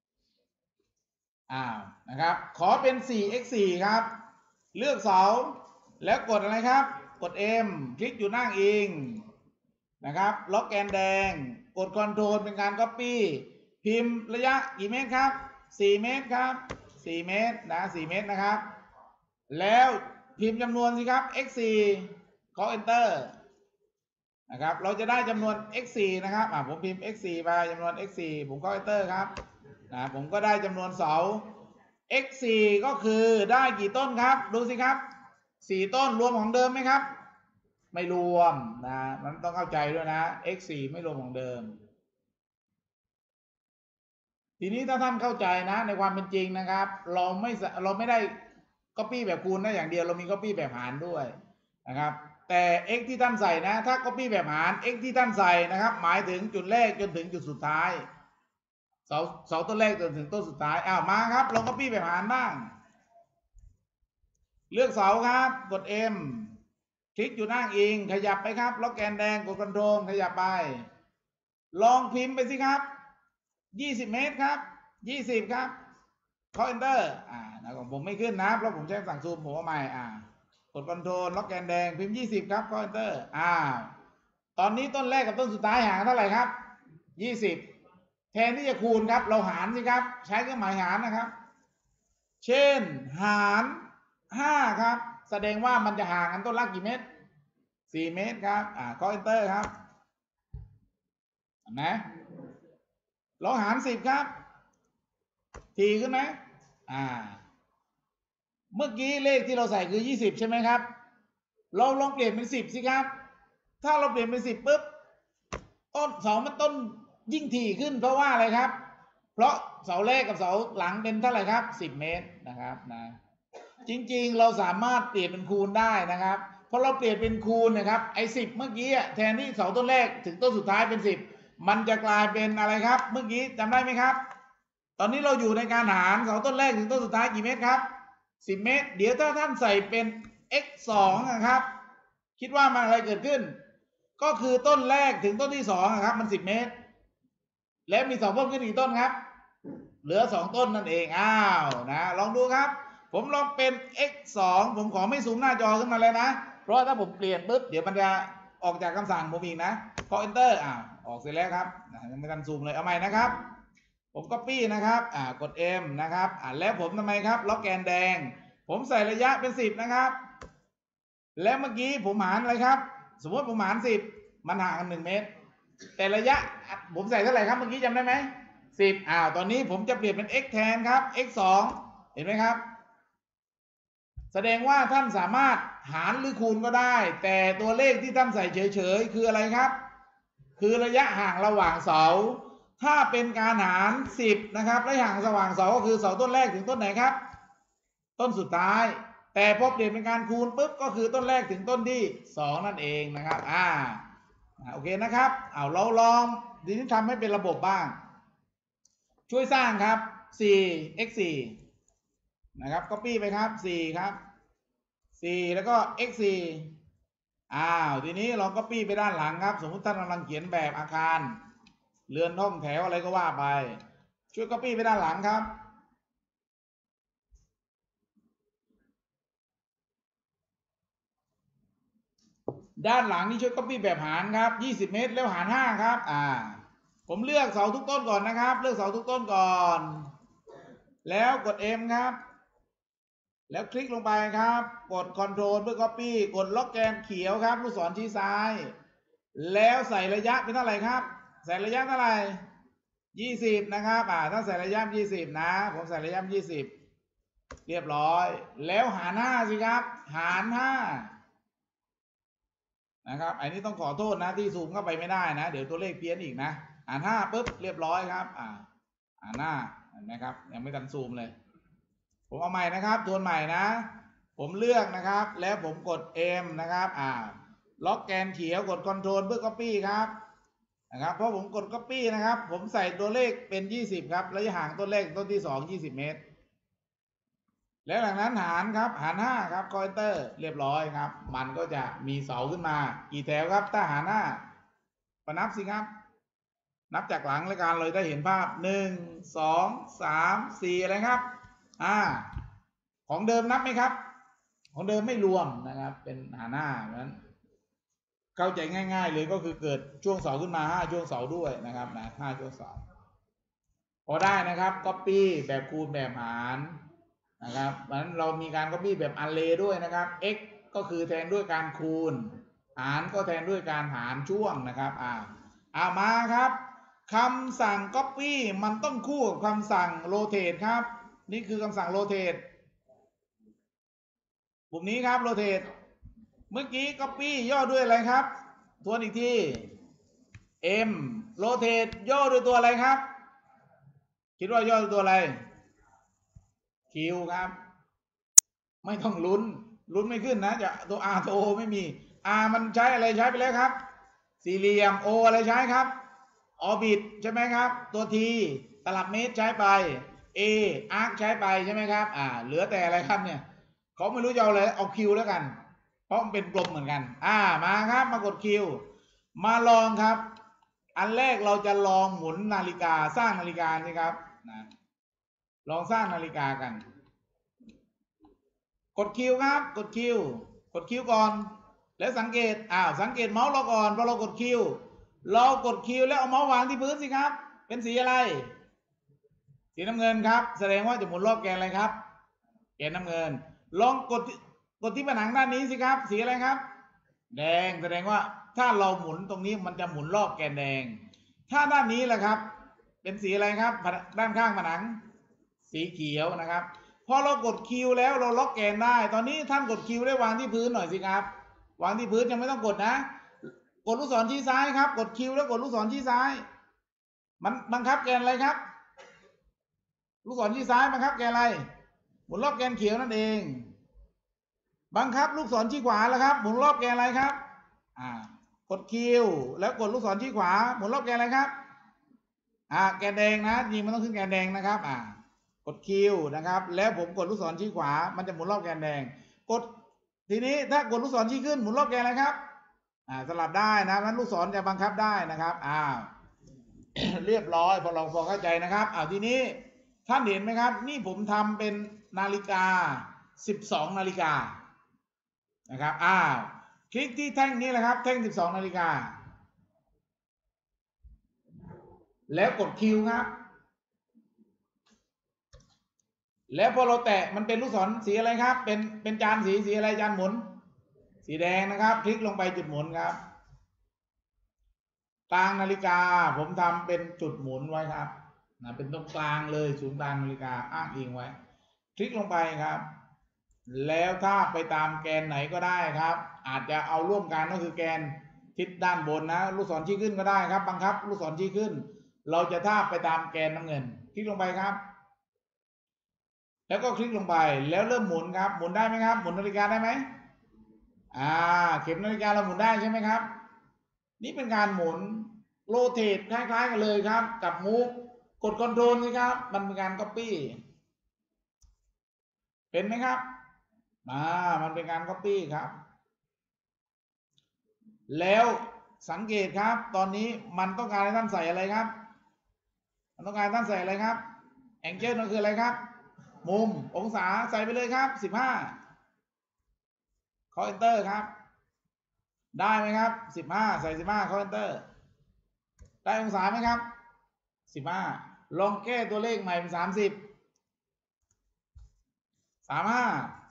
อ้าวนะครับขอเป็น สี่ เอ็กซ์ สี่ ครับเลือกเสาแล้วกดอะไรครับกด M คลิกอยู่หน้าอิงนะครับล็อกแกนแดงกดคอนโทรลเป็นการ Copy พิมพ์ระยะกี่เมตรครับสี่เมตรครับสี่เมตรนะสี่เมตรนะครับแล้วพิมพ์จำนวนสิครับ x สี่ เคาะ enter นะครับเราจะได้จำนวน x สี่นะครับอ่าผมพิมพ์ x สี่ไปจำนวน x สี่ผมเคาะ enter ครับนะผมก็ได้จำนวนเสา x สี่ก็คือได้กี่ต้นครับดูสิครับสี่ต้นรวมของเดิมไหมครับไม่รวมนะมันต้องเข้าใจด้วยนะ x สี่ไม่รวมของเดิมทีนี้ถ้าท่านเข้าใจนะในความเป็นจริงนะครับเราไม่เราไม่ได้ copy แบบคูณนะอย่างเดียวเรามี copy แบบหารด้วยนะครับแต่ x ที่ท่านใส่นะถ้า copy แบบหาร x ที่ท่านใส่นะครับหมายถึงจุดแรกจนถึงจุดสุดท้ายเสาเสาต้นแรกจนถึงต้นสุดท้ายอ้าวมาครับลอง copy แบบหารบ้างเลือกเสาครับกด M คลิกอยู่หน้าอิงขยับไปครับล็อกแกนแดงกดคอนโทรลขยับไปลองพิมพ์ไปสิครับยี่สิบเมตรครับยี่สิบครับเคาะ enter อ่านะของผมไม่ขึ้นนะเพราะผมใช้สั่งซูมผมว่าไม่อ่ากดคอนโทรลล็อกแกนแดงพิมพ์ยี่สิบครับเคาะ enter อ่าตอนนี้ต้นแรกกับต้นสุดท้ายห่างเท่าไหร่ครับยี่สิบแทนที่จะคูณครับเราหารสิครับใช้เครื่องหมายหารนะครับเช่นหารห้าครับแสดงว่ามันจะห่างกันต้นละกี่เมตรสี่เมตรครับอ่าเคาะ enter ครับเห็นไหมลองหารสิบครับทีขึ้นไหมอ่าเมื่อกี้เลขที่เราใส่คือยี่สิบใช่ไหมครับเราลองเปลี่ยนเป็นสิบสิครับถ้าเราเปลี่ยนเป็นสิบปุ๊บต้นเสามันต้นยิ่งถี่ขึ้นเพราะว่าอะไรครับเพราะเสาแรกกับเสาหลังเป็นเท่าไหร่ครับสิบเมตรนะครับนะจริงๆเราสามารถเปลี่ยนเป็นคูณได้นะครับพอเราเปลี่ยนเป็นคูณนะครับไอ้สิบเมื่อกี้แทนที่เสาต้นแรกถึงต้นสุดท้ายเป็นสิบมันจะกลายเป็นอะไรครับเมื่อกี้จำได้ไหมครับตอนนี้เราอยู่ในการหารเสาต้นแรกถึงต้นสุดท้ายกี่เมตรครับสิบเมตรเดี๋ยวถ้าท่านใส่เป็น x สองนะครับคิดว่ามันอะไรเกิดขึ้นก็คือต้นแรกถึงต้นที่สองครับมันสิบเมตรและมีสองเพิ่มขึ้นอีกต้นครับเหลือสองต้นนั่นเองอ้าวนะลองดูครับผมลองเป็น x สองผมขอไม่ซูมหน้าจอขึ้นมาเลยนะเพราะถ้าผมเปลี่ยนปุ๊บเดี๋ยวมันจะออกจากคำสั่งผมอีกนะพอ enter อ่าออกเสร็จแล้วครับยังไม่ทันซูมเลยเอาใหม่นะครับผม copy นะครับอ่ากด M นะครับอ่าแล้วผมทำไมครับล็อกแกนแดงผมใส่ระยะเป็นสิบนะครับแล้วเมื่อกี้ผมหารอะไรครับสมมติผมหารสิบมันห่างกันหนึ่งเมตรแต่ระยะผมใส่เท่าไหร่ครับเมื่อกี้จำได้ไหมสิบอ้าวตอนนี้ผมจะเปลี่ยนเป็น x แทนครับ x สองเห็นไหมครับแสดงว่าท่านสามารถหารหรือคูณก็ได้แต่ตัวเลขที่ท่านใส่เฉยๆคืออะไรครับคือระยะห่างระหว่างเสาถ้าเป็นการหารสิบนะครับระยะห่างระหว่างเสาก็คือเสาต้นแรกถึงต้นไหนครับต้นสุดท้ายแต่พอเปลี่ยนเป็นการคูณปุ๊บก็คือต้นแรกถึงต้นที่สองนั่นเองนะครับอ่าโอเคนะครับเอาเราลองทีนี้ทำให้เป็นระบบบ้างช่วยสร้างครับ สี่ x สี่นะครับ copy ไปครับสี่ครับสี่แล้วก็ x สี่อ้าวทีนี้ลอง copy ไปด้านหลังครับสมมุติท่านกำลังเขียนแบบอาคารเรือนห้องแถวอะไรก็ว่าไปช่วย copy ไปด้านหลังครับด้านหลังนี่ช่วย copy แบบหารครับยี่สิบเมตรแล้วหารห้าครับอ่าผมเลือกเสาทุกต้นก่อนนะครับเลือกเสาทุกต้นก่อนแล้วกด M ครับแล้วคลิกลงไปครับกด Ctrl เพื่อ Copy กดล็อกแกนเขียวครับลูกศรชี้ซ้ายแล้วใส่ระยะเป็นเท่าไหร่ครับใส่ระยะเท่าไหร่ยี่สิบนะครับอ่าถ้าใส่ระยะยี่สิบนะผมใส่ระยะยี่สิบเรียบร้อยแล้วหารห้าสิครับหารห้านะครับอันนี้ต้องขอโทษนะที่ซูมเข้าไปไม่ได้นะเดี๋ยวตัวเลขเพี้ยนอีกนะหารห้าปุ๊บเรียบร้อยครับอ่าหารห้าเห็นไหมครับยังไม่ทันซูมเลยผมเอาใหม่นะครับทวนใหม่นะผมเลือกนะครับแล้วผมกด M นะครับอ่าล็อกแกนเขียวกด Ctrl เพื่อ Copy ครับนะครับเพราะผมกด Copy นะครับผมใส่ตัวเลขเป็นยี่สิบครับระยะห่างต้นเลขต้นที่สองยี่สิบเมตรแล้วหลังนั้นหารครับหารห้าครับคอยเตอร์เรียบร้อยครับมันก็จะมีเสาขึ้นมากี่แถวครับถ้าหารห้ามานับสิครับนับจากหลังรายการเลยได้เห็นภาพหนึ่งสองสามสี่อะไรครับอ่าของเดิมนับไหมครับของเดิมไม่รวมนะครับเป็นหารห้าเพราะฉะนั้นเข้าใจง่ายๆเลยก็คือเกิดช่วงเสาขึ้นมาห้าช่วงเสาด้วยนะครับนะห้าช่วงเสาพอได้นะครับ Copy แบบคูณแบบหารนะครับเพราะฉะนั้นเรามีการ Copy แบบอันเลด้วยนะครับ x ก็คือแทนด้วยการคูณหารก็แทนด้วยการหารช่วงนะครับอ่าอ่ามาครับคำสั่ง Copy มันต้องคู่กับคำสั่ง Rotate ครับนี่คือคำสั่ง Rotate ปุ่มนี้ครับ Rotate เมื่อกี้ Copy ย่อด้วยอะไรครับทวนอีกที M Rotate ย่อด้วยตัวอะไรครับคิดว่าย่อด้วยตัวอะไร Q ครับไม่ต้องลุ้นลุ้นไม่ขึ้นนะจะตัว R ตัว O ไม่มี R มันใช้อะไรใช้ไปแล้วครับสี่เหลี่ยม O อะไรใช้ครับออร์บิทใช่ไหมครับตัว T ตลับเมตรใช้ไป A arc ใช้ไปใช่ไหมครับอ่าเหลือแต่อะไรครับเนี่ยเขาไม่รู้จะเอาอะไรเอา Q แล้วกันเพราะมันเป็นกลมเหมือนกันอ่ามาครับมากด Q มาลองครับอันแรกเราจะลองหมุนนาฬิกาสร้างนาฬิกาสิครับนะลองสร้างนาฬิกากันกดคิวครับกดคิวกดคิวก่อนแล้วสังเกตอ้าวสังเกตเมาส์เราก่อนพอเรากดคิวเรากดคิวแล้วเอาเมาส์วางที่พื้นสิครับเป็นสีอะไรสีน้ำเงินครับแสดงว่าจะหมุนรอบแกนอะไรครับแกนน้ำเงินลองกดกดที่ผนังด้านนี้สิครับสีอะไรครับแดงแสดงว่าถ้าเราหมุนตรงนี้มันจะหมุนรอบแกนแดงถ้าด้านนี้แหละครับเป็นสีอะไรครับด้านข้างผนังสีเขียวนะครับพอเรากดคิวแล้วเราล็อกแกนได้ตอนนี้ท่านกดคิวได้วางที่พื้นหน่อยสิครับวางที่พื้นยังไม่ต้องกดนะกดลูกศรชี้ซ้ายครับกดคิวแล้วกดลูกศรชี้ซ้ายมันบังคับแกนอะไรครับลูกศรชี้ซ้ายบังคับแกนอะไรหมุนรอบแกนเขียวนั่นเองบังคับลูกศรชี้ขวาแล้วครับหมุนรอบแกนอะไรครับอ่ากดคิวแล้วกดลูกศรชี้ขวาหมุนรอบแกนอะไรครับอ่าแกนแดงนะจริงมันต้องขึ้นแกนแดงนะครับอ่ากดคิวนะครับแล้วผมกดลูกศรชี้ขวามันจะหมุนรอบแกนแดงกดทีนี้ถ้ากดลูกศรชี้ขึ้นหมุนรอบแกนอะไรครับอ่าสลับได้นะนั้นลูกศรจะบังคับได้นะครับอ่า เรียบร้อยพอเราพอเข้าใจนะครับอ้าวทีนี้ท่านเห็นไหมครับนี่ผมทำเป็นนาฬิกาสิบสองนาฬิกานะครับอ้าวคลิกที่แท่งนี้แหละครับแท่งสิบสองนาฬิกาแล้วกดคิวครับแล้วพอเราแตะมันเป็นลูกศรสีอะไรครับเป็นเป็นจานสีสีอะไรจานหมุนสีแดงนะครับคลิกลงไปจุดหมุนครับกลางนาฬิกาผมทำเป็นจุดหมุนไว้ครับนะเป็นตรงกลางเลยศูนย์กลางนาฬิกาอ้างอิงไว้คลิกลงไปครับแล้วถ้าไปตามแกนไหนก็ได้ครับอาจจะเอาร่วมกันก็คือแกนทิศด้านบนนะลูกศรชี้ขึ้นก็ได้ครับบังคับลูกศรชี้ขึ้นเราจะทาบไปตามแกนน้ำเงินคลิกลงไปครับแล้วก็คลิกลงไปแล้วเริ่มหมุนครับหมุนได้ไหมครับหมุนนาฬิกาได้ไหมอ่าเข็มนาฬิกาเราหมุนได้ใช่ไหมครับนี่เป็นการหมุนโรเตทคล้ายๆกันเลยครับกับมูฟกดคอนโทรลสิครับมันเป็นการก๊อปปี้เป็นไหมครับอ่ามันเป็นการก๊อปปี้ครับแล้วสังเกตครับตอนนี้มันต้องการให้ท่านใส่อะไรครับมันต้องการท่านใส่อะไรครับแองเจิลนั่นคืออะไรครับมุมองศาใส่ไปเลยครับสิบห้าเข้า enter ครับได้ไหมครับสิบห้าใส่สิบห้าเข้า enter ได้องศาไหมครับสิบห้าลองแก้ตัวเลขใหม่เป็นสามสิบสามห้า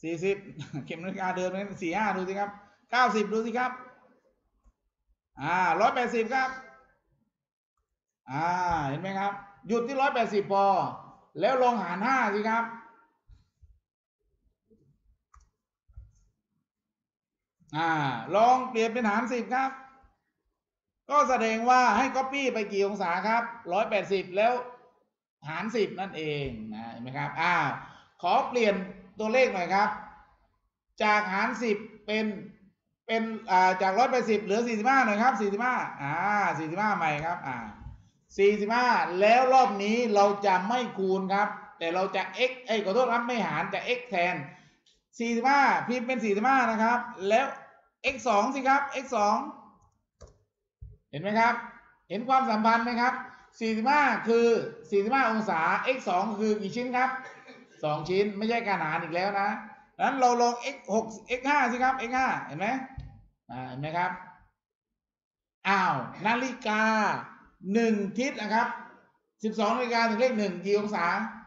สี่สิบเข็มนาฬิกาเดิมนั้นสี่ห้าดูสิครับเก้าสิบดูสิครับอ่าร้อยแปดสิบครับอ่าเห็นไหมครับหยุดที่ร้อยแปดสิบพอแล้วลองหารห้าสิครับอ่าลองเปลี่ยนเป็นหารสิบครับก็แสดงว่าให้ copy ไปกี่องศาครับร้อยแปดสิบแล้วหารสิบนั่นเองนะเห็นไหมครับอ่าขอเปลี่ยนตัวเลขหน่อยครับจากหารสิบเป็นเป็นอ่าจากร้อยแปดสิบเหลือสี่สิบห้าหน่อยครับสี่สิบห้าอ่าสี่สิบห้าใหม่ครับอ่าสี่สิบห้าแล้วรอบนี้เราจะไม่คูณครับแต่เราจะ x เอ้ยขอโทษครับไม่หารจะ x แทนสี่สิบห้าพิมพ์เป็นสี่สิบห้านะครับแล้ว x สองสิครับ x สองเห็นไหมครับเห็นความสัมพันธ์ไหมครับสี่สิบห้าคือสี่สิบห้าองศา x สองคือกี่ชิ้นครับสองชิ้นไม่ใช่การหารอีกแล้วนะนั้นเราลอง x หก x ห้าสิครับ x ห้าเห็นไหมอ่าเห็นไหมครับอ้าวนาฬิกาหนึ่งทิศนะครับสิบสองนาฬิกาถึงเลขหนึ่งกี่องศา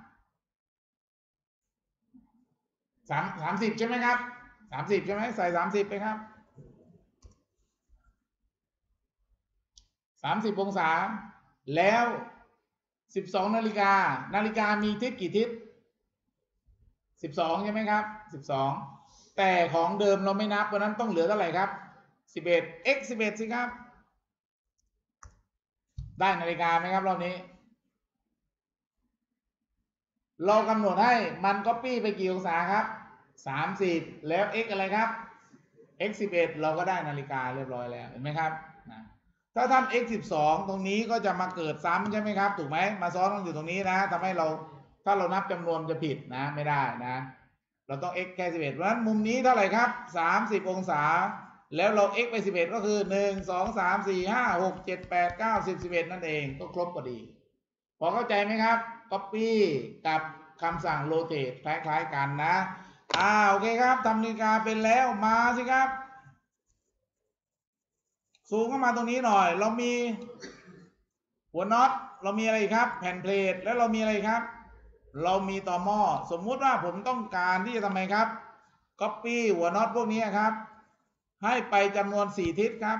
สามสามสิบใช่ไหมครับสามสิบใช่ไหมใส่สามสิบไปครับสามสิบองศาแล้วสิบสองนาฬิกานาฬิกามีทิศกี่ทิศสิบสองใช่ไหมครับสิบสองแต่ของเดิมเราไม่นับเพราะนั้นต้องเหลือเท่าไหร่ครับสิบเอ็ด x สิบเอ็ดสิครับได้นาฬิกาไหมครับรอบนี้เรากำหนดให้มัน copy ไปกี่องศาครับสามสิบแล้ว x อะไรครับ x สิบเอ็ดเราก็ได้นาฬิกาเรียบร้อยแล้วเห็นไหมครับนะถ้าท่าน x สิบสองตรงนี้ก็จะมาเกิดซ้ำใช่ไหมครับถูกไหมมาซ้อนต้องอยู่ตรงนี้นะทำให้เราถ้าเรานับจำนวนจะผิดนะไม่ได้นะเราต้อง x แค่สิบเอ็ดเพราะฉะนั้นมุมนี้เท่าไหร่ครับสามสิบองศาแล้วเรา x ไปสิบเอ็ดก็คือหนึ่ง สอง สาม สี่ ห้า หก เจ็ด แปด เก้า สิบ สิบเอ็ดนั่นเองก็ครบพอดีพอเข้าใจไหมครับ copy กับคำสั่ง rotate คล้ายๆกันนะอ่าโอเคครับทำนาฬิกาเป็นแล้วมาสิครับซูมเข้ามาตรงนี้หน่อยเรามีหัวน็อตเรามีอะไรครับแผ่นเพลทแล้วเรามีอะไรครับเรามีต่อหม้อสมมุติว่าผมต้องการที่จะทำไมครับ copy หัวน็อตพวกนี้ครับให้ไปจำนวนสี่ทิศครับ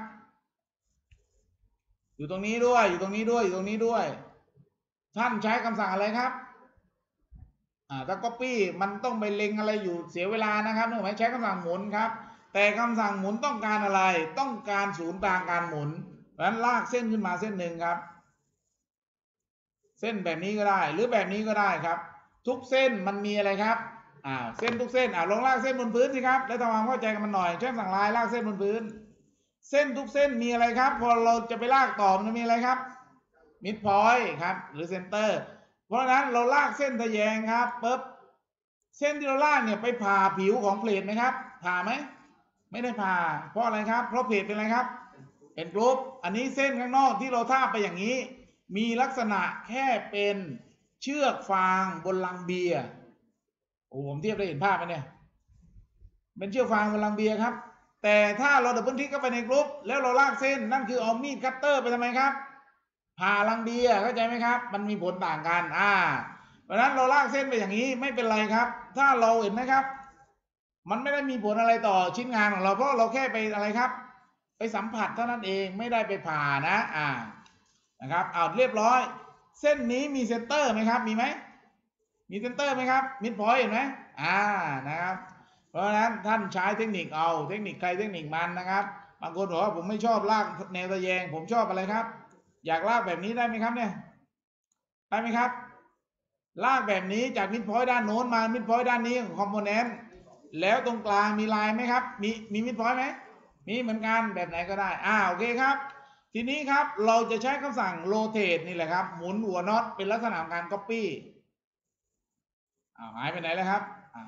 อยู่ตรงนี้ด้วยอยู่ตรงนี้ด้วยอยู่ตรงนี้ด้วยท่านใช้คำสั่งอะไรครับอ่าถ้า copy มันต้องไปเล็งอะไรอยู่เสียเวลานะครับนึกไหมใช้คำสั่งหมุนครับแต่คำสั่งหมุนต้องการอะไรต้องการศูนย์กลางการหมุนเพราะฉะนั้นลากเส้นขึ้นมาเส้นหนึ่งครับเส้นแบบนี้ก็ได้หรือแบบนี้ก็ได้ครับทุกเส้นมันมีอะไรครับอ่าเส้นทุกเส้นอ่าลองลากเส้นบนพื้นสิครับแล้วทำความเข้าใจกันมันหน่อยใช้สั่งลายลากเส้นบนพื้นเส้นทุกเส้นมีอะไรครับพอเราจะไปลากต่อมันมีอะไรครับมิดพอยต์ครับหรือเซนเตอร์เพราะฉะนั้นเราลากเส้นทะแยงครับปุ๊บเส้นที่เราลากเนี่ยไปผ่าผิวของเพลทไหมครับผ่าไหมไม่ได้ผ่าเพราะอะไรครับเพราะเพลทเป็นอะไรครับเป็นกรุ๊ปอันนี้เส้นข้างนอกที่เราทาบไปอย่างนี้มีลักษณะแค่เป็นเชือกฟางบนลังเบียร์โอ้ผมเทียบได้เห็นภาพไหมเนี่ยเป็นเชือกฟางบนลังเบียร์ครับแต่ถ้าเราดับเบิลคลิกเข้าไปในกรุ๊ปแล้วเราลากเส้นนั่นคือเอามีดคัตเตอร์ไปทำไมครับผ่าลังเบียร์เข้าใจไหมครับมันมีผลต่างกันอ่าเพราะฉะนั้นเราลากเส้นไปอย่างนี้ไม่เป็นไรครับถ้าเราเห็นไหมครับมันไม่ได้มีผลอะไรต่อชิ้นงานของเราเพราะเราแค่ไปอะไรครับไปสัมผัสเท่านั้นเองไม่ได้ไปผ่านะอ่านะครับเอาเรียบร้อยเส้นนี้มีเซนเตอร์ไหมครับมีไหมมีเซนเตอร์ไหมครับมิดพอยต์เห็นไหมอ่านะครับเพราะฉะนั้นท่านใช้เทคนิคเอาเทคนิคใครเทคนิคมันนะครับบางคนบอกว่าผมไม่ชอบลากแนวตะแยงผมชอบอะไรครับอยากลากแบบนี้ได้ไหมครับเนี่ยได้ไหมครับลากแบบนี้จากมิดพอยต์ด้านโน้นมามิดพอยต์ด้านนี้ของคอมโพเนนต์แล้วตรงกลางมีลายไหมครับมีมีมิดพอยต์ไหมมีเหมือนกันแบบไหนก็ได้อ่าโอเคครับทีนี้ครับเราจะใช้คำสั่ง rotate นี่แหละครับหมุนหัวน็อตเป็นลักษณะของการ copy อ้าวหายไปไหนแล้วครับ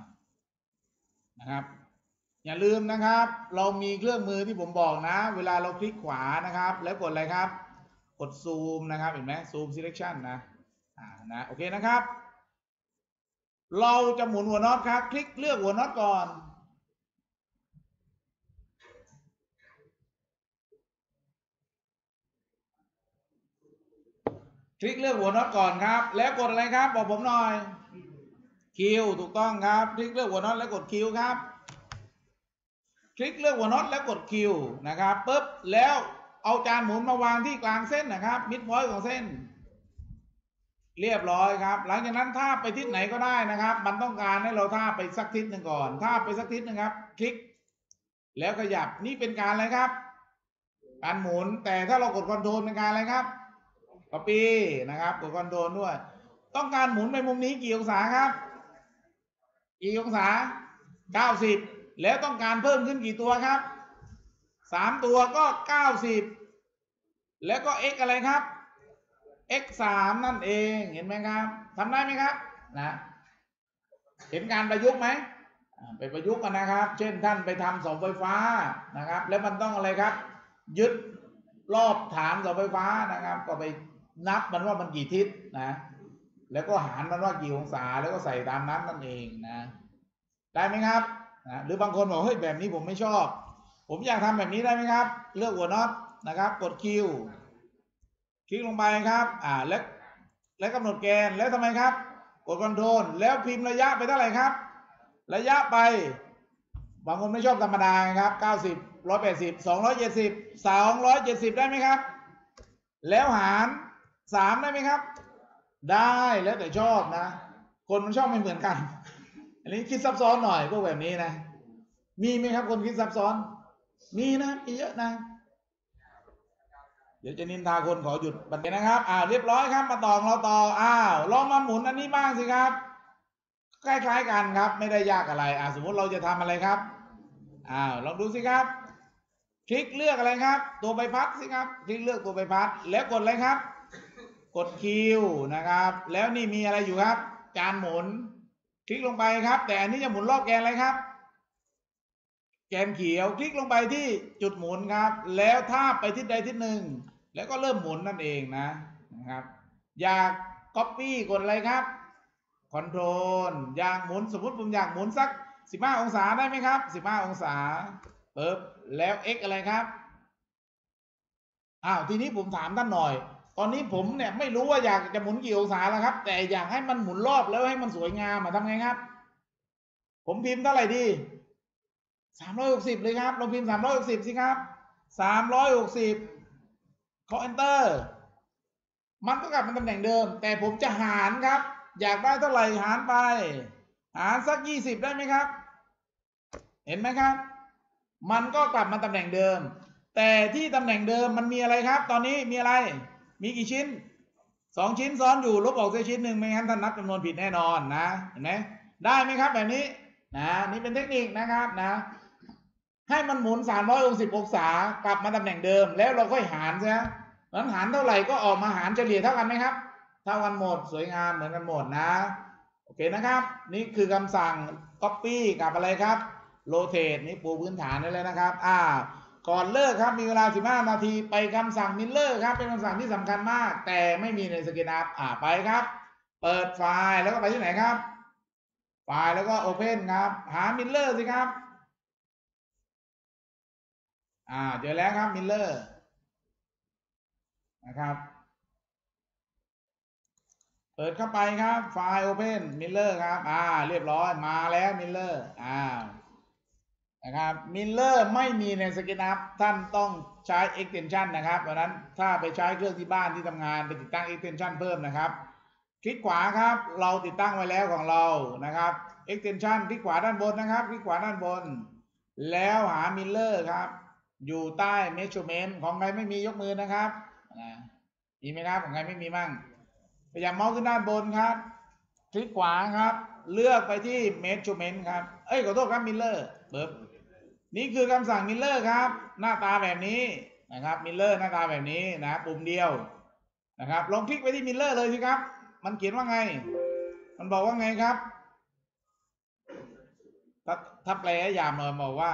นะครับอย่าลืมนะครับเรามีเครื่องมือที่ผมบอกนะเวลาเราคลิกขวานะครับแล้วกดอะไรครับกดซูมนะครับเห็นไหมซูม selection นะอ่านะโอเคนะครับเราจะหมุนหัวน็อตครับคลิกเลือกหัวน็อตก่อนคลิกเลือกหัวน็อตก่อนครับแล้วกดอะไรครับบอกผมหน่อยคิวถูกต้องครับคลิกเลือกหัวน็อตแล้วกดคิวครับคลิกเลือกหัวน็อตแล้วกดคิวนะครับปุ๊บแล้วเอาจานหมุนมาวางที่กลางเส้นนะครับมิดพอยต์ของเส้นเรียบร้อยครับหลังจากนั้นถ้าไปทิศไหนก็ได้นะครับมันต้องการให้เราท่าไปสักทิศหนึ่งก่อนท่าไปสักทิศนึงครับคลิกแล้วขยับนี่เป็นการอะไรครับการหมุนแต่ถ้าเรากดคอนโทรลเป็นการอะไรครับcopyนะครับกดคอนโทรลด้วยต้องการหมุนไปมุมนี้กี่องศาครับกี่องศาเก้าสิบแล้วต้องการเพิ่มขึ้นกี่ตัวครับสามตัวก็เก้าสิบแล้วก็ x อะไรครับ x สามนั่นเองเห็นไหมครับทำได้ไหมครับนะเห็นการประยุกต์ไหมไปประยุกต์กันนะครับเช่นท่านไปทำเสาไฟฟ้านะครับแล้วมันต้องอะไรครับยึดรอบฐานเสาไฟฟ้านะครับก็ไปนับมันว่ามันกี่ทิศนะแล้วก็หารมันว่ากี่องศาแล้วก็ใส่ตามนั้นนั่นเองนะได้ไหมครับนะหรือบางคนบอกเฮ้ยแบบนี้ผมไม่ชอบผมอยากทำแบบนี้ได้ไหมครับเลือกหัวน็อตนะครับกดคิวคลิกลงไปครับอ่าแล้วแล้วกำหนดแกนแล้วทำไมครับกดคอนโทรลแล้วพิมพ์ระยะไปเท่าไหร่ครับระยะไปบางคนไม่ชอบธรรมดาครับเก้าสิบ หนึ่งร้อยแปดสิบ สองร้อยเจ็ดสิบ สองร้อยเจ็ดสิบได้ไหมครับแล้วหารสามได้ไหมครับได้แล้วแต่ชอบนะคนมันชอบไม่เหมือนกันอันนี้คิดซับซ้อนหน่อยพวกแบบนี้นะมีไหมครับคนคิดซับซ้อนมีนะมีเยอะนะเดี๋ยวจะนินทาคนขอหยุดบันเทิงนะครับอ่าเรียบร้อยครับมาต่อเราต่ออ้าวลองมาหมุนอันนี้บ้างสิครับคล้ายๆกันครับไม่ได้ยากอะไรอ่าสมมติเราจะทำอะไรครับอ้าวลองดูสิครับคลิกเลือกอะไรครับตัวใบพัดสิครับคลิกเลือกตัวใบพัดแล้วกดอะไรครับกดคิวนะครับแล้วนี่มีอะไรอยู่ครับจานหมุนคลิกลงไปครับแต่อันนี้จะหมุนรอบแกนอะไรครับแกนเขียวคลิกลงไปที่จุดหมุนครับแล้วถ้าไปทิศใดทิศหนึ่งแล้วก็เริ่มหมุนนั่นเองนะนะครับอยาก copy กดอะไรครับ control อยากหมุนสมมติผมอยากหมุนสักสิบห้าองศาได้ไหมครับสิบห้าองศาปึ๊บแล้ว x อะไรครับอ้าวทีนี้ผมถามท่านหน่อยตอนนี้ผมเนี่ยไม่รู้ว่าอยากจะหมุนกี่องศาแล้วครับแต่อยากให้มันหมุนรอบแล้วให้มันสวยงามมาทำไงครับผมพิมพ์เท่าไหร่ดีสามร้อยหกสิบเลยครับลองพิมพ์สามร้อยหกสิบสิครับสามร้อยหกสิบเคาะ enter มันก็กลับมาตำแหน่งเดิมแต่ผมจะหารครับอยากได้เท่าไหร่หารไปหารสักยี่สิบได้ไหมครับเห็นไหมครับมันก็กลับมาตำแหน่งเดิมแต่ที่ตำแหน่งเดิมมันมีอะไรครับตอนนี้มีอะไรมีกี่ชิ้นสองชิ้นซ้อนอยู่ลบออกเสียชิ้นหนึ่งไม่งั้นท่านนับจำนวนผิดแน่นอนนะเห็นไหมได้ไหมครับแบบนี้นะนี่เป็นเทคนิคนะครับนะให้มันหมุนสามร้อยหกสิบองศากลับมาตำแหน่งเดิมแล้วเราค่อยหารซะนั้นหารเท่าไหร่ก็ออกมาหารเฉลี่ยเท่ากันไหมครับเท่ากันหมดสวยงามเหมือนกันหมดนะโอเคนะครับนี่คือคำสั่ง copy กับอะไรครับ rotate นี่ปูพื้นฐานได้เลยนะครับอ่าก่อนเลิกครับมีเวลาสิบห้านาทีไปคำสั่ง Miller ครับเป็นคำสั่งที่สำคัญมากแต่ไม่มีในสเกนอัพอ่าไปครับเปิดไฟล์แล้วก็ไปที่ไหนครับไฟล์แล้วก็ Open ครับหา Miller สิครับอ่าเจอแล้วครับ Miller นะครับเปิดเข้าไปครับไฟล์ Open Miller ครับอ่าเรียบร้อยมาแล้ว Miller อ่านะครับ Miller ไม่มีในสเกนอัพท่านต้องใช้ extension นะครับเพราะนั้นถ้าไปใช้เครื่องที่บ้านที่ทำงานไปติดตั้ง extension เพิ่มนะครับคลิกขวาครับเราติดตั้งไว้แล้วของเรานะครับ extension คลิกขวาด้านบนนะครับคลิกขวาด้านบนแล้วหา Miller ครับอยู่ใต้ measurement ของใครไม่มียกมือนะครับมีไหมครับของใครไม่มีมั่งพยายามเมาส์ขึ้นด้านบนครับคลิกขวาครับเลือกไปที่ measurement ครับเอ้ยขอโทษครับ Miller เบิร์บนี่คือคำสั่ง Miller ครับหน้าตาแบบนี้นะครับ Miller หน้าตาแบบนี้นะปุ่มเดียวนะครับลองคลิกไปที่ Miller เลยสิครับมันเขียนว่าไงมันบอกว่าไงครับถ้าถ้าแปลให้ยามหน่อยบอกว่า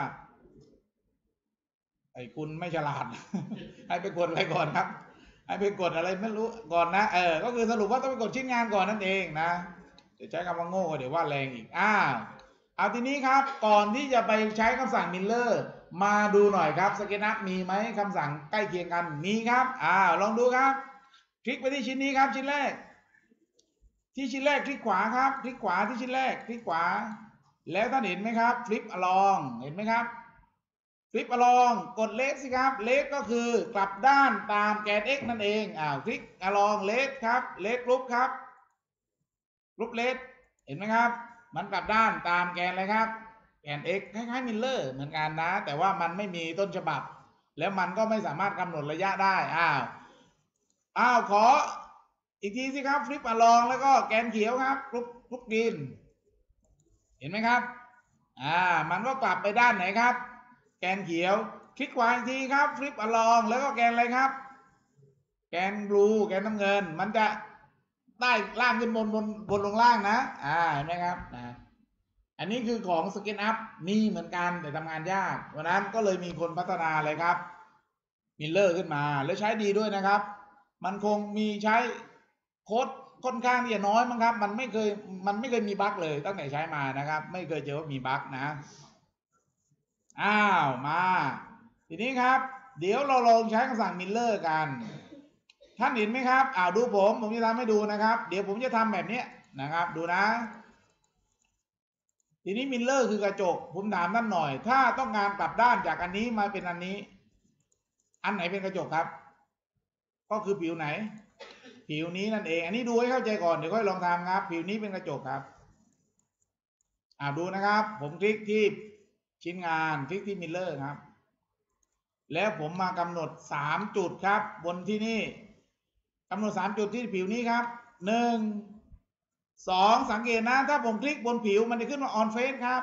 ไอ้คุณไม่ฉลาด ให้ไปกดอะไรก่อนครับให้ไปกดอะไรไม่รู้ก่อนนะเออก็คือสรุปว่าต้องไปกดชิ้นงานก่อนนั่นเองนะเดี๋ยวใช้คำว่าโง่เดี๋ยวว่าแรงอีกอ้าวเอาทีนี้ครับก่อนที่จะไปใช้คำสั่ง Miller มาดูหน่อยครับสเกนัพมีไหมคำสั่งใกล้เคียงกันมีครับอ้าวลองดูครับคลิกไปที่ชิ้นนี้ครับชิ้นแรกที่ชิ้นแรกคลิกขวาครับคลิกขวาที่ชิ้นแรกคลิกขวาแล้วท่านเห็นไหมครับฟลิปอลองเห็นไหมครับฟลิปอลองกดเลสสิครับเลสก็คือกลับด้านตามแกน x นั่นเองอ้าวคลิกอลองเลสครับเลสกรุ๊ปครับกรุ๊ปเลสเห็นไหมครับมันกลับด้านตามแกนอะไรครับแกน x คล้ายๆมิลเลอร์เหมือนกันนะแต่ว่ามันไม่มีต้นฉบับแล้วมันก็ไม่สามารถกำหนดระยะได้อ้าวอ้าวขออีกทีสิครับฟลิปอลองแล้วก็แกนเขียวครับกรุ๊ปกรุ๊ปกรีนเห็นไหมครับอ่ามันก็กลับไปด้านไหนครับแกนเขียวคลิกขวาอีกทีครับฟลิปอลองแล้วก็แกนอะไรครับแกนบลูแกนน้ำเงินมันจะใต้ล่างขึ้นบนบนบนลงล่างนะอ่าเห็นไหมครับนะอันนี้คือของสเก็ตอัพมีเหมือนกันแต่ทำงานยากวันนั้นก็เลยมีคนพัฒนาอะไรครับมิลเลอร์ขึ้นมาแล้วใช้ดีด้วยนะครับมันคงมีใช้โค้ดค่อนข้างที่จะน้อยมั้งครับมันไม่เคยมันไม่เคยมีบั๊กเลยตั้งแต่ใช้มานะครับไม่เคยเจอว่ามีบั๊กนะอ้าวมาทีนี้ครับเดี๋ยวเราลองใช้คำสั่งมิลเลอร์กันท่านเห็นไหมครับอ้าวดูผมผมจะทำให้ดูนะครับเดี๋ยวผมจะทำแบบนี้นะครับดูนะทีนี้มิลเลอร์คือกระจกผมถามท่านหน่อยถ้าต้องการกลับด้านจากอันนี้มาเป็นอันนี้อันไหนเป็นกระจกครับก็คือผิวไหนผิวนี้นั่นเองอันนี้ดูให้เข้าใจก่อนเดี๋ยวค่อยลองทำครับผิวนี้เป็นกระจกครับอ่าดูนะครับผมคลิกที่ชิ้นงานคลิกที่มิลเลอร์ครับแล้วผมมากำหนดสามจุดครับบนที่นี่กำหนดสามจุดที่ผิวนี้ครับหนึ่งสองสังเกตนะถ้าผมคลิกบนผิวมันจะขึ้นมา on face ครับ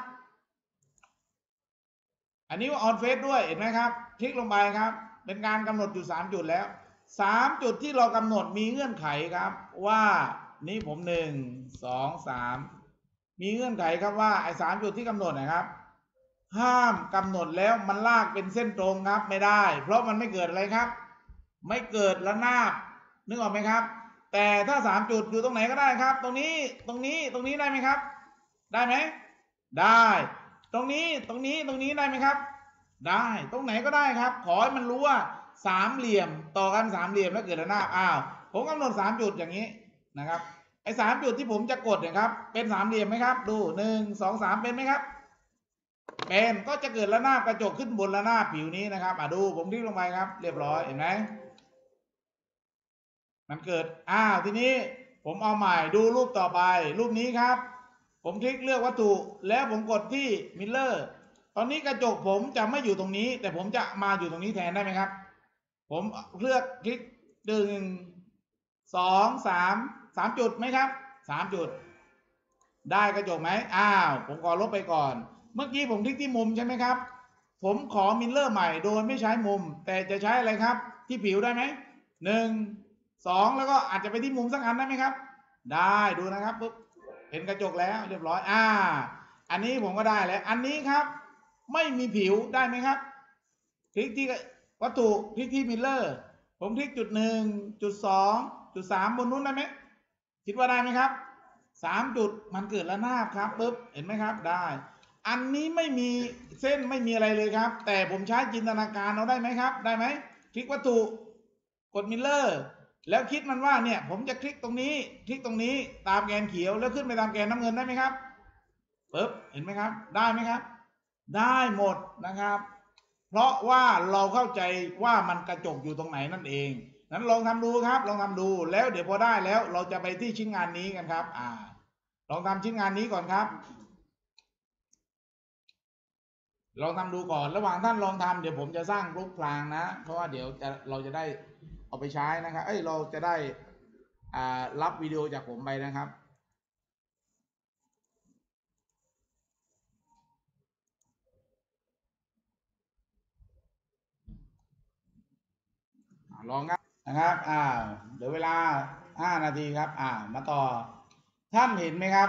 อันนี้ว่า on face ด้วยเห็นไหมครับคลิกลงไปครับเป็นการกำหนดจุดสามจุดแล้วสามจุดที่เรากำหนดมีเงื่อนไขครับว่านี่ผมหนึ่งสองสามมีเงื่อนไขครับว่าไอ้สามจุดที่กำหนดนะครับห้ามกำหนดแล้วมันลากเป็นเส้นตรงครับไม่ได้เพราะมันไม่เกิดอะไรครับไม่เกิดระนาบนึกออกไหมครับแต่ถ้าสามจุดอยู่ตรงไหนก็ได้ครับตรงนี้ตรงนี้ตรงนี้ได้ไหมครับได้ไหมได้ตรงนี้ตรงนี้ตรงนี้ได้ไหมครับได้ตรงไหนก็ได้ครับขอให้มันรู้ว่าสามเหลี่ยมต่อกันสามเหลี่ยมแล้วเกิดระนาบอ้าวผมกำหนดสามจุดอย่างนี้นะครับไอ้สามจุดที่ผมจะกดเนี่ยครับเป็นสามเหลี่ยมไหมครับดูหนึ่งสองสามเป็นไหมครับเป็นก็จะเกิดระนาบกระจกขึ้นบนระนาบผิวนี้นะครับอ่ะดูผมคลิกลงไปครับเรียบร้อยเห็นไหมมันเกิดอ้าวทีนี้ผมเอาใหม่ดูรูปต่อไปรูปนี้ครับผมคลิกเลือกวัตถุแล้วผมกดที่มิลเลอร์ตอนนี้กระจกผมจะไม่อยู่ตรงนี้แต่ผมจะมาอยู่ตรงนี้แทนได้ไหมครับผมเลือกคลิกหนึ่งสองสามสามจุดไหมครับสามจุดได้กระจกไหมอ้าวผมขอลบไปก่อนเมื่อกี้ผมคลิกที่มุมใช่ไหมครับผมขอมิลเลอร์ใหม่โดยไม่ใช้มุมแต่จะใช้อะไรครับที่ผิวได้ไหมหนึ่งสองแล้วก็อาจจะไปที่มุมสักอันได้ไหมครับได้ดูนะครับปุ๊บเห็นกระจกแล้วเรียบร้อยอ่าอันนี้ผมก็ได้แล้วอันนี้ครับไม่มีผิวได้ไหมครับคลิกที่วัตถุคลิกที่มิลเลอร์ผมคลิกจุดหนึ่งจุดสองจุดสามบนนู้นได้ไหมคิดว่าได้ไหมครับสามจุดมันเกิดระนาบครับปุ๊บเห็นไหมครับได้อันนี้ไม่มีเส้นไม่มีอะไรเลยครับแต่ผมใช้จินตนาการเอาได้ไหมครับได้ไหมคลิกวัตถุกดมิลเลอร์แล้วคิดมันว่าเนี่ยผมจะคลิกตรงนี้คลิกตรงนี้ตามแกนเขียวแล้วขึ้นไปตามแกนน้ำเงินได้ไหมครับปุ๊บเห็นไหมครับได้ไหมครับได้หมดนะครับเพราะว่าเราเข้าใจว่ามันกระจกอยู่ตรงไหนนั่นเองนั้นลองทำดูครับลองทำดูแล้วเดี๋ยวพอได้แล้วเราจะไปที่ชิ้นงานนี้กันครับอ่าลองทำชิ้นงานนี้ก่อนครับลองทำดูก่อนระหว่างท่านลองทำเดี๋ยวผมจะสร้างรูปพลางนะเพราะว่าเดี๋ยวจะเราจะได้เอาไปใช้นะครับเอ้ยเราจะได้อ่ารับวิดีโอจากผมไปนะครับลองครับนะครับอ่าเดี๋ยวเวลาห้านาทีครับอ่ามาต่อท่านเห็นไหมครับ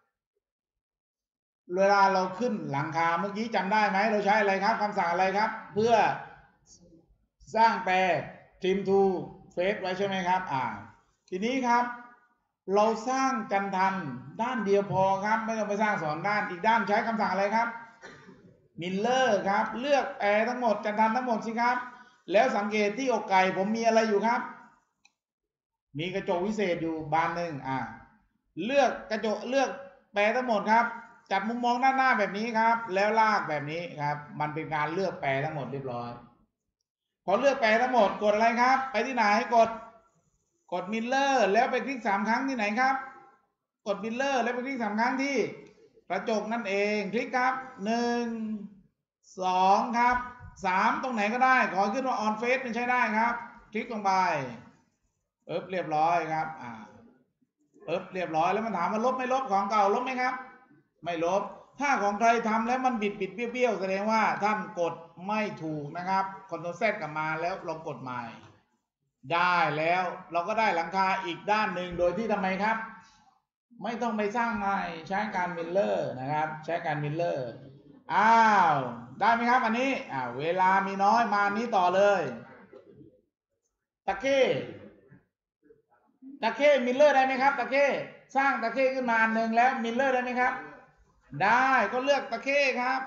เวลาเราขึ้นหลังคาเมื่อกี้จำได้ไหมเราใช้อะไรครับคำสั่งอะไรครับเพื่อสร้างแปร trim to face ไว้ใช่ไหมครับอ่าทีนี้ครับเราสร้างกันทันด้านเดียวพอครับไม่ต้องไปสร้างสองด้านอีกด้านใช้คำสั่งอะไรครับมิลเลอร์ครับเลือกแปรทั้งหมดกันทันทั้งหมดสิครับแล้วสังเกตที่อกไก่ผมมีอะไรอยู่ครับมีกระจกวิเศษอยู่บานหนึ่งอ่าเลือกกระจกเลือกแปรทั้งหมดครับจัดมุมมองด้านหน้าแบบนี้ครับแล้วลากแบบนี้ครับมันเป็นการเลือกแปรทั้งหมดเรียบร้อยพอเลือกแปรทั้งหมดกดอะไรครับไปที่ไหนกดกดมิลเลอร์แล้วไปคลิกสามครั้งที่ไหนครับกดมิลเลอร์แล้วไปคลิกสามครั้งที่กระจกนั่นเองคลิกครับหนึ่งสองครับสามตรงไหนก็ได้ขอขึ้นว่า on face มันใช้ได้ครับคลิกลงไปเอ๊บเรียบร้อยครับอ่าเอ๊บเรียบร้อยแล้วมันถามว่าลบไม่ลบของเก่าลบไหมครับไม่ลบถ้าของใครทำแล้วมันบิดบิดเบี้ยวๆแสดงว่าท่านกดไม่ถูกนะครับคอนโทรลแซดกลับมาแล้วลองกดใหม่ได้แล้วเราก็ได้หลังคาอีกด้านหนึ่งโดยที่ทำไมครับไม่ต้องไปสร้างใหม่ใช้การมิลเลอร์นะครับใช้การมิลเลอร์อ้าวได้ไหมครับอันนี้อ่าเวลามีน้อยมานี้ต่อเลยตะเข้ตะเข้มิลเลอร์ได้ไหมครับตะเข้สร้างตะเข้ขึ้นมาอันหนึ่งแล้วมิลเลอร์ได้ไหมครับได้ก็เลือกตะเข้ครับ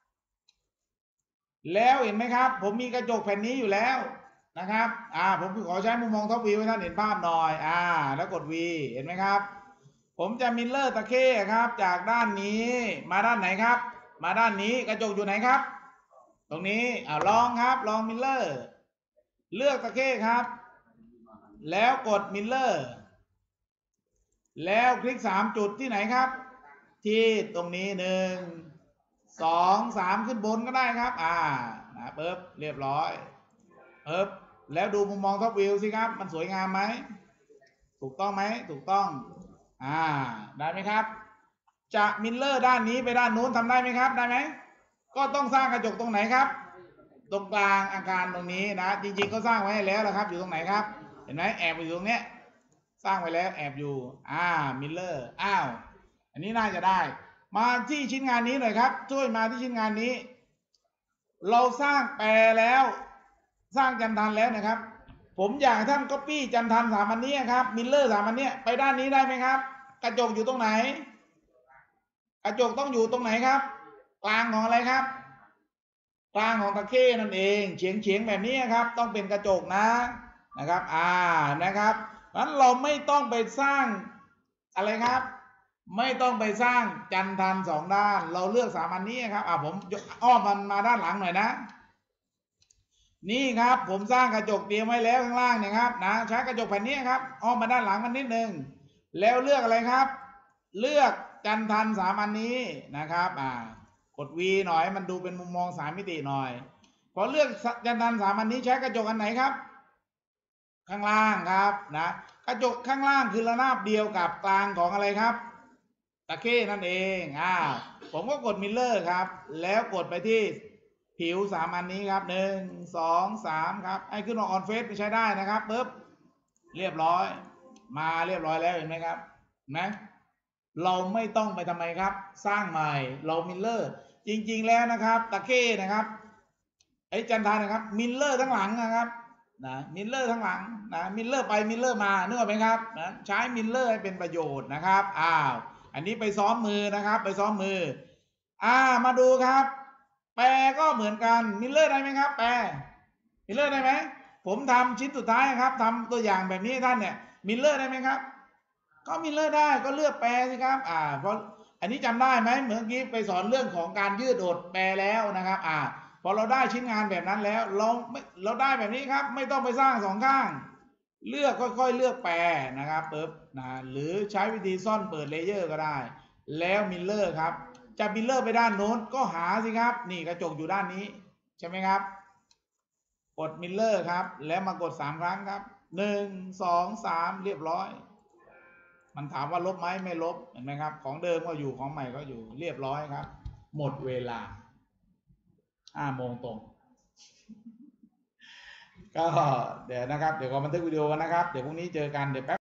แล้วเห็นไหมครับผมมีกระจกแผ่นนี้อยู่แล้วนะครับอ่าผมขอใช้มุมมองท็อปวิวให้ท่านเห็นภาพหน่อยอ่าแล้วกด V เห็นไหมครับผมจะมิลเลอร์ตะเข้ครับจากด้านนี้มาด้านไหนครับมาด้านนี้กระจกอยู่ไหนครับตรงนี้อ่าลองครับลองมิลเลอร์เลือกตะเข้ครับแล้วกดมิลเลอร์แล้วคลิกสามจุดที่ไหนครับที่ตรงนี้หนึ่งสองสามขึ้นบนก็ได้ครับอ่านะเปิ๊บเรียบร้อยเปิ๊บแล้วดูมุมมองท็อปวิวสิครับมันสวยงามไหมถูกต้องไหมถูกต้องอ่าได้ไหมครับจะมิลเลอร์ด้านนี้ไปด้านนู้นทำได้ไหมครับได้ไหมก็ต้องสร้างกระจกตรงไหนครับตรงกลางอาคารตรงนี้นะจริงๆก็สร้างไว้ให้แล้วนะครับอยู่ตรงไหนครับเห็นไหมแอบอยู่ตรงเนี้ยสร้างไว้แล้วแอบอยู่อ่ามิลเลอร์อ้าวอันนี้น่าจะได้มาที่ชิ้นงานนี้หน่อยครับช่วยมาที่ชิ้นงานนี้เราสร้างแปรแล้วสร้างจันทันแล้วนะครับผมอยากให้ท่านก๊อปปี้จันทันสามอันนี้ครับมิลเลอร์สามอันนี้ไปด้านนี้ได้ไหมครับกระจกอยู่ตรงไหนกระจกต้องอยู่ตรงไหนครับกลางของอะไรครับกลางของตะเข้นั่นเองเฉียงเฉียงแบบนี้ครับต้องเป็นกระจกนะนะครับอ่านะครับงั้นเราไม่ต้องไปสร้างอะไรครับไม่ต้องไปสร้างจันทันสองด้านเราเลือกสามอันนี้ครับอ่าผมอ้อมมันมาด้านหลังหน่อยนะนี่ครับผมสร้างกระจกเตรียมไว้แล้วข้างล่างเนี่ยครับนะใช้กระจกแผ่นนี้ครับอ้อมมาด้านหลังมันนิดนึงแล้วเลือกอะไรครับเลือกจันทันสามอันนี้นะครับอ่ากด V หน่อยมันดูเป็นมุมมองสามมิติหน่อยพอเลือกจันทันสามอันนี้ใช้กระจกอันไหนครับข้างล่างครับนะกระจกข้างล่างคือระนาบเดียวกับกลางของอะไรครับตะเข้นั่นเองอ่าผมก็กดมิลเลอร์ครับแล้วกดไปที่ผิวสามอันนี้ครับหนึ่งสองสามครับให้ขึ้นมาออนเฟซไปใช้ได้นะครับปึ๊บเรียบร้อยมาเรียบร้อยแล้วเห็นไหมครับเห็นไหมเราไม่ต้องไปทำไมครับสร้างใหม่เรามิลเลอร์จริงๆแล้วนะครับตะเข้นะครับไอ้จันทานะครับมิลเลอร์ทั้งหลังนะครับนะมิลเลอร์ทั้งหลังนะมิลเลอร์ไปมิลเลอร์มานึกออกไหมครับนะใช้มิลเลอร์ให้เป็นประโยชน์นะครับอ้าวอันนี้ไปซ้อมมือนะครับไปซ้อมมืออ่ามาดูครับแปรก็เหมือนกันมิลเลอร์ได้ไหมครับแปรมิลเลอร์ได้ไหมผมทำชิ้นสุดท้ายครับทำตัวอย่างแบบนี้ท่านเนี่ยมิลเลอร์ได้ไหมครับก็มิลเลอร์ได้ก็เลือกแปรสิครับอ่าเพราะอันนี้จำได้ไหมเมื่อกี้ไปสอนเรื่องของการยืดอดแปรแล้วนะครับอ่าพอเราได้ชิ้นงานแบบนั้นแล้วเราไม่เราได้แบบนี้ครับไม่ต้องไปสร้างสองข้างเลือกค่อยๆเลือกแปรนะครับปึ๊บนะหรือใช้วิธีซ่อนเปิดเลเยอร์ก็ได้แล้วมิลเลอร์ครับจะมิลเลอร์ไปด้านโน้นก็หาสิครับนี่กระจกอยู่ด้านนี้ใช่ไหมครับกดมิลเลอร์ครับแล้วมากดสามครั้งครับหนึ่งสองสามเรียบร้อยมันถามว่าลบไหมไม่ลบเห็นไหมครับของเดิมก็อยู่ของใหม่ก็อยู่เรียบร้อยครับหมดเวลาห้าโมงตรงก็เดี๋ยวนะครับเดี๋ยวขอบันทึกวิดีโอนะครับเดี๋ยวพรุ่งนี้เจอกันเดี๋ยวแป๊บ